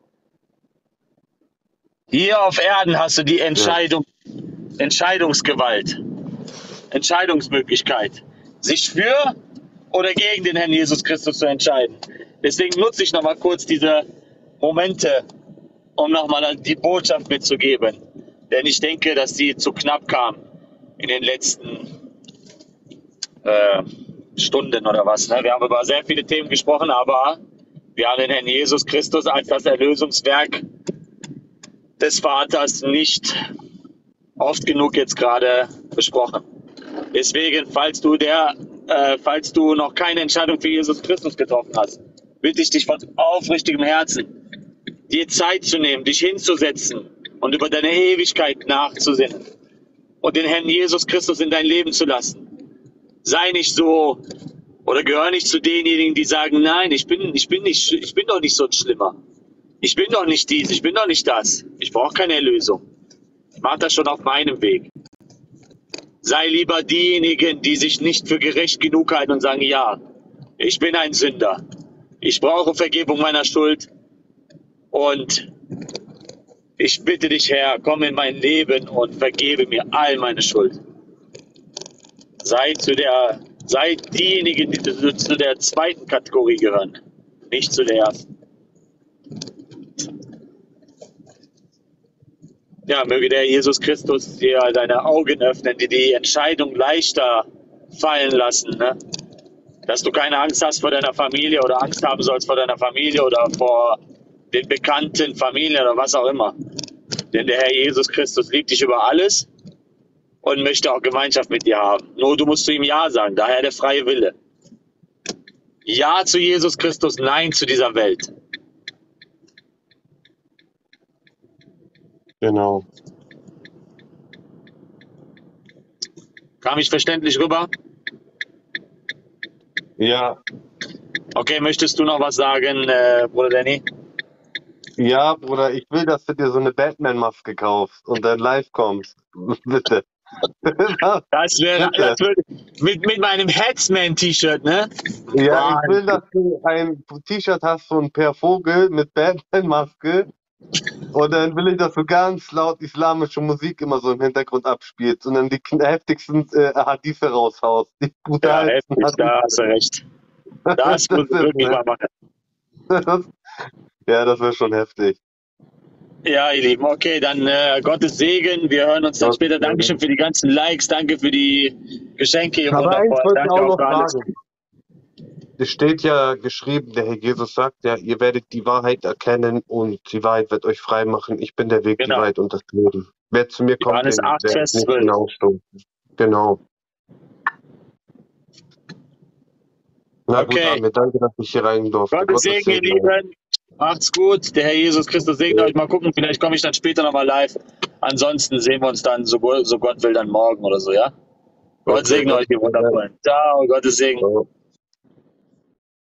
Hier auf Erden hast du die Entscheidung, Entscheidungsgewalt, Entscheidungsmöglichkeit, sich für oder gegen den Herrn Jesus Christus zu entscheiden. Deswegen nutze ich nochmal kurz diese Momente, um nochmal die Botschaft mitzugeben. Denn ich denke, dass sie zu knapp kam in den letzten äh, Stunden oder was. Ne? Wir haben über sehr viele Themen gesprochen, aber wir haben den Herrn Jesus Christus als das Erlösungswerk des Vaters nicht oft genug jetzt gerade besprochen. Deswegen, falls du, der, äh, falls du noch keine Entscheidung für Jesus Christus getroffen hast, bitte ich dich von aufrichtigem Herzen, dir Zeit zu nehmen, dich hinzusetzen und über deine Ewigkeit nachzusinnen und den Herrn Jesus Christus in dein Leben zu lassen. Sei nicht so oder gehör nicht zu denjenigen, die sagen, nein, ich bin, ich bin nicht, ich bin doch nicht so ein Schlimmer. Ich bin doch nicht dies, ich bin doch nicht das. Ich brauche keine Erlösung. Ich mache das schon auf meinem Weg. Sei lieber diejenigen, die sich nicht für gerecht genug halten und sagen, ja, ich bin ein Sünder. Ich brauche Vergebung meiner Schuld. Und ich bitte dich, Herr, komm in mein Leben und vergebe mir all meine Schuld. Sei zu der, sei diejenigen, die zu der zweiten Kategorie gehören, nicht zu der ersten. Ja, möge der Jesus Christus dir deine Augen öffnen, dir die Entscheidung leichter fallen lassen, ne? Dass du keine Angst hast vor deiner Familie oder Angst haben sollst vor deiner Familie oder vor den bekannten Familien oder was auch immer. Denn der Herr Jesus Christus liebt dich über alles und möchte auch Gemeinschaft mit dir haben. Nur du musst zu ihm Ja sagen, daher der freie Wille. Ja zu Jesus Christus, Nein zu dieser Welt. Genau. Kam ich verständlich rüber? Ja, Okay, möchtest du noch was sagen, äh, Bruder Danny? ja, Bruder, ich will, dass du dir so eine Batman-Maske kaufst und dann live kommst. Bitte. Das wäre, Bitte. das würde, mit, mit meinem Headsman-T-Shirt, ne? Ja, ich will, dass du ein T-Shirt hast, so ein Per Vogel mit Batman-Maske. Und dann will ich, dass du ganz laut islamische Musik immer so im Hintergrund abspielst und dann die heftigsten äh, Hadithe raushaust. Die Ja, brutalsten heftig, da hast du recht. Das Das muss ich ist, wirklich ne? mal machen. Ja, das wäre schon heftig. Ja, ihr Lieben, okay, dann äh, Gottes Segen. Wir hören uns dann Gottes später. Segen. Dankeschön für die ganzen Likes, danke für die Geschenke, ihr Aber eins wundervoll. wollte ich Danke auch auch noch für alles. sagen. Es steht ja geschrieben, der Herr Jesus sagt ja, ihr werdet die Wahrheit erkennen und die Wahrheit wird euch frei machen. Ich bin der Weg, die Genau. Wahrheit und das Leben. Wer zu mir kommt, Johannes den acht, werde Vers ich nicht zwölf. hinausstoßen. Genau. Na gut, Okay. Amir, danke, dass ich hier rein durfte. Gottes Segen, ihr Lieben. Macht's gut. Der Herr Jesus Christus segne euch. Mal gucken, vielleicht komme ich dann später nochmal live. Ansonsten sehen wir uns dann, so, so Gott will, dann morgen oder so, ja? Gott Okay, segne Gott euch, ihr Wundervollen. Ciao, Gottes Segen. Ciao.